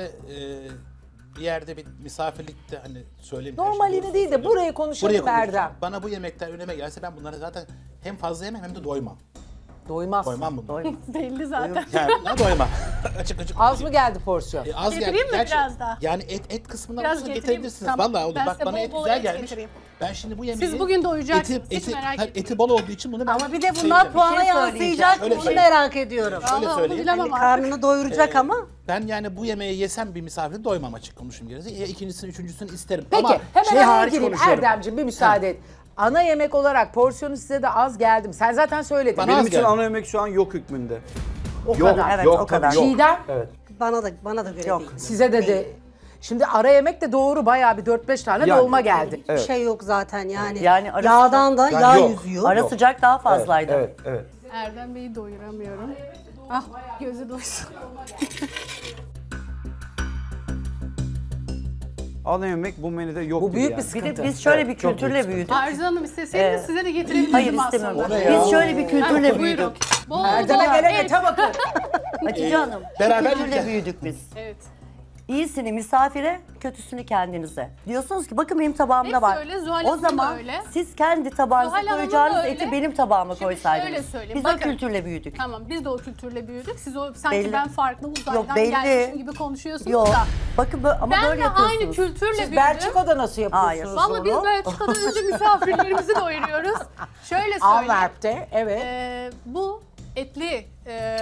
e, bir yerde bir misafirlikte hani söyleyeyim. Normalini değil de burayı konuşalım Buraya konuşacağım. Erdem. Bana bu yemekler önüme gelse ben bunları zaten hem fazla yemem hem de doymam. Doymaz. Doymam bunu. belli zaten. Yani ne doymam. açık açık. Az mı geldi porsiyon? E, az geldi. Getireyim mi Gerçi- biraz daha? Yani et et kısmından Biraz olursa getireyim. getirebilirsiniz. Tamam. Vallahi olur. Ben Bak size bana bol et bol güzel et gelmiş. getireyim. Ben şimdi bu yemeği... Siz bugün doyacaksınız. Hiç eti, merak tabii etmeyin. eti bol olduğu için bunu ben... Ama bir de şey bunlar yiyeceğim. puana şey yansıyacak Öyle onu şey- merak ediyorum. Şöyle Vallahi onu söyleyeyim. bilemem Hani artık. karnını doyuracak Ee, ama Ben yani bu yemeği yesem bir misafir doymam açık konuşayım gerekirse. Ya ikincisini, üçüncüsünü isterim. Peki Ama hemen şey araya hariç gireyim. konuşuyorum. Erdemciğim bir müsaade et. Ana yemek olarak porsiyonu size de az geldi mi? Sen zaten söyledin. Bana Benim az için geldi. ana yemek şu an yok hükmünde. O Yok, kadar. Evet, yok, o kadar. tabii yok. Çiğdem Evet. bana da bana da göre Yok. değil. size de de. Şimdi ara yemek de doğru bayağı bir dört beş tane Yani. dolma geldi. Hiçbir şey yok zaten yani. Yani arası- Yağdan da Yani yağ yok. yüzüyor. Ara sıcak daha fazlaydı. Evet, evet. Erdem Bey'i doyuramıyorum. Ah gözü doysun. ana yemek bu menüde yok. Bu büyük yani. bir sıkıntı. Bir de biz şöyle bir Çok kültürle büyük büyüdük. Arzu Hanım isteseydiniz Ee, size de getirebilirdim Hayır aslında. istemiyorum. Biz şöyle bir kültürle Ha, büyüdük. buyurun. Bol bol Erdem'e gelene et. tabakı. Hatice Hanım, beraber bu kültürle yiyeceğiz. büyüdük biz. Evet. İyisini misafire, kötüsünü kendinize. Diyorsunuz ki bakın benim tabağımda Hepsi var. öyle, Zuhal O Hanım'ın da zaman öyle. siz kendi tabağınıza Zuhal Hanım'ın koyacağınız da eti öyle. benim tabağıma Şimdi koysaydınız. şöyle söyleyeyim, Biz o bakın. kültürle büyüdük. Tamam biz de o kültürle büyüdük. Siz o sanki Belli. ben farklı uzaydan Yok, belli. gelmişim gibi konuşuyorsunuz Yok. da. Bakın bö- ama Ben böyle de yapıyorsunuz. aynı kültürle Siz büyüdüm. Belçika'da nasıl yapıyorsunuz Hayır. Vallahi biz onu? Belçika'dan önce misafirlerimizi doyuruyoruz. Şöyle söyleyeyim. Antwerp'te, evet. Ee, bu etli e,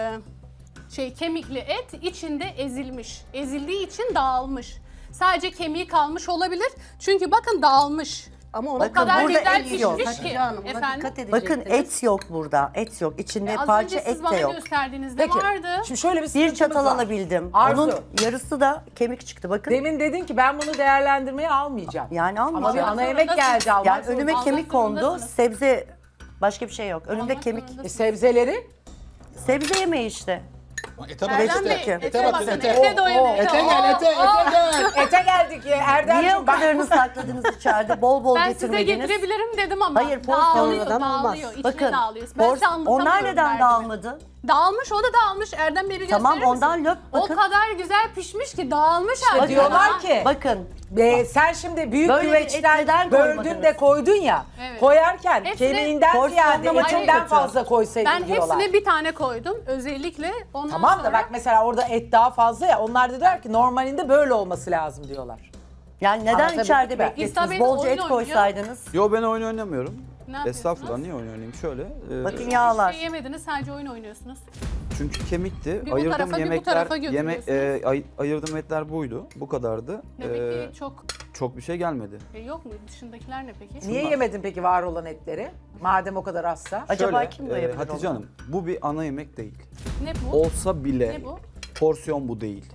şey kemikli et içinde ezilmiş. Ezildiği için dağılmış. Sadece kemiği kalmış olabilir. Çünkü bakın dağılmış. Ama O ona kadar burada güzel et yok. pişmiş ki. Hatice Hanım, ona Efendim? dikkat edecektiniz. Bakın et yok burada. Et yok. İçinde Az parça önce siz et bana de yok. gösterdiğinizde Peki, vardı. şimdi şöyle bir Bir sıkıntımız çatal var. alabildim. Arzu. Onun yarısı da kemik çıktı. Bakın. Demin dedin ki ben bunu değerlendirmeye almayacağım. Yani Ama bir almayacağım. ana yemek zorundasın. geldi almak Yani zorunda. önüme Almak kemik kondu. zorundasınız. Sebze başka bir şey yok. Önümde Almak kemik. zorundasınız. E, sebzeleri Sebze yemeği işte. Ete bak Erdem Bey, ete. ete, Ete bak bakın, ete. ete doyun, ete. Ete gel ete Oh, ete gel. ete geldik ya Niye o Erdemciğim. bak- kadarını sakladınız içeride? Bol bol Ben size getirmediniz. getirebilirim dedim ama Hayır, porsiyonlu dağılıyor, adam olmaz. dağılıyor, içine Bakın, dağılıyor. Ben pors- size anlatamıyorum onlar neden derdimi. dağılmadı? Dağılmış, o da dağılmış. Erdem Bey bir Tamam, gösterir misin? ondan löp, bakın. O kadar güzel pişmiş ki dağılmış İşte artık. diyorlar ki Bakın. e, sen şimdi büyük Böyle güveçten et neden böldün koymadınız? de koydun ya. Evet. Koyarken Hepsine- kemiğinden ziyade Porsiyonlama çok etinden kötü. fazla koysaydın Ben diyorlar. hepsine bir tane koydum özellikle. Ondan Tamam sonra... da bak mesela orada et daha fazla ya. Onlar da diyor ki normalinde böyle olması lazım diyorlar. Yani neden Anlatabildim içeride mi? bekliyorsunuz? İstabet Bolca oyun et oynuyor. koysaydınız. Yo ben oyun oynamıyorum. Ne yapıyorsunuz? Estağfurullah niye oyun oynayayım? Şöyle. e, Bakın yağlar. Bir şey yemediniz, sadece oyun oynuyorsunuz. Çünkü kemikti. Bir bu Ayırdığım tarafa, bir bu yemekler, tarafa yeme, götürüyorsunuz. e, ay- ayırdığım etler buydu. Bu kadardı. Demek E, ki çok... çok bir şey gelmedi. E, yok mu? Dışındakiler ne peki? Niye yemedin peki var olan etleri? Madem o kadar azsa. Acaba Şöyle, kim e, doyabilir Hatice onu? Hanım bu bir ana yemek değil. Ne bu? Olsa bile Ne bu? porsiyon bu değil.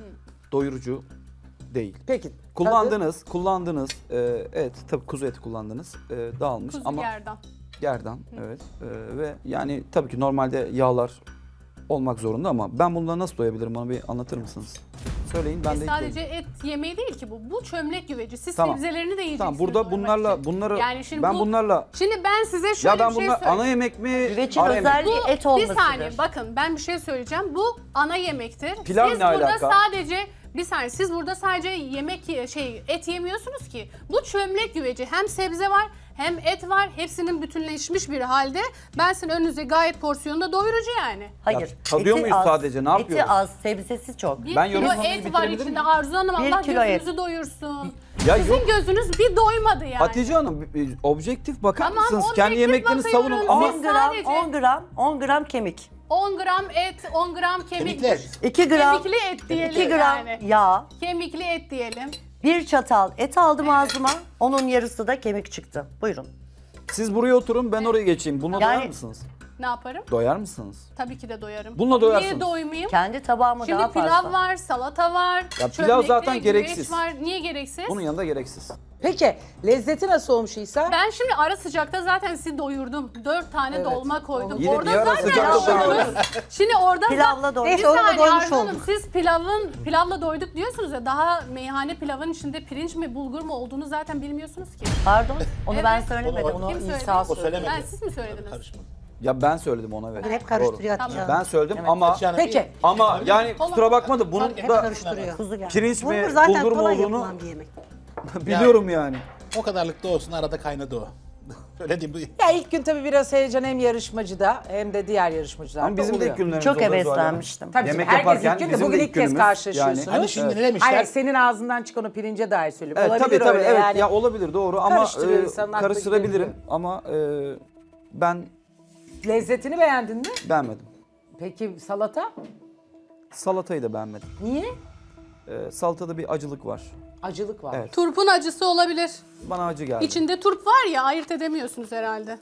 Doyurucu değil. Peki. Kullandınız, kullandınız e, et, tabii kuzu eti kullandınız, e, dağılmış Kuzu ama gerdan. gerdan, evet. E, ve yani tabii ki normalde yağlar olmak zorunda ama ben bundan nasıl doyabilirim bana bir anlatır mısınız? Söyleyin ben E, de sadece ekleyeyim. et yemeği değil ki bu. Bu çömlek güveci. Siz Tamam. sebzelerini de yiyeceksiniz. Tamam burada doymak bunlarla için. bunları Yani şimdi ben bu- bunlarla Şimdi ben size şöyle ya ben bir şey bunlar söyleyeyim. ana yemek mi? Güvecin ara yemek mi? özelliği Bu et bir olmasıdır. saniye bakın ben bir şey söyleyeceğim. Bu ana yemektir. Pilav Siz ne burada alaka? sadece bir saniye siz burada sadece yemek ye- şey et yemiyorsunuz ki. Bu çömlek güveci hem sebze var hem et var. Hepsinin bütünleşmiş bir halde. Ben sizin önünüze gayet porsiyonda doyurucu yani. Hayır. Ya, tadıyor eti muyuz az, sadece, ne Eti yapıyoruz? az, sebzesi çok. Bir Ben kilo yorumlamayı et var bitirebilir içinde miyim? Arzu Hanım Bir Allah kilo et. gözünüzü doyursun. Ya Sizin yok. gözünüz bir doymadı yani. Hatice Hanım bir- bir objektif bakar Tamam, mısınız? objektif Kendi yemeklerini bakıyorum. savunun ama on gram, sadece- on gram, on gram kemik. on gram et, on gram kemik. Kemikli et. iki gram, Kemikli et diyelim iki gram yani. yağ. Kemikli et diyelim. Bir çatal et aldım ağzıma. Onun yarısı da kemik çıktı. Buyurun. siz buraya oturun ben oraya geçeyim. Bununla Yani- doyar mısınız? Ne yaparım? Doyar mısınız? Tabii ki de doyarım. Bununla doyarsınız. Niye doymayayım? Kendi tabağıma Şimdi daha pilav fazla. var, salata var. Ya pilav çömlekli zaten güveç gereksiz. var. Niye gereksiz? Bunun yanında gereksiz. Peki lezzeti nasıl olmuş İsa? Ben şimdi ara sıcakta zaten sizi doyurdum. Dört tane Evet. dolma koydum. Yine orada bir ara zaten sıcakta doydunuz. doyurdum. Şimdi orada Pilavla doyduk. Bir Neyse, onunla saniye doymuş Arzu Hanım, olduk. siz pilavın pilavla doyduk diyorsunuz ya, daha meyhane pilavın içinde pirinç mi bulgur mu olduğunu zaten bilmiyorsunuz ki. Pardon, onu ben Evet. söylemedim. Onu- Onu Kim söyledi? İsa O söyledi. söylemedi. Ben, siz mi söylediniz? Karışma. Ya ben söyledim ona evet. Hep karıştırıyor Doğru. Hatice Tamam. Hanım. Ben söyledim Evet, ama Hatice Hanım, Peki. ama yani kusura bakma da bunun Hep da karıştırıyor. Kuzu geldi. pirinç mi Bulgur zaten bulgur mu kolay olduğunu yapılan bir yemek. biliyorum yani. O kadarlık da olsun arada kaynadı o. Öyle diyeyim. Ya ilk gün tabii biraz heyecan hem yarışmacıda hem de diğer yarışmacılarda Ama bizim de oluyor. ilk günlerimiz Çok oluyor Zuhal Hanım. heveslenmiştim. Tabii Yemek şimdi herkes yaparken ilk gün de bizim bugün de ilk ilk kez günümüz. karşılaşıyorsunuz. Yani- Hani şimdi Evet. ne demişler? Hayır senin ağzından çıkan o pirince dair söylüyorum. Evet, Olabilir tabii tabii öyle evet yani. ya olabilir doğru ama Karıştırıyor e, insanın aklı karıştırabilirim gidebiliyor. ama e, ben Lezzetini beğendin mi? beğenmedim. Peki salata? Salatayı da beğenmedim. Niye? E, salatada bir acılık var. Acılık var. Evet. Turpun acısı olabilir. Bana acı geldi. İçinde turp var ya, ayırt edemiyorsunuz herhalde.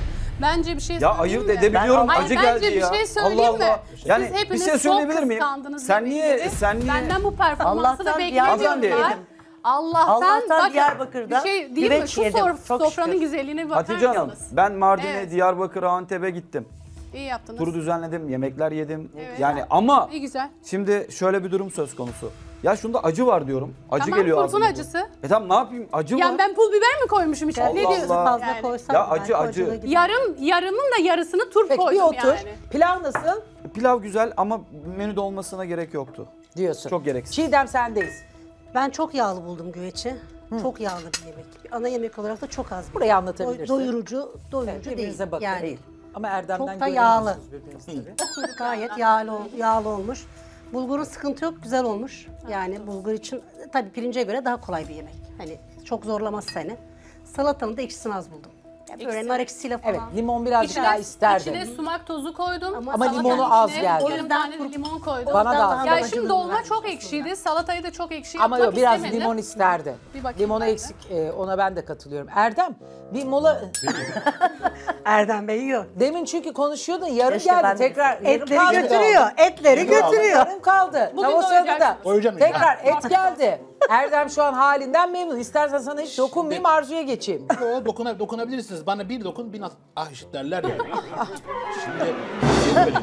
Bence bir şey Ya söyleyeyim ayırt mi? edebiliyorum Hayır, acı bence geldi bir ya. şey söyleyeyim Allah mi? Allah. Yani Siz bir hepiniz şey çok söyleyebilir miyim? kıskandınız Sen beni niye gibi. sen niye Benden bu performansı da Allah'tan beklemiyorlar. Diyarbakır'da- Allah'tan, Allah'tan bakın, Diyarbakır'da bir şey değil mi? güveç Şu yedim. sof- Çok sofranın şükür. güzelliğine bakar Hatice Hanım mısınız? ben Mardin'e, Evet. Diyarbakır'a, Antep'e gittim. İyi yaptınız. Turu düzenledim, yemekler yedim. Evet. Yani ama İyi güzel. şimdi şöyle bir durum söz konusu. Ya şunda acı var diyorum. Acı Tamam, geliyor kurtun ağzıma. acısı. E tamam ne yapayım? Acı Yani var. ben pul biber mi koymuşum içine? Allah Ne diyorsun? Allah. Fazla Yani. koysam Ya belki acı, acı. acılı gider. Yarım, yarımın da yarısını turp Peki bir koydum otur. yani. Pilav nasıl Pilav güzel ama menüde olmasına gerek yoktu. diyorsun? Çok gereksiz. Çiğdem sendeyiz. Ben çok yağlı buldum güveci. Çok yağlı bir yemek. Bir ana yemek olarak da çok az. bir Burayı yemek. anlatabilirsin. Doy- doyurucu, doyurucu Evet, değil. birbirinize bakın. Yani Değil. Ama Erdem'den Çok da yağlı. göremiyorsunuz birbirinizi tabii. gayet yağlı, ol- yağlı olmuş. Bulgurun sıkıntı yok, güzel olmuş. Yani bulgur için tabii pirince göre daha kolay bir yemek. Hani çok zorlamaz seni. Salatanın da ekşisini az buldum. Yani böyle Ekşi. nar ekşisiyle falan. Evet, limon birazcık İçine, daha isterdim. içine sumak tozu koydum. Ama Ama Salatanın limonu az içine geldi. O Yarım yüzden tane de limon koydum. Bana da az daha Ya acılı şimdi dolma vermiş çok aslında. ekşiydi. Salatayı da çok ekşi Ama yapmak yok biraz istemedim. limon isterdi. Bir bakayım Limonu ben de. eksik e, ona ben de katılıyorum. Erdem bir mola Erdem Bey yiyor. demin çünkü konuşuyordun yarım Keşke geldi ben de tekrar yarım Etleri kaldı. götürüyor, etleri götürüyor. Yarım kaldı. Bugün Tam o sırada da doyacaksınız. Doyacağım işte. tekrar et geldi. Erdem şu an halinden memnun. İstersen sana hiç dokunmayayım Arzu'ya geçeyim. O dokuna, dokunabilirsiniz. Bana bir dokun bin at- ah işit derler yani. Şimdi şey söyleyeyim.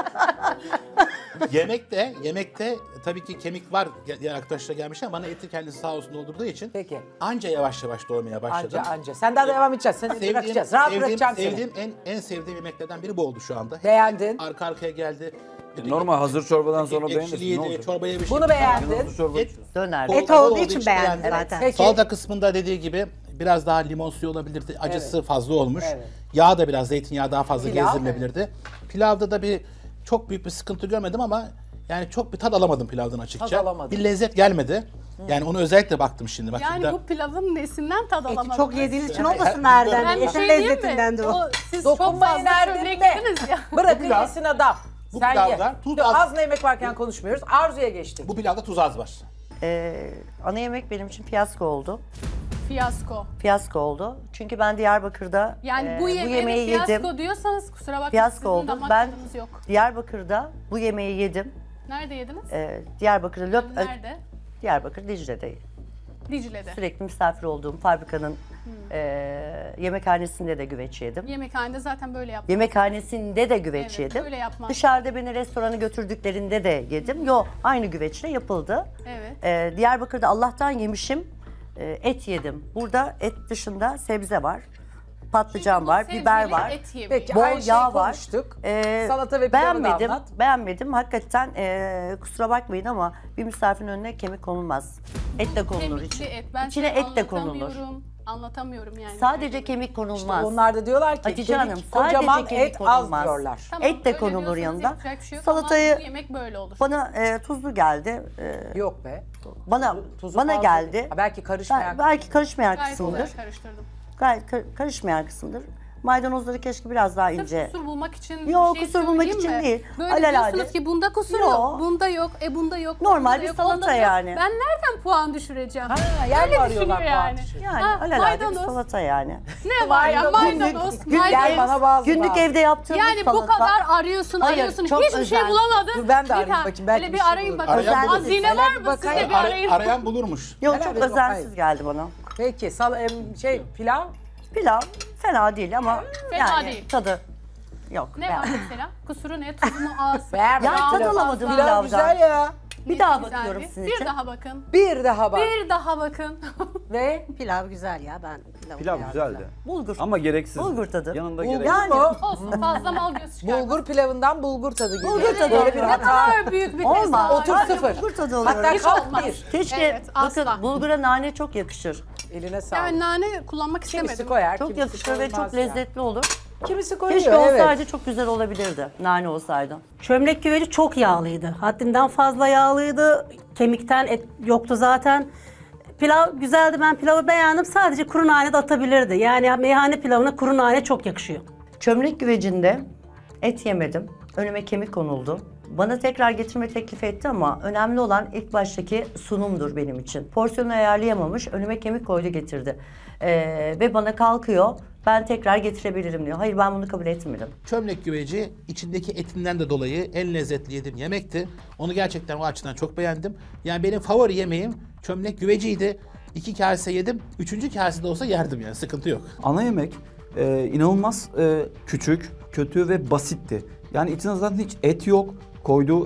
Yemekte, yemekte tabii ki kemik var. Diğer arkadaşlar gelmiş ama bana eti kendisi sağ olsun doldurduğu için Peki. anca yavaş yavaş doymaya başladım. Anca anca. Sen daha devam edeceğiz. Seni bırakacağız. Rahat sevdiğim, bırakacağım seni. sevdiğim en, en sevdiğim yemeklerden biri bu oldu şu anda. Beğendin. Arka arkaya geldi. Normal hazır çorbadan sonra beğenirsin. Ne Ekşiliydi, olacak? çorbaya bir şey. Bunu beğendin. Hazır çorba Et, içiyorsun. Döner. bol- Et bol olduğu için beğendim beğendim. zaten. Peki. Salata kısmında dediği gibi biraz daha limon suyu olabilirdi. Acısı fazla olmuş. Evet. Yağ da biraz zeytinyağı daha fazla Pilav, gezdirilebilirdi. Pilavda da bir çok büyük bir sıkıntı görmedim ama yani çok bir tad alamadım pilavdan açıkça. Tad alamadın. Bir lezzet gelmedi. Yani onu özellikle baktım şimdi. Bak Yani şimdi bu pilavın nesinden tad Eti alamadım? çok yediğiniz için Yani olmasın her- Erdem Ben Bey. bir Etin şey diyeyim mi? lezzetindendi o. O, siz çok Dokunmayın fazla Erdem çömlek de. yediniz ya. Bırakın pilav- yesin adam. bu Sen ye. pilavda tuz Dur, az- az yemek varken konuşmuyoruz. Arzu'ya geçtik. bu pilavda tuz az var. Ee, ana yemek benim için fiyasko oldu. Fiyasko. Fiyasko oldu. Çünkü ben Diyarbakır'da Yani e, bu yemeğe yemeği fiyasko yedim. diyorsanız kusura bakmayın Fiyasko sizin oldu. damak Ben tadınız yok. Diyarbakır'da bu yemeği yedim. Nerede yediniz? Ee, Diyarbakır'da löp, Nerede? Diyarbakır Dicle'de. Dicle'de. Sürekli misafir olduğum fabrikanın Hmm. e, yemekhanesinde de güveç yedim. Yemekhanede zaten böyle yaptım. Yemekhanesinde de güveç Evet, yedim. öyle yapmaz. Dışarıda beni restorana götürdüklerinde de yedim. Yo, aynı güveçle yapıldı. Evet. Ee, Diyarbakır'da Allah'tan yemişim, e, et yedim. Burada et dışında sebze var, patlıcan Çünkü bu var, biber sebzeli var. et yemeği. Peki Bol aynı şeyi yağ var. konuştuk. Ee, Salata ve pilavı da beğenmedim, anlat. beğenmedim. Hakikaten e, kusura bakmayın ama bir misafirin önüne kemik konulmaz. Et de konulur Kemikli içine. et. Ben İçine size et de konulur. anlatamıyorum. Anlatamıyorum yani. Sadece kemik konulmaz. Onlar da diyorlar ki Hatice kemik, Hanım, sadece kocaman kemik et az konulmaz. diyorlar. Tamam, et de öyle konulur diyorsanız yanında. yapacak bir şey yok ama Salatayı bu yemek böyle olur. bana e, tuzlu geldi. E, Yok be. bana Tuzu bana fazla geldi. değil. Ha, belki karışmayan. Ben- belki karışmayan Gayet kısımdır. güzel karıştırdım. Gayet kar- karışmayan kısımdır. Maydanozları keşke biraz daha Sırf ince. kusur bulmak için Yok, bir şey kusur bulmak söyleyeyim için mi? değil. Böyle Alelade. diyorsunuz ki bunda kusur Yok. yok, bunda yok, e bunda yok. Normal bunda bir yok, salata onda da yok. yani. Ben nereden puan düşüreceğim? Ha, yer mi Öyle arıyorlar düşünüyor puan yani. düşürüyor? Yani Ha, alelade bir maydanoz. salata yani. Ne var ya maydanoz, Gel maydanoz. bana bazı Günlük bazı. evde yaptığımız Yani salata. bu kadar arıyorsun, Hayır, arıyorsun. çok Hiçbir şey özensiz. bulamadın. Dur ben de Bir arayayım tane- bakayım, belki Öyle bir bir şey arayın bulurum. bakalım. Arayan Hazine buluruz. var Hele bir mı? Siz de bakayım. bir Ara- arayın. arayan bulurmuş. Yok, Helal çok olsun, özensiz hayır. geldi bana. Peki sal em, şey pilav Pilav fena değil ama Fena yani değil. tadı yok. Ne Ben- var mesela? Kusuru ne? Tuzu mu az? beğenmedim. Ya, tad Pilav- alamadım Pilav pilavdan. güzel ya. Bir daha Güzeldi. bakıyorum sizin Bir için. daha bakın. Bir daha bak. Bir daha bakın. Ve Pilav güzel ya ben pilavı Pilav beğendim. güzeldi. Bulgur. Ama gereksiz. Bulgur tadı. Yanında bulgur gereksiz. Yani- mu? Olsun fazla mal göz çıkar. Bulgur pilavından bulgur tadı geliyor. Bulgur tadı Böyle bir oluyor. hata. Ne kadar büyük bir Olmaz. tesadüf. Otur Sadece sıfır. bulgur tadı oluyor. Hatta Hiç kalk olmaz. bir. Keşke Evet, bakın asla. bulgura nane çok yakışır. Eline sağlık. Yani nane kullanmak Kimisi istemedim. koyar, Çok kimisi yakışır ve koymaz çok yani. lezzetli olur. Kimisi koyuyor, Keşke evet. olsaydı çok güzel olabilirdi. Nane olsaydı. Çömlek güveci çok yağlıydı. Haddinden fazla yağlıydı. Kemikten et yoktu zaten. Pilav güzeldi. Ben pilavı beğendim. Sadece kuru nane de atabilirdi. Yani meyhane pilavına kuru nane çok yakışıyor. Çömlek güvecinde et yemedim. Önüme kemik konuldu. Bana tekrar getirme teklif etti ama önemli olan ilk baştaki sunumdur benim için. Porsiyonu ayarlayamamış, önüme kemik koydu getirdi. Ee, ve bana kalkıyor, ben tekrar getirebilirim diyor. Hayır, ben bunu kabul etmedim. Çömlek güveci içindeki etinden de dolayı en lezzetli yediğim yemekti. Onu gerçekten o açıdan çok beğendim. Yani benim favori yemeğim çömlek güveciydi. İki kase yedim. Üçüncü kase de olsa yerdim yani, sıkıntı yok. Ana yemek e, inanılmaz e, küçük, kötü ve basitti. Yani içinde zaten hiç et yok. Koyduğu et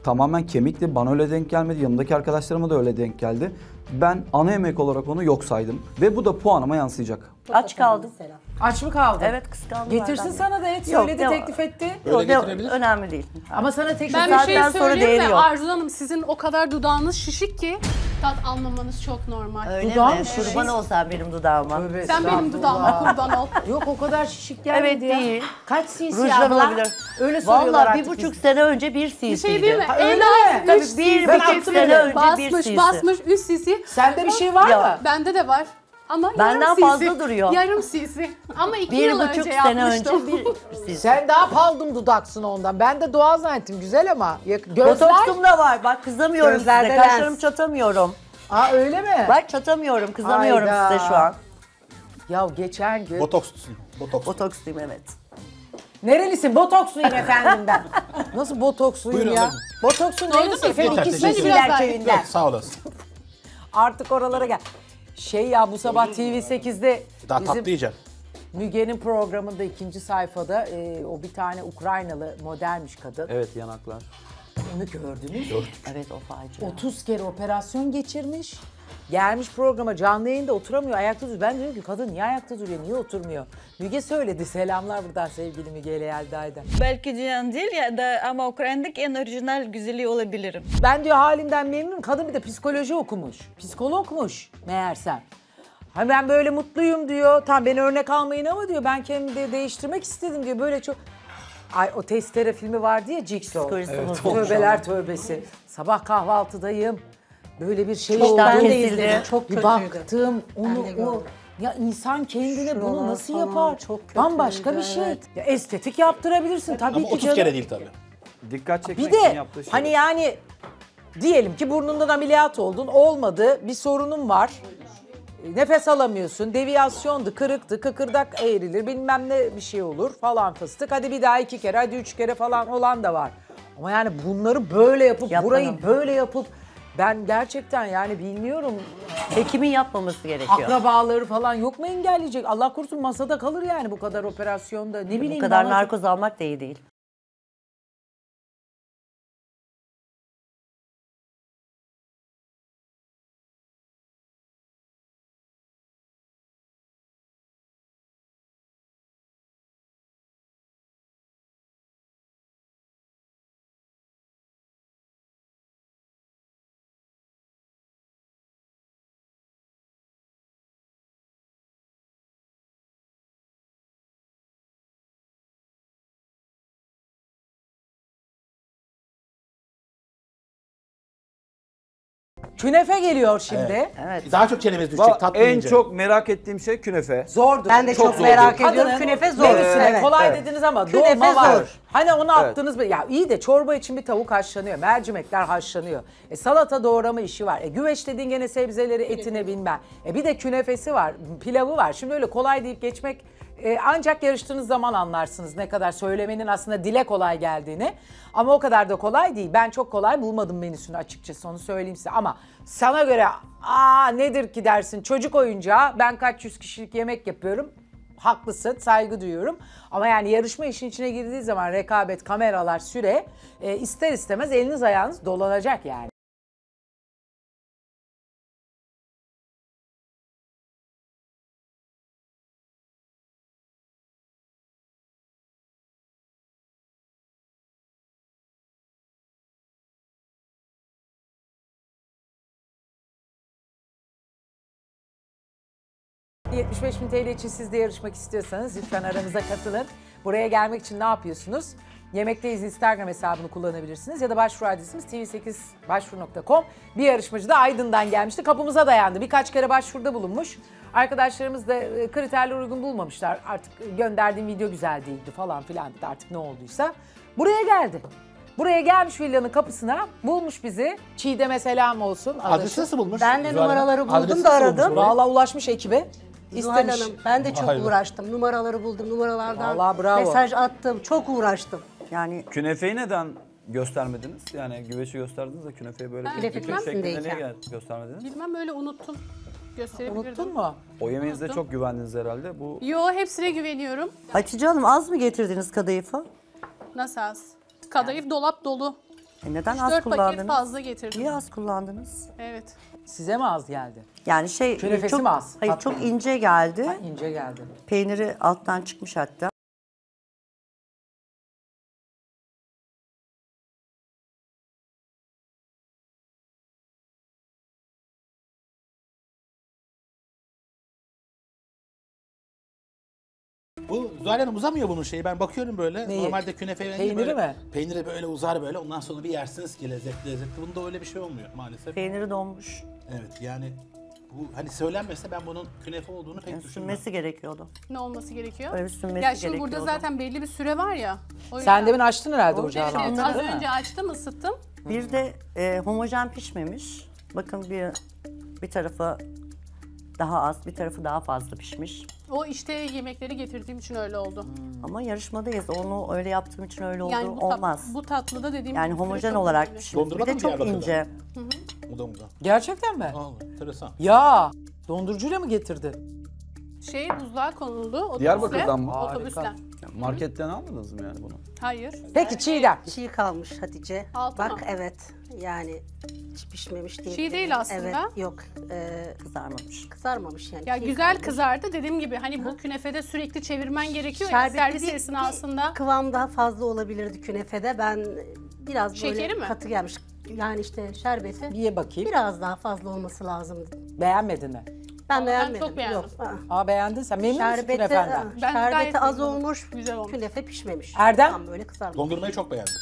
tamamen kemikti. Bana öyle denk gelmedi. Yanımdaki arkadaşlarıma da öyle denk geldi. Ben ana yemek olarak onu yok saydım. Ve bu da puanıma yansıyacak. Aç kaldım. Aç mı kaldın? Evet, kıskandım. Getirsin benden. sana da et. Yok, Söyledi, devam. teklif etti. Öyle Yok, getirebilir. önemli değil. Ama sana teklif Ben bir şey Saatten sonra söyleyeyim değeri mi? yok. Arzu Hanım, sizin o kadar dudağınız şişik ki tat almamanız çok normal. Öyle Dudağım mi? şişik. Kurban olsan benim dudağıma. Tövbe Sen benim estağfurullah. dudağıma kurban ol. Yok o kadar şişik gelmedi Evet, ya. değil. Kaç cc Rujdan abla? olabilir. Öyle soruyorlar Vallahi bir artık buçuk biz. sene önce bir cc'ydi. Bir şey değil mi? Ha, En öyle az mi? üç Tabii, bir cc buçuk sene önce bir basmış, cc. basmış üç cc. Sende bir şey var Ya. mı? Bende de var. Ama Benden yarım cc. fazla duruyor. Yarım cc. Ama iki Bir yıl buçuk önce sene yapmıştım. önce bir cc. Sen daha paldum dudaksın ondan. Ben de doğal zannettim. Güzel ama. Yak- Gözler. Botoksum da var. Bak kızamıyorum Gözlerde size. lens. Kaşlarımı çatamıyorum. Aa öyle mi? Bak çatamıyorum. Kızamıyorum Hayda. size şu an. Ya geçen gün. Botokslusun. Botoks. Botoksluyum evet. Nerelisin? Botoksluyum efendim ben. Nasıl botoksluyum Buyurun, ya? buyurun. Botoksun Doydun neresi? mu? Efendim Yeter, ikisi teşekkür Siler ederim. köyünden. Yok, sağ olasın. Artık oralara gel. Şey ya bu sabah T V sekizde Daha bizim tatlı yiyeceğim. Müge'nin programında ikinci sayfada e, o bir tane Ukraynalı modelmiş kadın. Evet, yanaklar. Onu gördünüz. Evet o facia. otuz kere operasyon geçirmiş. Gelmiş programa canlı yayında oturamıyor, ayakta duruyor. Ben diyorum ki kadın niye ayakta duruyor, niye oturmuyor? Müge söyledi. Selamlar buradan sevgili Müge ile Yelda'yla. Belki Cihan değil ya da ama Ukrayna'daki en orijinal güzeli olabilirim. Ben diyor halimden memnunum. Kadın bir de psikoloji okumuş. Psikologmuş meğersem. Ha ben böyle mutluyum diyor. Tamam beni örnek almayın ama diyor ben kendimi de değiştirmek istedim diyor. Böyle çok... Ay o Testere filmi vardı ya Jigsaw. Psikolojisi Evet, bozulmuş tövbeler ama. tövbesi. Sabah kahvaltıdayım. Böyle bir şey Çok oldu. ben de kesildi. izledim. Çok bir kötüydü. baktım. Onu Ben de o gördüm. ya insan kendine bunu Şuralar nasıl falan yapar? çok kötüydü, Bambaşka bir şey. evet. Ya estetik yaptırabilirsin tabii Ama ki otuz canım. kere değil tabii. Dikkat çekmek Bir için de yaptığı şey. hani yani diyelim ki burnundan ameliyat oldun, olmadı, bir sorunun var. Nefes alamıyorsun, deviyasyondu, kırıktı, kıkırdak eğrilir, bilmem ne bir şey olur falan fıstık. Hadi bir daha iki kere, hadi üç kere falan olan da var. Ama yani bunları böyle yapıp, Yapmadım. burayı böyle yapıp ben gerçekten yani bilmiyorum. Hekimin yapmaması gerekiyor. Akrabaları falan yok mu engelleyecek? Allah korusun masada kalır yani bu kadar operasyonda. Ne bileyim. Bu kadar bana- narkoz almak da iyi değil. Künefe geliyor şimdi. Evet. Daha çok çenemiz düşecek Va- tatlı en yiyince. çok merak ettiğim şey künefe. Zordur. Ben de çok, Çok zor. merak ediyorum. Kadının Künefe zor. menüsüne Evet, kolay evet. dediniz ama Künefe dolma var. zor. Hani onu Evet. attınız mı? Ya iyi de çorba için bir tavuk haşlanıyor. Mercimekler haşlanıyor. E salata doğrama işi var. E güveç dediğin gene sebzeleri etine bilmem. E bir de künefesi var, pilavı var. Şimdi öyle kolay deyip geçmek e, ancak yarıştığınız zaman anlarsınız ne kadar söylemenin aslında dile kolay geldiğini. Ama o kadar da kolay değil. Ben çok kolay bulmadım menüsünü açıkçası onu söyleyeyim size. Ama sana göre aa nedir ki dersin çocuk oyuncağı ben kaç yüz kişilik yemek yapıyorum. Haklısın, saygı duyuyorum. Ama yani yarışma işin içine girdiği zaman rekabet, kameralar, süre e, ister istemez eliniz ayağınız dolanacak yani. yetmiş beş bin T L için siz de yarışmak istiyorsanız lütfen aramıza katılın. Buraya gelmek için ne yapıyorsunuz? Yemekteyiz Instagram hesabını kullanabilirsiniz ya da başvuru adresimiz t v sekiz başvuru nokta com. Bir yarışmacı da Aydın'dan gelmişti. Kapımıza dayandı. Birkaç kere başvuruda bulunmuş. Arkadaşlarımız da e, kriterler uygun bulmamışlar. Artık gönderdiğim video güzel değildi falan filan dedi artık ne olduysa. Buraya geldi. Buraya gelmiş villanın kapısına bulmuş bizi. Çiğdem'e selam olsun. Adresi nasıl bulmuş? Ben de Zuhal Hanım? numaraları buldum Adresi da nasıl aradım. bulmuş burayı? Vallahi ulaşmış ekibe. Zuhal İstemiş. Hanım ben de çok Hayır. uğraştım. Numaraları buldum. Numaralardan Vallahi bravo. mesaj attım. Çok uğraştım. Yani Künefeyi neden göstermediniz? Yani güveçi gösterdiniz de künefeyi böyle Ben bütün bilmem. şeklinde niye Ndeyken. gel- göstermediniz? Bilmem öyle unuttum. Gösterebilirdim. Unuttun mu? O yemeğinizde Unuttum. çok güvendiniz herhalde. Bu Yo hepsine güveniyorum. Hatice Hanım az mı getirdiniz kadayıfı? Nasıl az? Kadayıf dolap dolu. E neden üç az dört paket kullandınız? fazla getirdim. Niye az kullandınız? Evet. Size mi az geldi? Yani şey Künefesi çok, mi az? hayır Tatlı çok mı? ince geldi. Ha, ince geldi. Peyniri alttan çıkmış hatta. Bu Zuhal Hanım uzamıyor bunun şeyi. Ben bakıyorum böyle. Neyi? Normalde künefe rengi Peyniri böyle, mi? Peyniri böyle uzar böyle. Ondan sonra bir yersiniz ki lezzetli lezzetli. Bunda öyle bir şey olmuyor maalesef. Peyniri donmuş. Evet yani bu hani söylenmese ben bunun künefe olduğunu pek düşünmem. Sünmesi gerekiyordu. Ne olması gerekiyor? Öyle bir sünmesi Ya şimdi burada gerekiyordu. zaten belli bir süre var ya. o Sen yüzden- demin açtın herhalde O- ocağın Evet, altını, az değil mi? önce açtım, ısıttım. Bir de e, homojen pişmemiş. Bakın bir bir tarafı daha az, bir tarafı daha fazla pişmiş. O işte yemekleri getirdiğim için öyle oldu. Ama yarışmadayız. Onu öyle yaptığım için öyle oldu Yani bu, tat- olmaz. bu tatlıda dediğim Yani gibi süre homojen çok olarak önemli. pişmiş. Bir Dondurma de mı çok Diyarbakır'da? ince. Bu da bundan. Gerçekten mi? Aa, enteresan. Ya dondurucuyla mı getirdi? Şey buzluğa konuldu otobüsle. Diyarbakır'dan mı? Otobüsle. Marketten almadınız mı yani bunu? Hayır. Peki Çiğdem. Çiğ kalmış Hatice. Altı Bak mı? evet yani hiç pişmemiş değil. Çiğ değil aslında. Evet yok e, Kızarmamış. kızarmamış yani. Ya çiğ güzel kalmış. kızardı. Dediğim gibi hani bu künefede sürekli çevirmen gerekiyor ya Şerbetli servis bir- esnasında. Kıvam daha fazla olabilirdi künefede. Ben biraz Şekeri böyle mi? katı gelmiş. Yani işte şerbeti Bir ye bakayım. biraz daha fazla olması lazımdı. Beğenmedin mi? Ben ben beğenmedim. çok beğendim. Yok, aa. Aa beğendin sen. Memnun musun Şerbeti, künefenden? Ben gayet şerbeti az memnunum. olmuş, Güzel olmuş. künefe pişmemiş. Erdem? Tam böyle kızarmış. Dondurmayı çok beğendim.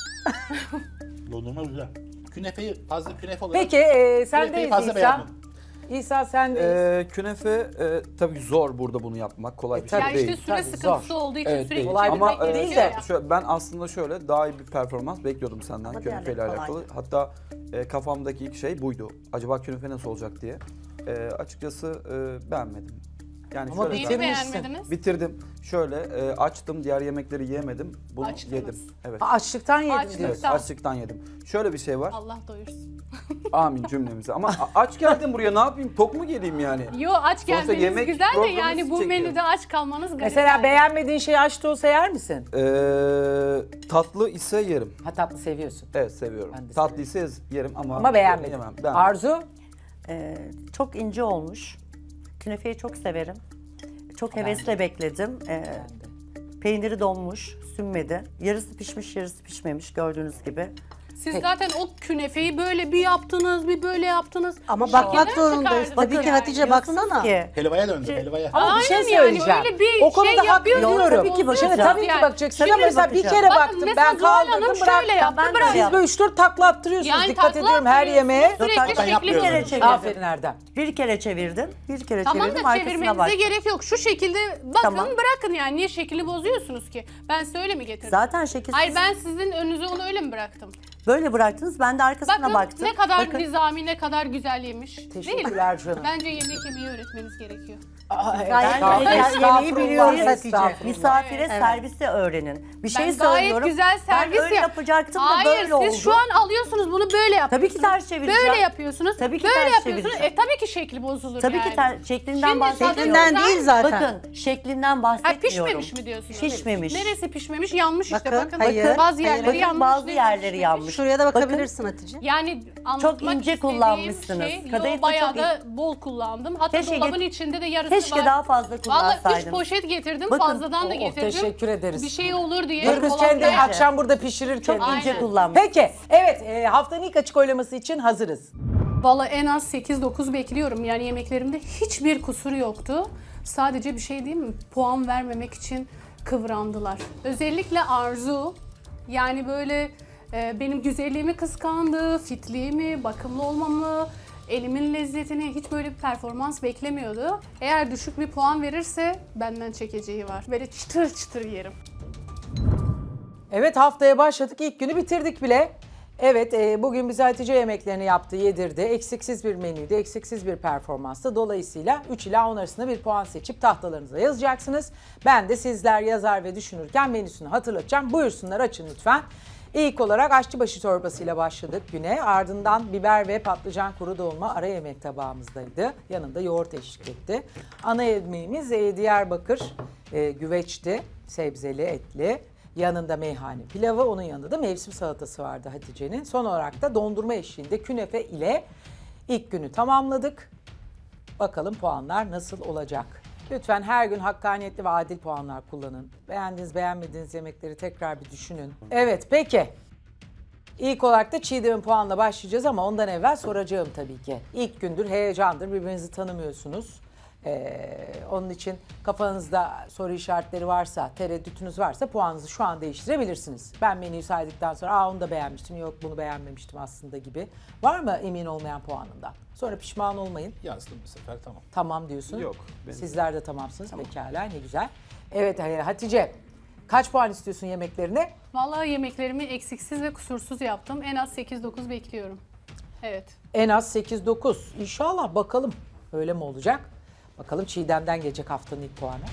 Dondurma güzel. Künefeyi fazla künefe olarak... Peki e, Künefeyi sendeyiz fazla İsa. beğenmedim. İsa sendeyiz. Ee, künefe e, tabii zor burada bunu yapmak. Kolay bir şey Ya işte değil. süre Tabii, sıkıntısı zor. olduğu için Evet, sürekli değil. Kolay bir çevirmek Ama şey e, değil gerekiyor de. ya. şö- ben aslında şöyle daha iyi bir performans bekliyordum senden Ama künefeyle diğerleri alakalı. Hatta e, kafamdaki ilk şey buydu. Acaba künefe nasıl olacak diye. E, açıkçası e, beğenmedim. Yani Ama şöyle Neyini bitirmişsin. beğenmediniz? bitirdim. Şöyle e, açtım, diğer yemekleri yemedim. Bunu Açtınız. yedim. Evet. Ha, açlıktan yedin Açlık. diyor. Evet, açlıktan yedim. Şöyle bir şey var. Allah doyursun. Amin cümlemize. Ama a- aç geldim buraya, ne yapayım? Tok mu geleyim yani? Yo aç Sonuçta gelmeniz yemek güzel de programı yani bu çekiyor. menüde aç kalmanız garip. Mesela yani. beğenmediğin şey aç da olsa yer misin? Ee, tatlı ise yerim. Ha tatlı seviyorsun. Evet seviyorum. Ben de Tatlı ise yerim ama Ama beğenmedim. yemem. Ben Arzu? Ee, çok ince olmuş. Künefeyi çok severim. Çok hevesle bekledim. Ee, peyniri donmuş, sünmedi. Yarısı pişmiş, yarısı pişmemiş gördüğünüz gibi. Siz zaten o künefeyi böyle bir yaptınız, bir böyle yaptınız. Ama Şekilden bakmak zorundayız. çıkardınız Tabii ki yani. Hatice baksana. Ki, Helvaya döndü, helvaya. Ama bir şey Aynen yani, söyleyeceğim. öyle bir o konuda şey hak yapıyorsunuz, veriyorum. tabii ki Şimdi bakacağım. tabii ki Yani. bakacaksın Tabii ama mesela bir bakacağım. kere Bakın baktım mesela ben Zuhal kaldırdım Hanım bıraktım. şöyle yaptı, Ben de bıraktı. Siz yaptım. böyle üç dört takla attırıyorsunuz Yani dikkat takla ediyorum her attırıyorsunuz, yemeğe. Sürekli Ben şekli yapmıyorum. Bir kere bozuyorsunuz. çevirdim. Aferin Erdem. Bir kere çevirdim, bir kere Tamam çevirdim, da arkasına çevirmenize baktım. gerek yok. Şu şekilde bakın Tamam. bırakın yani. Niye şekli bozuyorsunuz ki? Ben size öyle mi getirdim? Zaten şekilsiz. Hayır ben sizin önünüze onu öyle mi bıraktım? Böyle bıraktınız, ben de arkasına Bakın baktım. ne kadar Bakın, nizami, ne kadar güzel yemiş. Değil mi? Teşekkürler canım. Bence yemek yemeyi öğretmeniz gerekiyor. Ben Estağfurullah, yemeği biliyorum estağfurullah, Hatice. estağfurullah. Misafire servisi öğrenin. Bir şey Ben gayet söylüyorum. güzel servis ben öyle yap- yapacaktım da Hayır böyle oldu. siz şu an alıyorsunuz bunu böyle yapıyorsunuz. Tabii ki ters çevireceğim. Böyle yapıyorsunuz. Tabii ki böyle ters yapıyorsunuz. çevireceğim. E tabii ki şekli bozulur Tabii yani. ki ter, şeklinden Şimdi bahsetmiyorum. Şeklinden Güzel. değil zaten. Bakın şeklinden Ha, bahsetmiyorum. pişmemiş mi diyorsunuz? Pişmemiş. Neresi pişmemiş? Yanmış işte Bakın, bakın. hayır, bazı hayır. yerleri Bakın yanmış. bazı neresi yerleri pişmemiş? yanmış. Şuraya da Bakın. bakabilirsin Hatice. Yani Çok anlatmak ince istediğim kullanmışsınız. Şey, Kadayıfı yo, bayağı çok da bol kullandım. Hatta Keşke dolabın get- içinde de yarısı Keşke var. daha fazla Vallahi kullansaydınız. üç poşet getirdim. Bakın. Fazladan da Oh, getirdim. teşekkür ederiz. Bir şey olur diye. Dur kız dolapta- kendi ince. akşam burada pişirir Çok kendi. ince Aynen. kullanmış. Peki evet e, haftanın ilk açık oylaması için hazırız. Valla en az sekiz dokuz bekliyorum. Yani yemeklerimde hiçbir kusur yoktu. Sadece bir şey diyeyim mi? Puan vermemek için kıvrandılar. Özellikle Arzu. Yani böyle e, benim güzelliğimi kıskandı, fitliğimi, bakımlı olmamı, elimin lezzetini, hiç böyle bir performans beklemiyordu. Eğer düşük bir puan verirse benden çekeceği var. Böyle çıtır çıtır yerim. Evet haftaya başladık ilk günü bitirdik bile. Evet e, bugün bize Hatice yemeklerini yaptı, yedirdi. Eksiksiz bir menüydü, eksiksiz bir performanstı. Dolayısıyla üç ila on arasında bir puan seçip tahtalarınıza yazacaksınız. Ben de sizler yazar ve düşünürken menüsünü hatırlatacağım. Buyursunlar açın lütfen. İlk olarak aşçıbaşı çorbasıyla başladık güne. Ardından biber ve patlıcan kuru dolma ara yemek tabağımızdaydı. Yanında yoğurt eşlik etti. Ana yemeğimiz e, Diyarbakır e, güveçti. Sebzeli, etli. Yanında meyhane pilavı, onun yanında da mevsim salatası vardı Hatice'nin. Son olarak da dondurma eşliğinde künefe ile ilk günü tamamladık. Bakalım puanlar nasıl olacak? Lütfen her gün hakkaniyetli ve adil puanlar kullanın. Beğendiğiniz, beğenmediğiniz yemekleri tekrar bir düşünün. Evet, peki. İlk olarak da Çiğdem'in puanla başlayacağız ama ondan evvel soracağım tabii ki. İlk gündür, heyecandır, birbirinizi tanımıyorsunuz. Ee, onun için kafanızda soru işaretleri varsa, tereddütünüz varsa puanınızı şu an değiştirebilirsiniz. Ben menüyü saydıktan sonra aa onu da beğenmiştim, yok bunu beğenmemiştim aslında gibi. Var mı emin olmayan puanından? Sonra pişman olmayın. Yazdım bu sefer, tamam. Tamam diyorsun. Yok, benim- Sizler de tamamsınız. Pekala, ne güzel. Evet Hatice, kaç puan istiyorsun yemeklerine? Vallahi yemeklerimi eksiksiz ve kusursuz yaptım. En az sekiz dokuz bekliyorum. Evet. En az sekiz dokuz. İnşallah bakalım öyle mi olacak? Bakalım Çiğdem'den gelecek haftanın ilk puanı.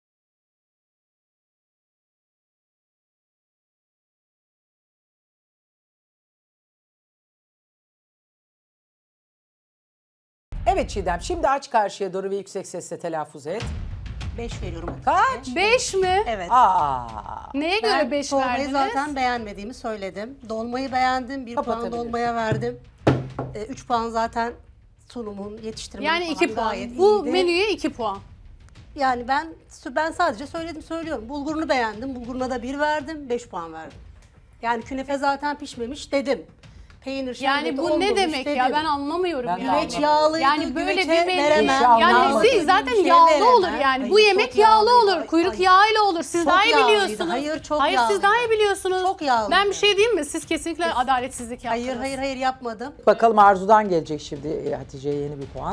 Evet Çiğdem, şimdi aç karşıya doğru ve yüksek sesle telaffuz et. beş veriyorum. Kaç? beş mi? Evet. Aa. Neye Ben göre beş çorbayı verdiniz? zaten beğenmediğimi söyledim. Dolmayı beğendim. Bir puan Kapatabiliriz. dolmaya verdim. E, üç puan zaten sunumun, yetiştirmenin Yani falan iki puan. gayet Bu iyiydi. menüye iki puan. Yani ben ben sadece söyledim söylüyorum. Bulgurunu beğendim. Bulguruna da bir verdim. Beş puan verdim. Yani künefe zaten pişmemiş dedim. Peynir Yani şerbeti bu ne olmamış demek dedim. ya, ben anlamıyorum Ben de yani. Güveç yağlıydı. Yani böyle güveçe bir menü. veremem. İnşallah. Yani Yağlı. siz zaten Şey yağlı veremem. olur yani. Ay, Bu yemek çok yağlı yağlıydı. olur. Ay, Kuyruk ay. yağıyla olur. Siz Çok daha iyi yağlıydı. biliyorsunuz. Hayır, çok Hayır siz yağlıydı. daha iyi biliyorsunuz. Çok yağlıydı. Ben bir şey diyeyim mi? Siz kesinlikle adaletsizlik yaptınız. Hayır hayır hayır yapmadım. Bakalım Arzu'dan gelecek şimdi Hatice'ye yeni bir puan.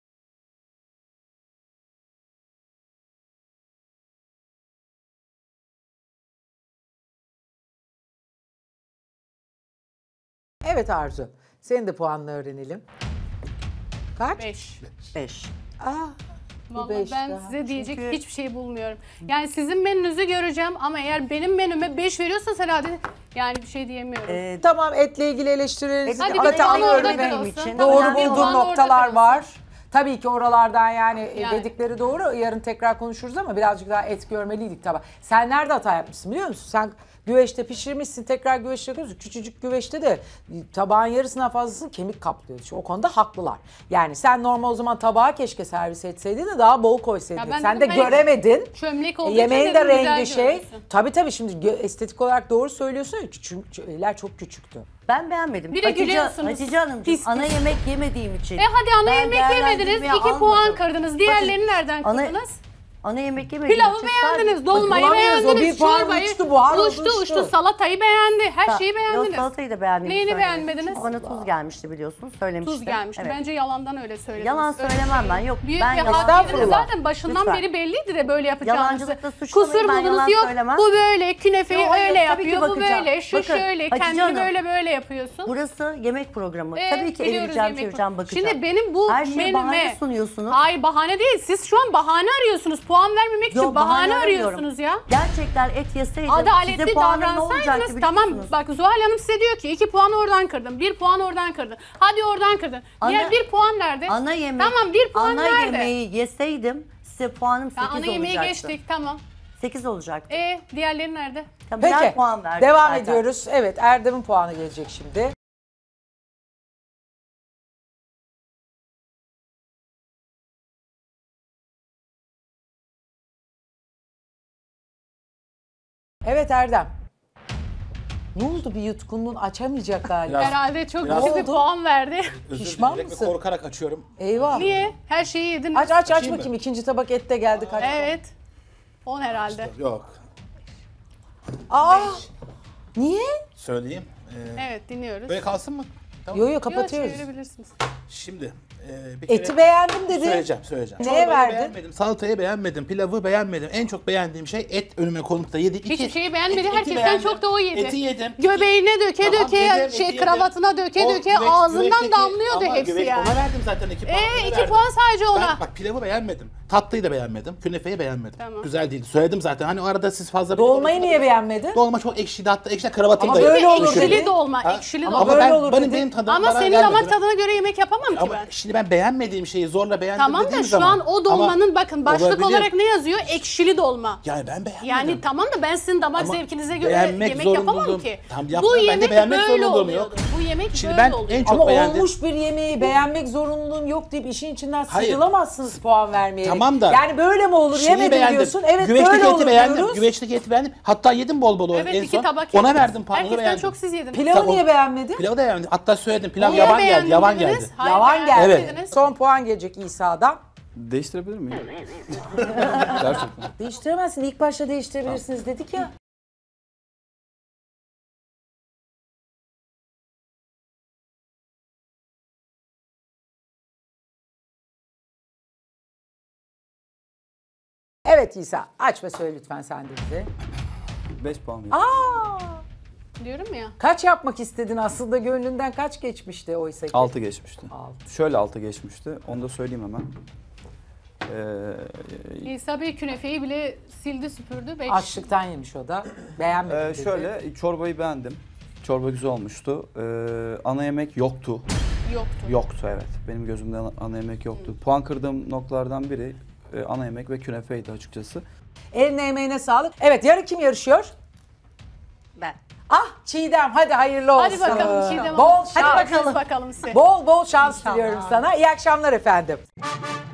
Evet Arzu, senin de puanını öğrenelim. Kaç? Beş. Beş. Aa, Vallahi beş ben daha. size diyecek Çünkü- hiçbir şey bulmuyorum. Yani sizin menünüzü göreceğim ama eğer benim menüme beş veriyorsanız herhalde yani bir şey diyemiyorum. Ee, Tamam, etle ilgili eleştirilerinizi Hadi dikkate bir puan alıyorum. orada benim kalsın. için. Tamam, Doğru bir bulduğum puan orada noktalar kalsın. var. Tabii ki oralardan yani, Yani. dedikleri doğru. Yarın tekrar konuşuruz ama birazcık daha et görmeliydik tabii. Sen nerede hata yapmışsın biliyor musun? Sen güveçte pişirmişsin, tekrar güveçte yapıyorsun. Küçücük güveçte de tabağın yarısından fazlasını kemik kaplıyor. İşte o konuda haklılar. Yani sen normal o zaman tabağa keşke servis etseydin de daha bol koysaydın. Ya ben Sen de dedim, hani göremedin. Çömlek E, olduğu yemeğin için de dedim güzel rengi şey. görünsün. Tabii tabii şimdi gö- estetik olarak doğru söylüyorsun. Küçük şeyler çok küçüktü. Ben beğenmedim. Bir de Hatice, gülüyorsunuz. Hatice Hanımcığım Pis pis. ana yemek yemediğim için. E hadi ana ben yemek yemediniz, değerlendirmeye iki puan almadım. kırdınız. Diğerlerini Bakın, nereden ana- kırdınız? Ana yemek yemediğim Pilavı için beğendiniz, sadece- dolmayı bulamıyoruz, o beğendiniz, bir puan çorbayı uçtu, buhar oldu, uçtu, uçtu. uçtu, salatayı beğendi, her Sa- şeyi Yok, beğendiniz. salatayı da beğendim. Neyini söyledim. beğenmediniz? Çünkü bana tuz gelmişti biliyorsunuz. Söylemiştim. Tuz gelmişti. Evet. Bence yalandan öyle söylediniz. Yalan Öyle söylemem şey. ben, yok. Büyük Ben bir yalan- hak yediniz. Estağfurullah. Zaten başından Lütfen. beri belliydi de böyle yapacağınızı. Yalancılıkla suçlamayın, Kusur ben buldunuz, yalan yok söylemem. bu böyle, künefeyi Yo, hayır, öyle tabii ki yapıyor, bu bakacağım. böyle, şu Bakın, şöyle, Hatice kendini Hanım, böyle böyle yapıyorsun. Burası yemek programı. Ee, Tabii ki biliyoruz eğileceğim, yemek çevireceğim, pro- bakacağım. Şimdi benim bu Her şeye bahane menüme... sunuyorsunuz. Hayır bahane değil. Siz şu an bahane arıyorsunuz. Puan vermemek için Yo, bahane, aramıyorum. arıyorsunuz ya. Gerçekten et yeseydim Adaletli size puanım ne olacaktı davransaydınız biliyor tamam. musunuz? Bak Zuhal Hanım size diyor ki iki puan oradan kırdın. Bir puan oradan kırdın. Hadi oradan kırdın. Diğer Ana- bir puan nerede? Ana yemek, Tamam bir puan ana nerede? yemeği yeseydim size puanım Ya sekiz ana yemeği olacaktı. geçtik tamam. sekiz olacaktı. E diğerleri nerede? Tamam, birer Peki, puan verdim devam zaten. ediyoruz. Evet, Erdem'in puanı gelecek şimdi. Evet Erdem. Ne oldu, bir yutkunluğun açamayacak galiba. Biraz- Herhalde çok biraz- düşük bir puan verdi. Özür Pişman dilerim ve mısın? korkarak açıyorum. Eyvah. Niye? Her şeyi yediniz. Aç aç aç Açayım mı? bakayım. İkinci tabak et de geldi. Kaç Evet. on herhalde. Yok. Aa! Niye? Söyleyeyim. Ee, Evet dinliyoruz. Böyle kalsın mı? Tamam. Yo yo Yok kapatıyoruz. çevirebilirsiniz. Şimdi e, bir kere Eti beğendim dedi. söyleyeceğim, söyleyeceğim. Neye Çorbayı verdin? beğenmedim, salatayı beğenmedim, pilavı beğenmedim. En çok beğendiğim şey et önüme konup da yedik. Hiçbir İki, şeyi beğenmedi. et- eti Herkesten beğendim, çok da o yedi. Eti yedim. Göbeğine döke Tamam, döke, yedim, eti şey yedim. kravatına döke O döke, güveç- ağzından güveçteki- damlıyordu ama hepsi güveç- yani. Ona verdim zaten iki puan. Ee, ona iki verdim. puan sadece ona. Ben, bak pilavı beğenmedim. Tatlıyı da beğenmedim. Künefeyi beğenmedim. Tamam. Güzel değildi. Söyledim zaten. Hani o arada siz fazla... Dolmayı niye beğenmedin? Dolma çok ekşiydi. Hatta ekşiden kravatım Ama da böyle olur ekşidi. Ekşili dolma, Ha? ekşili Ama dolma. böyle ben, olur benim, dedi. benim tadım Ama bana senin gelmedi. damak tadına göre yemek yapamam ki Ama ben. şimdi ben beğenmediğim şeyi zorla beğendim Tamam da dediğim şu zaman. an o dolmanın Ama bakın başlık olabilir. olarak ne yazıyor? Ekşili dolma. Yani ben beğenmedim. Yani tamam da ben sizin damak Ama zevkinize göre beğenmek yemek zorundum. yapamam ki. Tamam, Bu yapma, ben de yemek beğenmek böyle zorundum oluyordu. yok. Bu yemek Şimdi böyle ben oluyor. en çok Ama beğendim. olmuş bir yemeği beğenmek zorunluluğum yok deyip işin içinden Hayır. sıyrılamazsınız puan vermeyerek. Tamam da- Yani böyle mi olur? Şeyi Yemedim beğendim. diyorsun. Evet Güveçteki böyle eti olur beğendim. diyoruz. Güveçteki eti beğendim. Hatta yedim bol bol Evet en iki son. tabak Ona yediniz. verdim puanını Herkesten beğendim. çok siz yediniz. Pilavı Tamam. niye beğenmedin? Pilavı da beğendim. Hatta söyledim. Pilav Niye yavan geldi. beğendim Yavan dediniz? geldi. Hayır, Yavan geldi. beğenmediniz. Son puan gelecek İsa'dan. Değiştirebilir miyim? Gerçekten. Değiştiremezsin. İlk başta değiştirebilirsiniz dedik ya. Evet İsa, aç ve söyle lütfen sen de bize. beş puan veriyorum. Aa! Diyorum ya. Kaç yapmak istedin aslında, gönlünden kaç geçmişti oysa ki? altı geçmişti. Altı. Şöyle altı geçmişti. Onu da söyleyeyim hemen. Ee, İsa Bey künefeyi bile sildi süpürdü. Beş. Açlıktan yemiş o da. Beğenmedim e, dedi. şöyle çorbayı beğendim. Çorba güzel olmuştu. Ee, ana yemek yoktu. Yoktu. Yoktu evet. Benim gözümde ana- ana yemek yoktu. Puan kırdığım noktalardan biri e, ana yemek ve künefeydi açıkçası. Eline emeğine sağlık. Evet, yarın kim yarışıyor? Ben. Ah Çiğdem, hadi hayırlı olsun. Hadi bakalım Çiğdem Hanım. Bol şans. Hadi bakalım size. Bol bol şans diliyorum sana. İyi akşamlar efendim.